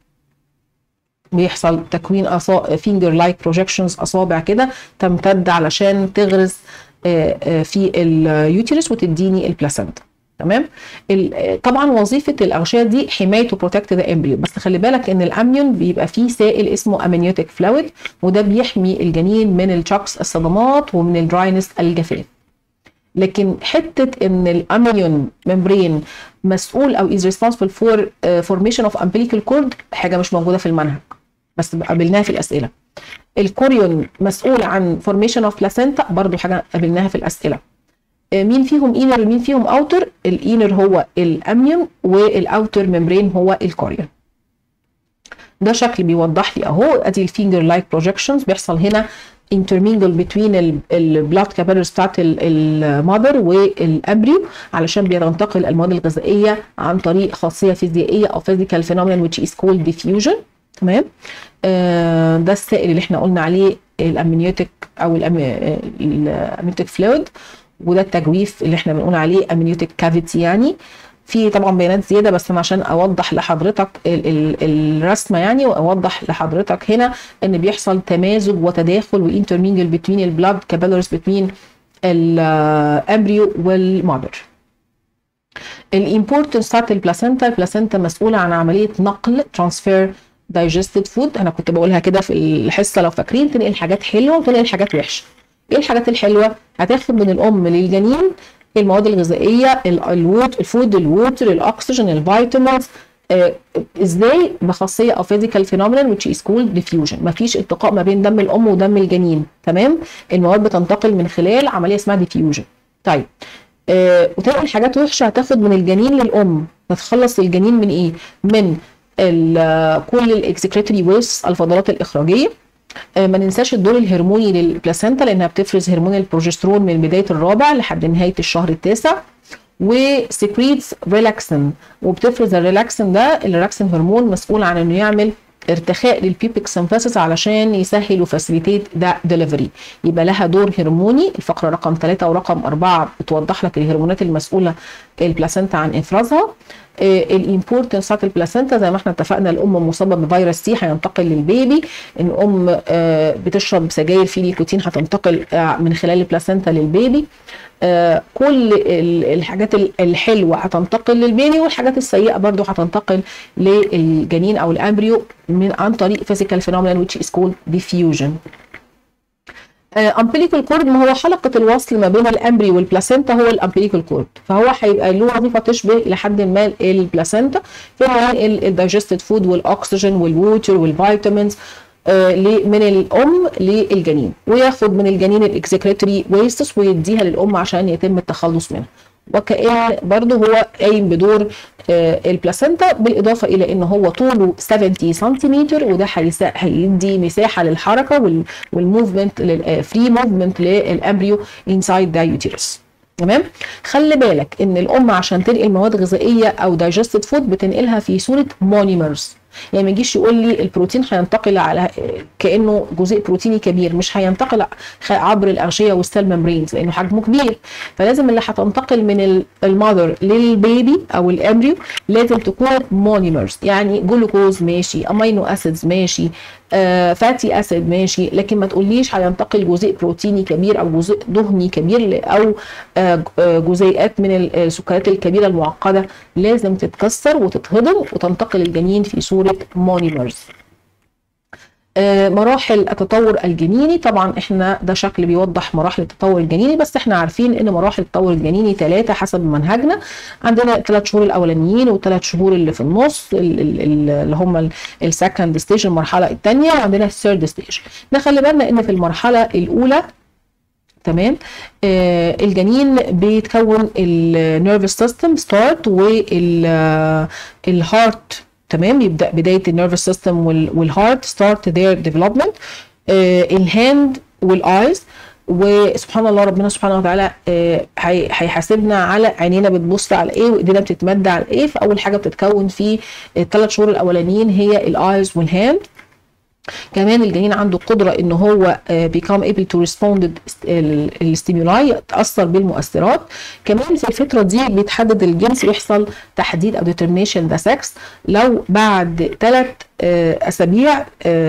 بيحصل تكوين فينجر لايك بروجكشنز، اصابع كده تمتد علشان تغرز في اليوتيرس وتديني البلاسنتا. تمام. طبعا وظيفه الاغشيه دي حمايه وبروتكت ذا امبريو، بس خلي بالك ان الامنيون بيبقى فيه سائل اسمه امنيوتيك فلويد، وده بيحمي الجنين من الشوكس الصدمات ومن الدراينس الجفاف. لكن حته ان الامنيون ممبرين مسؤول او is responsible for formation of umbilical cord حاجه مش موجوده في المنهج بس قابلناها في الاسئله. الكوريون مسؤول عن formation of placenta، برضو حاجه قابلناها في الاسئله. مين فيهم انر ومين فيهم اوتر؟ الانر هو الامنيون والاوتر ممبرين هو الكوريون. ده شكل بيوضح لي اهو، ادي الفينجر لايك بروجكشنز بيحصل هنا intermingle between البلاد كابيلرز بتاعت المادر والامبريو علشان بينتقل المواد الغذائيه عن طريق خاصيه فيزيائيه او physical phenomenon which is called diffusion. تمام. ده السائل اللي احنا قلنا عليه الامنيوتيك او الامنيوتيك فلويد، وده التجويف اللي احنا بنقول عليه امنيوتيك كافيتي. يعني في طبعا بيانات زياده بس انا عشان اوضح لحضرتك الرسمه يعني، واوضح لحضرتك هنا ان بيحصل تمازج وتداخل وانترمينجل بين البلاد كابيلرز بين الامبريو والمادر. الامبورتنس بتاعت البلاسينتا مسؤوله عن عمليه نقل ترانسفير دايجستد فود. انا كنت بقولها كده في الحصه لو فاكرين، تنقل حاجات حلوه وتنقل حاجات وحشه. ايه الحاجات الحلوه؟ هتاخد من الام للجنين المواد الغذائيه، الفود، الووتر، الاكسجين، الفيتامينز. ازاي؟ بخاصيه او فيزيكال فينومينال which is called diffusion. مفيش التقاء ما بين دم الام ودم الجنين. تمام. المواد بتنتقل من خلال عمليه اسمها diffusion. طيب وتنقل حاجات وحشه هتاخد من الجنين للام. هتخلص الجنين من ايه؟ من كل الاكسكريتوري ويست، الفضلات الاخراجيه. ما ننساش الدور الهرموني للبلاسينتا لانها بتفرز هرمون البروجسترون من بدايه الرابع لحد نهايه الشهر التاسع، وسكريتس ريلاكسين، وبتفرز الريلاكسين هرمون مسؤول عن انه يعمل ارتخاء للبيبيك سيمفيسيس علشان يسهل وفاسيليتيت ده ديليفري. يبقى لها دور هرموني. الفقره رقم 3 ورقم 4 بتوضح لك الهرمونات المسؤوله البلاسينتا عن افرازها. الامبورتنس بتاعت البلاسنتا زي ما احنا اتفقنا، الام مصابه بفيروس سي هينتقل للبيبي، الام بتشرب سجاير فيه نيكوتين هتنتقل من خلال البلاسنتا للبيبي. كل الحاجات الحلوه هتنتقل للبيبي، والحاجات السيئه برضو هتنتقل للجنين او الامبريو عن طريق physical phenomenon which is called diffusion. umbilical cord ما هو حلقه الوصل ما بين الامبريو والبلاسنتا هو الامبليكال كورد، فهو هيبقى له وظيفه تشبه الى حد ما البلاسنتا في الدايجستد فود والاكسجين والووتر والفيتامينز من الام للجنين، وياخد من الجنين الاكسكريتوري ويستس ويديها للام عشان يتم التخلص منها. وكأن برضه هو قايم بدور البلاسنتا، بالاضافه الى ان هو طوله 70 سنتيمتر، وده هيدي مساحه للحركه والموفمنت فري موفمنت للامبريو انسايد ذا يوتيرس. تمام. خلي بالك ان الام عشان تنقل مواد غذائيه او دايجستد فود بتنقلها في صوره مونيمرز، يعني ما يجيش يقول لي البروتين هينتقل على كانه جزيء بروتيني كبير، مش هينتقل عبر الاغشيه والسيل ممبرينز لانه حجمه كبير، فلازم اللي هتنتقل من المذر للبيبي او الامبريو لازم تكون مونيمرز، يعني جلوكوز ماشي، امينو اسيدز ماشي، فاتي اسيد ماشي، لكن ما تقوليش هينتقل جزيء بروتيني كبير او جزيء دهني كبير او جزيئات من السكريات الكبيره المعقده، لازم تتكسر وتتهضم وتنتقل الجنين في صوره مونيمرز. مراحل التطور الجنيني، طبعا احنا ده شكل بيوضح مراحل التطور الجنيني، بس احنا عارفين ان مراحل التطور الجنيني 3 حسب منهجنا. عندنا 3 شهور الاولانيين و3 شهور اللي في النص اللي هم السكند ستيج المرحله الثانيه، وعندنا الثيرد ستيج. نخلي بالنا ان في المرحله الاولى تمام الجنين بيتكون النيرفس سيستم ستارت والهارت، تمام، يبدا بدايه النيرفس سيستم والهارت ستارت ذير ديفلوبمنت، الهاند والايز، وسبحان الله ربنا سبحانه وتعالى هيحاسبنا على عينينا بتبص على ايه وايدينا بتتمد على ايه. فاول حاجه بتتكون في ال3 شهور الاولانيين هي الايز والهاند. كمان الجنين عنده قدره ان هو become able to respond الستيمولاي، يتاثر بالمؤثرات. كمان في الفتره دي بيتحدد الجنس، يحصل تحديد او determination the sex لو بعد 3 اسابيع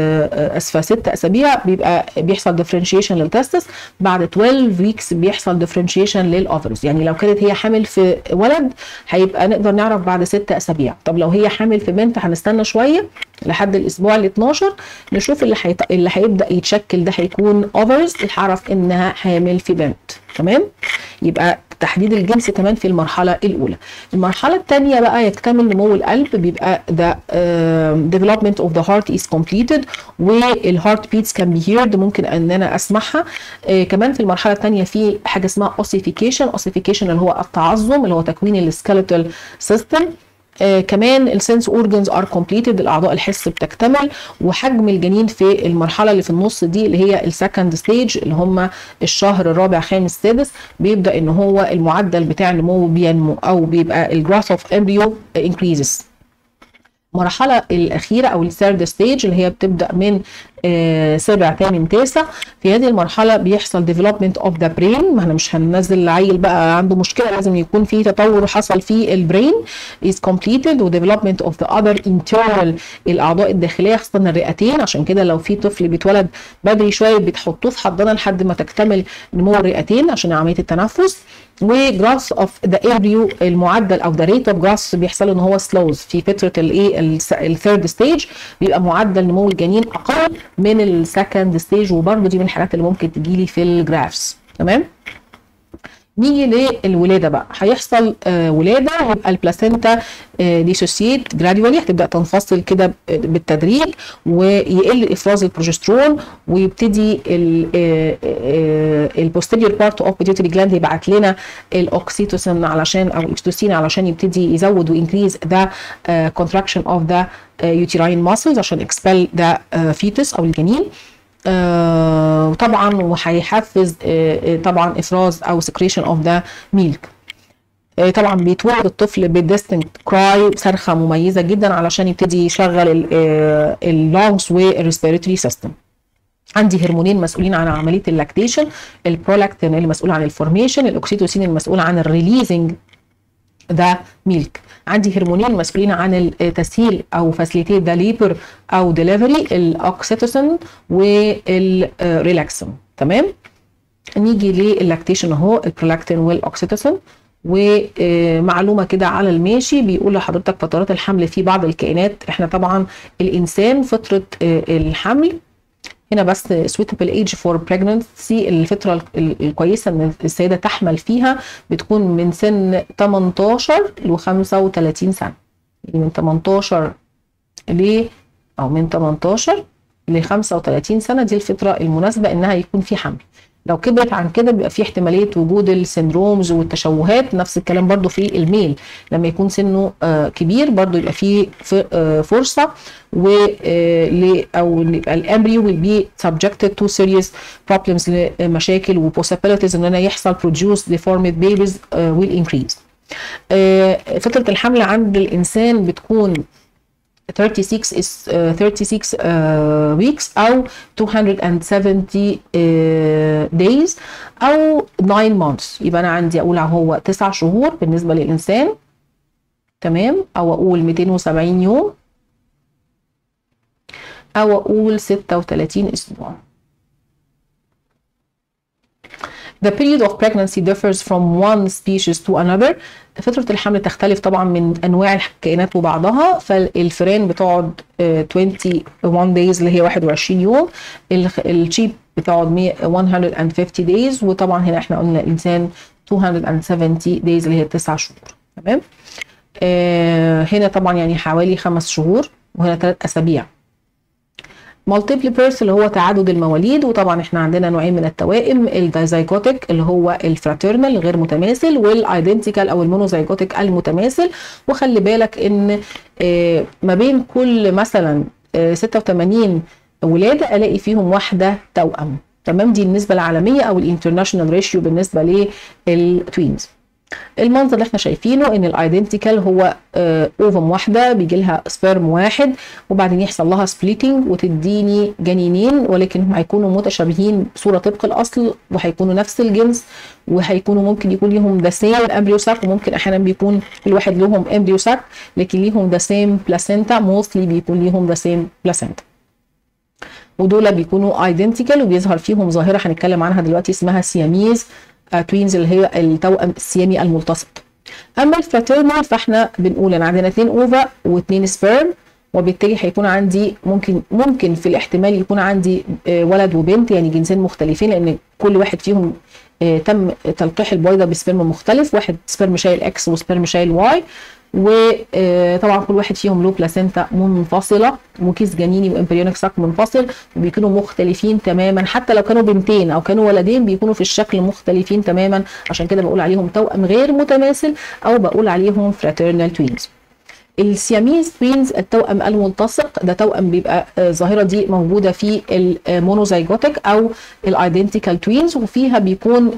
6 اسابيع بيحصل differentiation للتستس، بعد 12 weeks بيحصل differentiation للاوفرز. يعني لو كانت هي حامل في ولد هيبقى نقدر نعرف بعد 6 اسابيع، طب لو هي حامل في بنت هنستنى شويه لحد الاسبوع ال 12 نشوف اللي هيبدا يتشكل ده هيكون اوفرز، نعرف انها حامل في بنت. تمام. يبقى تحديد الجنس كمان في المرحله الاولى. المرحله الثانيه بقى يكتمل نمو القلب، بيبقى the development of the heart is completed والهارت beats can be heard، ممكن ان انا اسمعها. كمان في المرحله الثانيه في حاجه اسمها ossification اللي هو التعظم، اللي هو تكوين السكيلتال سيستم. كمان السنس اورجنز ار كومبليتد، الاعضاء الحس بتكتمل. وحجم الجنين في المرحله اللي في النص دي اللي هي السكند ستيج اللي هم الشهر الرابع خامس سادس، بيبدا ان هو المعدل بتاع النمو بينمو او بيبقى الجراث اوف امبريو انكريزز. المرحله الاخيره او الثيرد ستيج اللي هي بتبدا من 7 8 9، في هذه المرحله بيحصل ديفلوبمنت اوف ذا برين. ما احنا مش هننزل عيل بقى عنده مشكله، لازم يكون في تطور حصل في البرين از كومبليتد، وديفلوبمنت اوف ذا اذر انترنال الاعضاء الداخليه خاصه الرئتين. عشان كده لو في طفل بيتولد بدري شويه بتحطوه في حضانه لحد ما تكتمل نمو الرئتين عشان عمليه التنفس. وجراس اوف ذا امبريو المعدل او ذا ريت اوف جراس بيحصل ان هو سلوز في فتره الثيرد ستيج، بيبقى معدل نمو الجنين اقل من السكند ستيج، وبرده دي من الحاجات اللي ممكن تجيلي في الجرافس. تمام. نيجي للولاده بقى، هيحصل ولاده يبقى البلاسينتا ديسوسييت جراديولي، هتبدا تنفصل كده بالتدريج ويقل افراز البروجسترون، ويبتدي البوستيريور بارت اوف بيتيوتري جلاند يبعت لنا الاوكسيتوسين علشان او الاكستوسين علشان يبتدي يزود وانكريز ذا كونتراكشن اوف ذا يوتيراين ماسلز عشان اكسبل ذا فيتس او الجنين. وطبعا وهيحفز طبعا افراز او سكريشن اوف ذا ميلك. طبعا بيتولد الطفل بالديستنكت كراي، صرخه مميزه جدا علشان يبتدي يشغل اللونجز والريسبيراتوري سيستم. عندي هرمونين مسؤولين عن عمليه اللاكتيشن، البرولاكتين اللي مسؤول عن الفورميشن، الاكسيتوسين المسؤول عن الريليزنج ذا ميلك. عندي هرمونين مسؤولين عن التسهيل او فاسيليتيت ذا ليبر او ديليفري، الاوكسيتوسين والريلاكسين. تمام. نيجي للاكتيشن اهو، البرولاكتين والاوكسيتوسين. ومعلومه كده على الماشي بيقول لحضرتك فترات الحمل في بعض الكائنات. احنا طبعا الانسان فتره الحمل هنا بس suitable age for pregnancy، الفترة الكويسة ان السيدة تحمل فيها بتكون من سن 18 ل 35 سنة، يعني من 18 ل 35 سنة دي الفترة المناسبة انها يكون في حمل. لو كبرت عن كده بيبقى في احتماليه وجود السندرومز والتشوهات. نفس الكلام برضو في الميل لما يكون سنه كبير برضو يبقى في فرصه او يبقى الامبريو will be subjected to serious problems، لمشاكل وبوسيبيليتيز ان انا يحصل produce deformed babies will increase. فتره الحمل عند الانسان بتكون 36 weeks او 270 days او 9 months. يبقى انا عندي اقول هو 9 شهور بالنسبه للانسان، تمام، او اقول 270 يوم، او اقول 36 اسبوع. The period of pregnancy differs from one species to another. فترة الحمل تختلف طبعا من أنواع الكائنات وبعضها. فالفئران بتقعد 21 days اللي هي 21 يوم، الشيب بتقعد 150 days، وطبعا هنا احنا قلنا الإنسان 270 days اللي هي 9 شهور. تمام. هنا طبعا يعني حوالي 5 شهور، وهنا 3 أسابيع. مالتيبل بيرث اللي هو تعدد المواليد، وطبعا احنا عندنا نوعين من التوائم، الدايزايجوتيك اللي هو الفراترنال غير متماثل، والايدنتيكال او المونوزايجوتيك المتماثل. وخلي بالك ان ما بين كل مثلا 86 ولاده الاقي فيهم واحده توأم. تمام. دي النسبه العالميه او الانترناشونال ريشيو بالنسبه للتوينز. المنظر اللي احنا شايفينه ان الايدنتيكال هو اوفم واحده بيجي لها سبرم واحد، وبعدين يحصل لها سبليتنج وتديني جنينين، ولكن هيكونوا متشابهين بصوره طبق الاصل، وهيكونوا نفس الجنس، وهيكونوا ممكن يكون ليهم ذا سيم امبريو ساك، وممكن احيانا بيكون كل واحد لهم امبريو ساك لكن ليهم ذا سيم بلاسينتا، موستلي بيكون ليهم ذا سيم بلاسينتا. ودول بيكونوا ايدنتيكال وبيظهر فيهم ظاهره هنتكلم عنها دلوقتي اسمها سياميز توينز اللي هي التوأم السيامي الملتصق. اما الفراترنال فاحنا بنقول انا عندنا 2 اوفا و2 سبيرم، وبالتالي هيكون عندي ممكن في الاحتمال يكون عندي ولد وبنت، يعني جنسين مختلفين، لان كل واحد فيهم تم تلقيح البويضه بسبرم مختلف، واحد سبرم شايل اكس وسبرم شايل واي، وطبعا كل واحد فيهم له بلاسينتا منفصله وكيس جنيني وامبريونيك ساك منفصل، وبيكونوا مختلفين تماما. حتى لو كانوا بنتين او كانوا ولدين بيكونوا في الشكل مختلفين تماما، عشان كده بقول عليهم توأم غير متماثل او بقول عليهم فراترنال توينز. السياميز توينز التوأم الملتصق ده توأم بيبقى الظاهره دي موجوده في المونوزايجوتيك او الايدنتيكال توينز، وفيها بيكون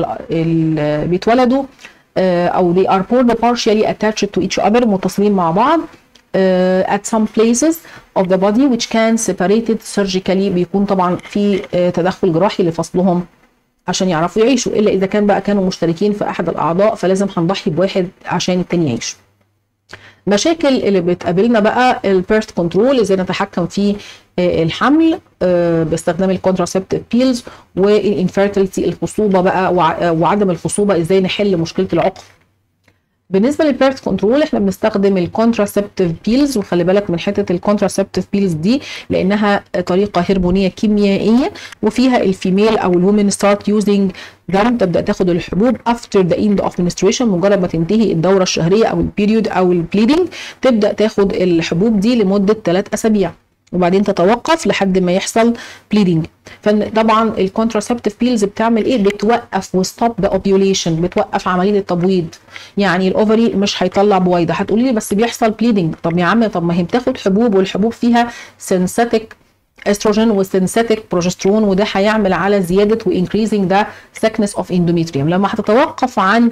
بيتولدوا او they are born partially attached to each other، متصلين مع بعض at some places of the body which can separated surgically. بيكون طبعا في تدخل جراحي لفصلهم عشان يعرفوا يعيشوا، الا اذا كان بقى كانوا مشتركين في احد الاعضاء فلازم هنضحي بواحد عشان التاني يعيش. مشاكل اللي بتقابلنا بقى البيرث كنترول، ازاي نتحكم في الحمل باستخدام الكونتراسبتيف بيلز، والانفيرتيلتي الخصوبه بقى وعدم الخصوبه ازاي نحل مشكله العقم. بالنسبه للبيرث كنترول احنا بنستخدم الكونتراسبتيف بيلز، وخلي بالك من حته الكونتراسبتيف بيلز دي لانها طريقه هرمونيه كيميائيه، وفيها الفيميل او الومن ستارت يوزنج ذم، تبدا تاخد الحبوب افتر ذا اند اوف menstruation، مجرد ما تنتهي الدوره الشهريه او البيريود او البليدنج تبدا تاخد الحبوب دي لمده 3 أسابيع، وبعدين تتوقف لحد ما يحصل بليدنج. فطبعا الكونتراسبتيف بيلز بتعمل ايه؟ بتوقف وستوب ذا اوفيوليشن، بتوقف عمليه التبويض. يعني الاوفري مش هيطلع بويضه. هتقولي لي بس بيحصل بليدنج. طب يا عم، طب ما هي بتاخد حبوب، والحبوب فيها سينثيتك استروجين وسينثيتك بروجسترون، وده هيعمل على زياده وانكريزنج ذا thickness اوف اندوميتريوم. لما هتتوقف عن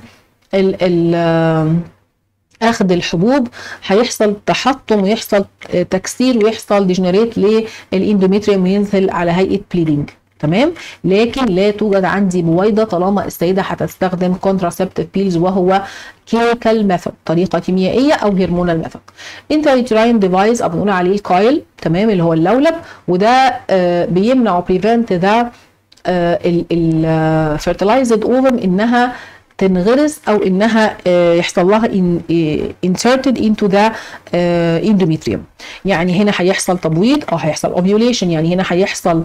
اخذ الحبوب هيحصل تحطم ويحصل تكسير ويحصل ديجنريت للاندوميتريوم وينزل على هيئه بليدنج. تمام. لكن لا توجد عندي بويضه طالما السيده هتستخدم contraceptive pills وهو chemical method، طريقه كيميائيه او هرمونال ميثود. intrauterine device او بنقول عليه الكايل، تمام، اللي هو اللولب، وده بيمنع prevent ذا fertilized ovum انها تنغرس او انها يحصل لها inserted into the endometrium. يعني هنا هيحصل تبويض او هيحصل ovulation، يعني هنا هيحصل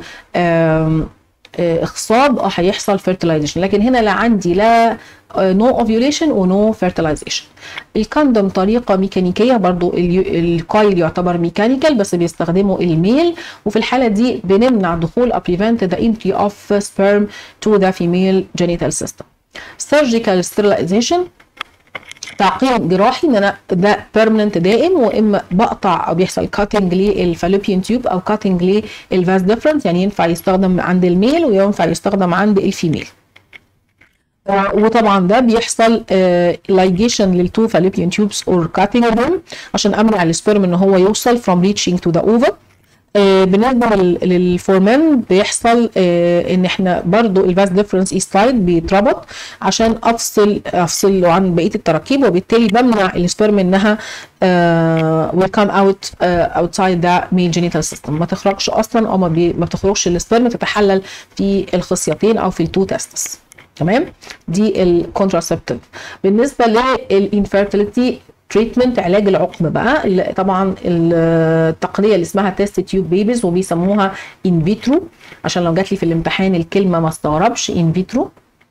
اخصاب او هيحصل fertilization، لكن هنا لا عندي لا no ovulation و no fertilization. الكندوم طريقه ميكانيكيه، برضو الكايل يعتبر ميكانيكال بس بيستخدموا الميل، وفي الحاله دي بنمنع دخول or prevent the entry of sperm to the female genital system. surgical sterilization تعقيم جراحي، ان انا ده بيرمننت دائم، واما بقطع او بيحصل كاتنج للفالوبيان تيوب او كاتنج للفاس ديفرنس، يعني ينفع يستخدم عند الميل وينفع يستخدم عند الفيميل. وطبعا ده بيحصل لايجيشن للتو فالوبيان تيوبس اور كاتنج عشان امنع السبرم ان هو يوصل from reaching to the ovum. بالنسبه للفورمان بيحصل ان احنا برضو الفاس ديفرنس ايستايد بيتربط عشان افصل عن بقيه التراكيب، وبالتالي بمنع السبرم انها will come out outside the male genital system، ما تخرجش اصلا او ما بتخرجش السبرم تتحلل في الخصيتين او في التو تستس. تمام، دي الكونتراسبتيف. بالنسبه للانفيرتيليتي تريتمنت، علاج العقم بقى، طبعا التقنيه اللي اسمها تيست تيوب بيبيز وبيسموها ان فيترو، عشان لو جات لي في الامتحان الكلمه ما استغربش، ان فيترو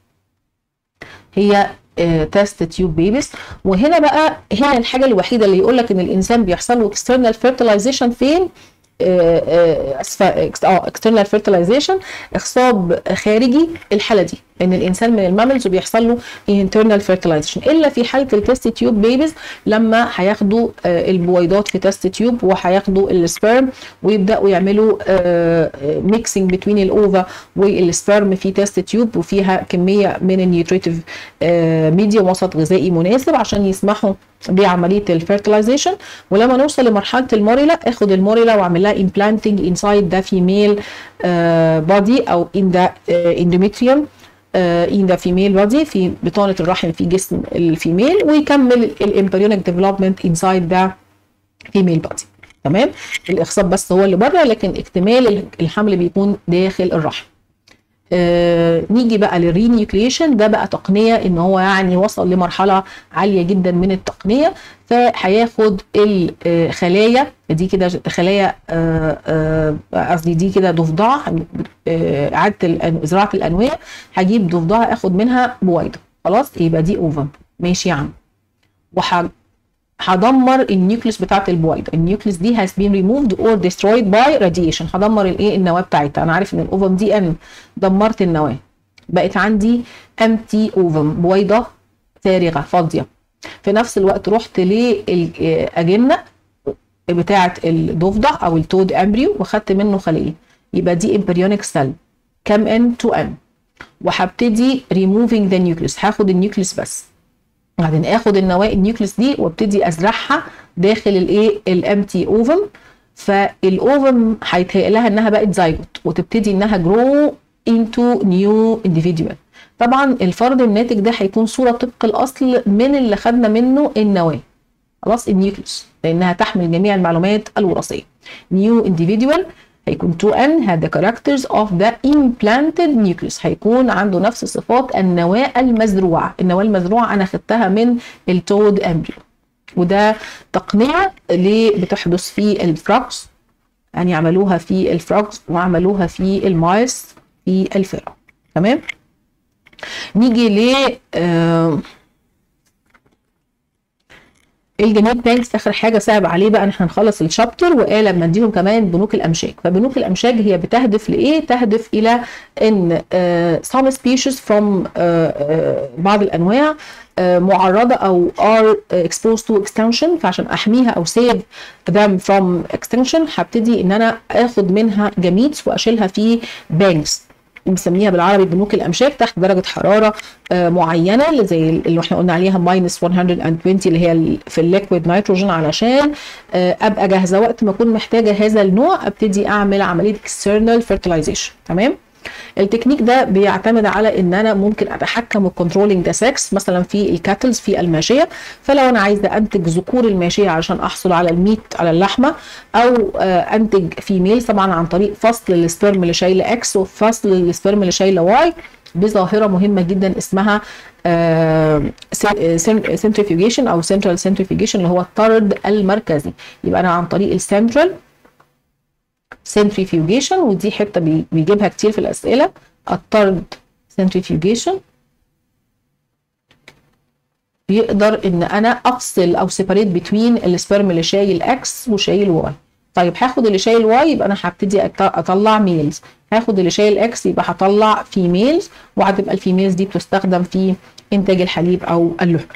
هي تيست تيوب بيبيز. وهنا بقى هنا الحاجه الوحيده اللي يقول لك ان الانسان بيحصل له اكسترنال فيرتلايزيشن فين، external fertilization، اخصاب خارجي، الحاله دي ان الانسان من الماملز وبيحصل له internal fertilization، الا في حاله التست تيوب بيبيز لما هياخدوا البويضات في تست تيوب وهياخدوا السبرم ويبداوا يعملوا ميكسنج بين الاوفا والسبرم في تست تيوب، وفيها كميه من النيوتريتيف ميديا، وسط غذائي مناسب عشان يسمحوا بعمليه الفيرتلايزيشن. ولما نوصل لمرحله الموريلا اخد الموريلا واعمل لها implanting inside the female body او in the endometrium in the female body، في بطانه الرحم في جسم الفيميل، ويكمل الامبريونيك ديفلوبمنت inside the female body. تمام، الاخصاب بس هو اللي بره، لكن اكتمال الحمل بيكون داخل الرحم. نيجي بقى للرينيوكليشن، ده بقى تقنيه ان هو يعني وصل لمرحله عاليه جدا من التقنيه، فهياخد الخلايا دي كده، خلايا قصدي دي كده ضفدع، اعاده زراعه الانويه، هجيب ضفدع اخد منها بويضه، خلاص يبقى دي اوفم، ماشي يا عم، هدمر النيوكليس بتاعت البويضه. النيوكليس دي has been removed or destroyed by radiation، هدمر الايه، النواه بتاعتها. انا عارف ان الاوفم دي ان دمرت النواه، بقت عندي empty اوفم، بويضه فارغه فاضيه. في نفس الوقت رحت للاجنه بتاعه الضفدع او التود امبريو وخدت منه خليه، يبقى دي امبريونيك سيل كام ان تو ان، وهبتدي removing the nucleus، هاخد النيوكليس بس، بعدين اخد النواه النيوكليس دي وابتدي ازرعها داخل الايه، الامتي اوفم. فالاوفم هيتهيأ لها انها بقت زايجوت وتبتدي انها جرو انتو نيو individual. طبعا الفرد الناتج ده هيكون صوره طبق الاصل من اللي خدنا منه النواه، خلاص النيوكليس، لانها تحمل جميع المعلومات الوراثيه. نيو individual هيكون 2n had the characters of the implanted nucleus، هيكون عنده نفس صفات النواة المزروعة. النواة المزروعة أنا خدتها من التود امبريو، وده تقنية اللي بتحدث في الفراكس، يعني عملوها في الفراكس وعملوها في المايس في الفئران. تمام، نيجي ل الجنين بانكس، اخر حاجه صعب عليه بقى ان احنا نخلص الشابتر، وقال لما نديهم كمان بنوك الامشاج. فبنوك الامشاج هي بتهدف لايه؟ تهدف الى ان some species from بعض الانواع معرضه او are exposed to extinction، فعشان احميها او save them from extinction هبتدي ان انا اخد منها جميتس واشيلها في بانكس، بنسميها بالعربي بنوك الامشاج، تحت درجه حراره معينه زي اللي احنا قلنا عليها ماينس 120 اللي هي في الليكويد نيتروجين، علشان ابقى جاهزه وقت ما اكون محتاجه هذا النوع ابتدي اعمل عمليه external fertilization. تمام، التكنيك ده بيعتمد على ان انا ممكن اتحكم كنترولينج ذا سكس مثلا في الكاتلز في الماشيه. فلو انا عايزه انتج ذكور الماشيه علشان احصل على الميت على اللحمه، او انتج فيميل طبعا عن طريق فصل السبرم اللي شايله اكس وفصل السبرم اللي شايله واي بظاهره مهمه جدا اسمها سنتريفيوجيشن او سنترال سنتريفيوجيشن اللي هو الطرد المركزي. يبقى انا عن طريق السنترال سنتريفيوجيشن، ودي حته بيجيبها كتير في الاسئله، الطرد سنتريفيوجيشن بيقدر ان انا افصل او سيبريت بتوين السبرم اللي شايل اكس وشايل واي. طيب هاخد اللي شايل واي يبقى انا هبتدي اطلع ميلز، هاخد اللي شايل اكس يبقى هطلع فيميلز، وهتبقى الفيميلز دي بتستخدم في انتاج الحليب او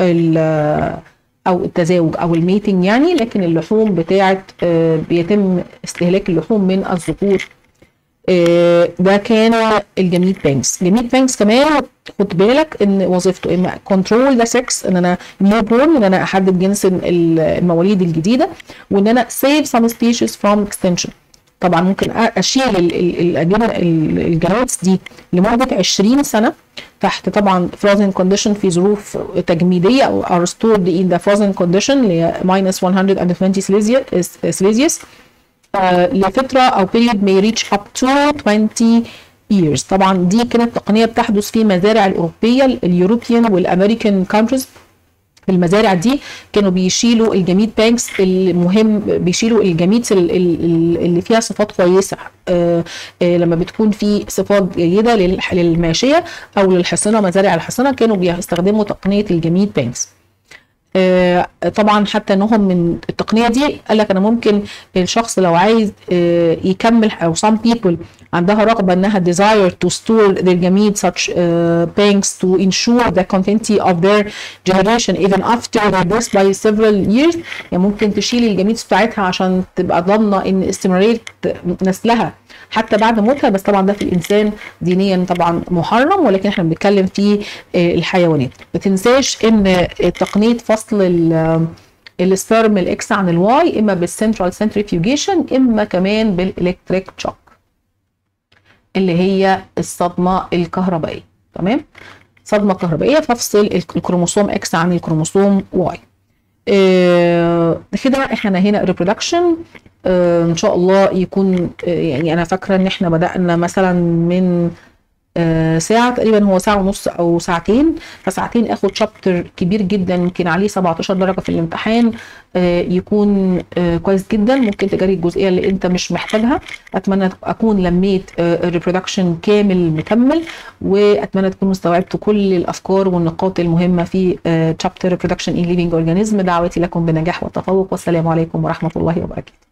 او التزاوج او الميتنج يعني. لكن اللحوم بتاعت بيتم استهلاك اللحوم من الذكور. ده كان الجميت بانكس. جميت بانكس كمان خد بالك ان وظيفته اما كنترول ذا سكس، ان انا نيو بورن ان انا احدد جنس المواليد الجديده، وان انا سيف سم سبيشيز فروم اكستنشن. طبعا ممكن اشيل الجنوتس دي لمده 20 سنه تحت طبعا فروزن كونديشن في ظروف تجميديه او ار ستورد ان ذا فروزن كونديشن اللي هي -120 سيليزيوس لفتره او بيريد may reach up to 20 years. طبعا دي كانت تقنيه بتحدث في مزارع الاوروبيه اليوروبيان والامريكان كونتريز. في المزارع دي كانوا بيشيلوا الجميت بانكس المهم، بيشيلوا الجميت اللي فيها صفات كويسه لما بتكون في صفات جيده للماشيه او للحصنه، مزارع الحصنه كانوا بيستخدموا تقنيه الجميت بانكس. طبعا حتى انهم من التقنيه دي قال لك انا ممكن الشخص لو عايز يكمل، او some people عندها رغبه انها desire to store their gametes such banks to ensure the continuity of their generation even after their death by several years. يعني ممكن تشيل الجميتس بتاعتها عشان تبقى ضامنه ان استمراريه نسلها حتى بعد موتها. بس طبعا ده في الانسان دينيا طبعا محرم، ولكن احنا بنتكلم في الحيوانات. ما تنساش ان تقنيه فصل السبرم الاكس عن الواي اما بالسنترال سنتريفيوجيشن اما كمان بالالكتريك شوك اللي هي الصدمه الكهربائيه. تمام، صدمه كهربائيه تفصل الكروموسوم اكس عن الكروموسوم واي. كده احنا هنا ريبرودكشن ان شاء الله يكون يعني انا فاكره ان احنا بدانا مثلا من ساعه تقريبا، هو ساعه ونص او ساعتين، فساعتين اخد شابتر كبير جدا يمكن عليه 17 درجه في الامتحان يكون كويس جدا. ممكن تجري الجزئيه اللي انت مش محتاجها. اتمنى اكون لميت الريبرودكشن كامل مكمل، واتمنى تكونوا استوعبتوا كل الافكار والنقاط المهمه في شابتر ريبرودكشن ان ليفينج اورجانيزم. دعوتي لكم بنجاح وتفوق، والسلام عليكم ورحمه الله وبركاته.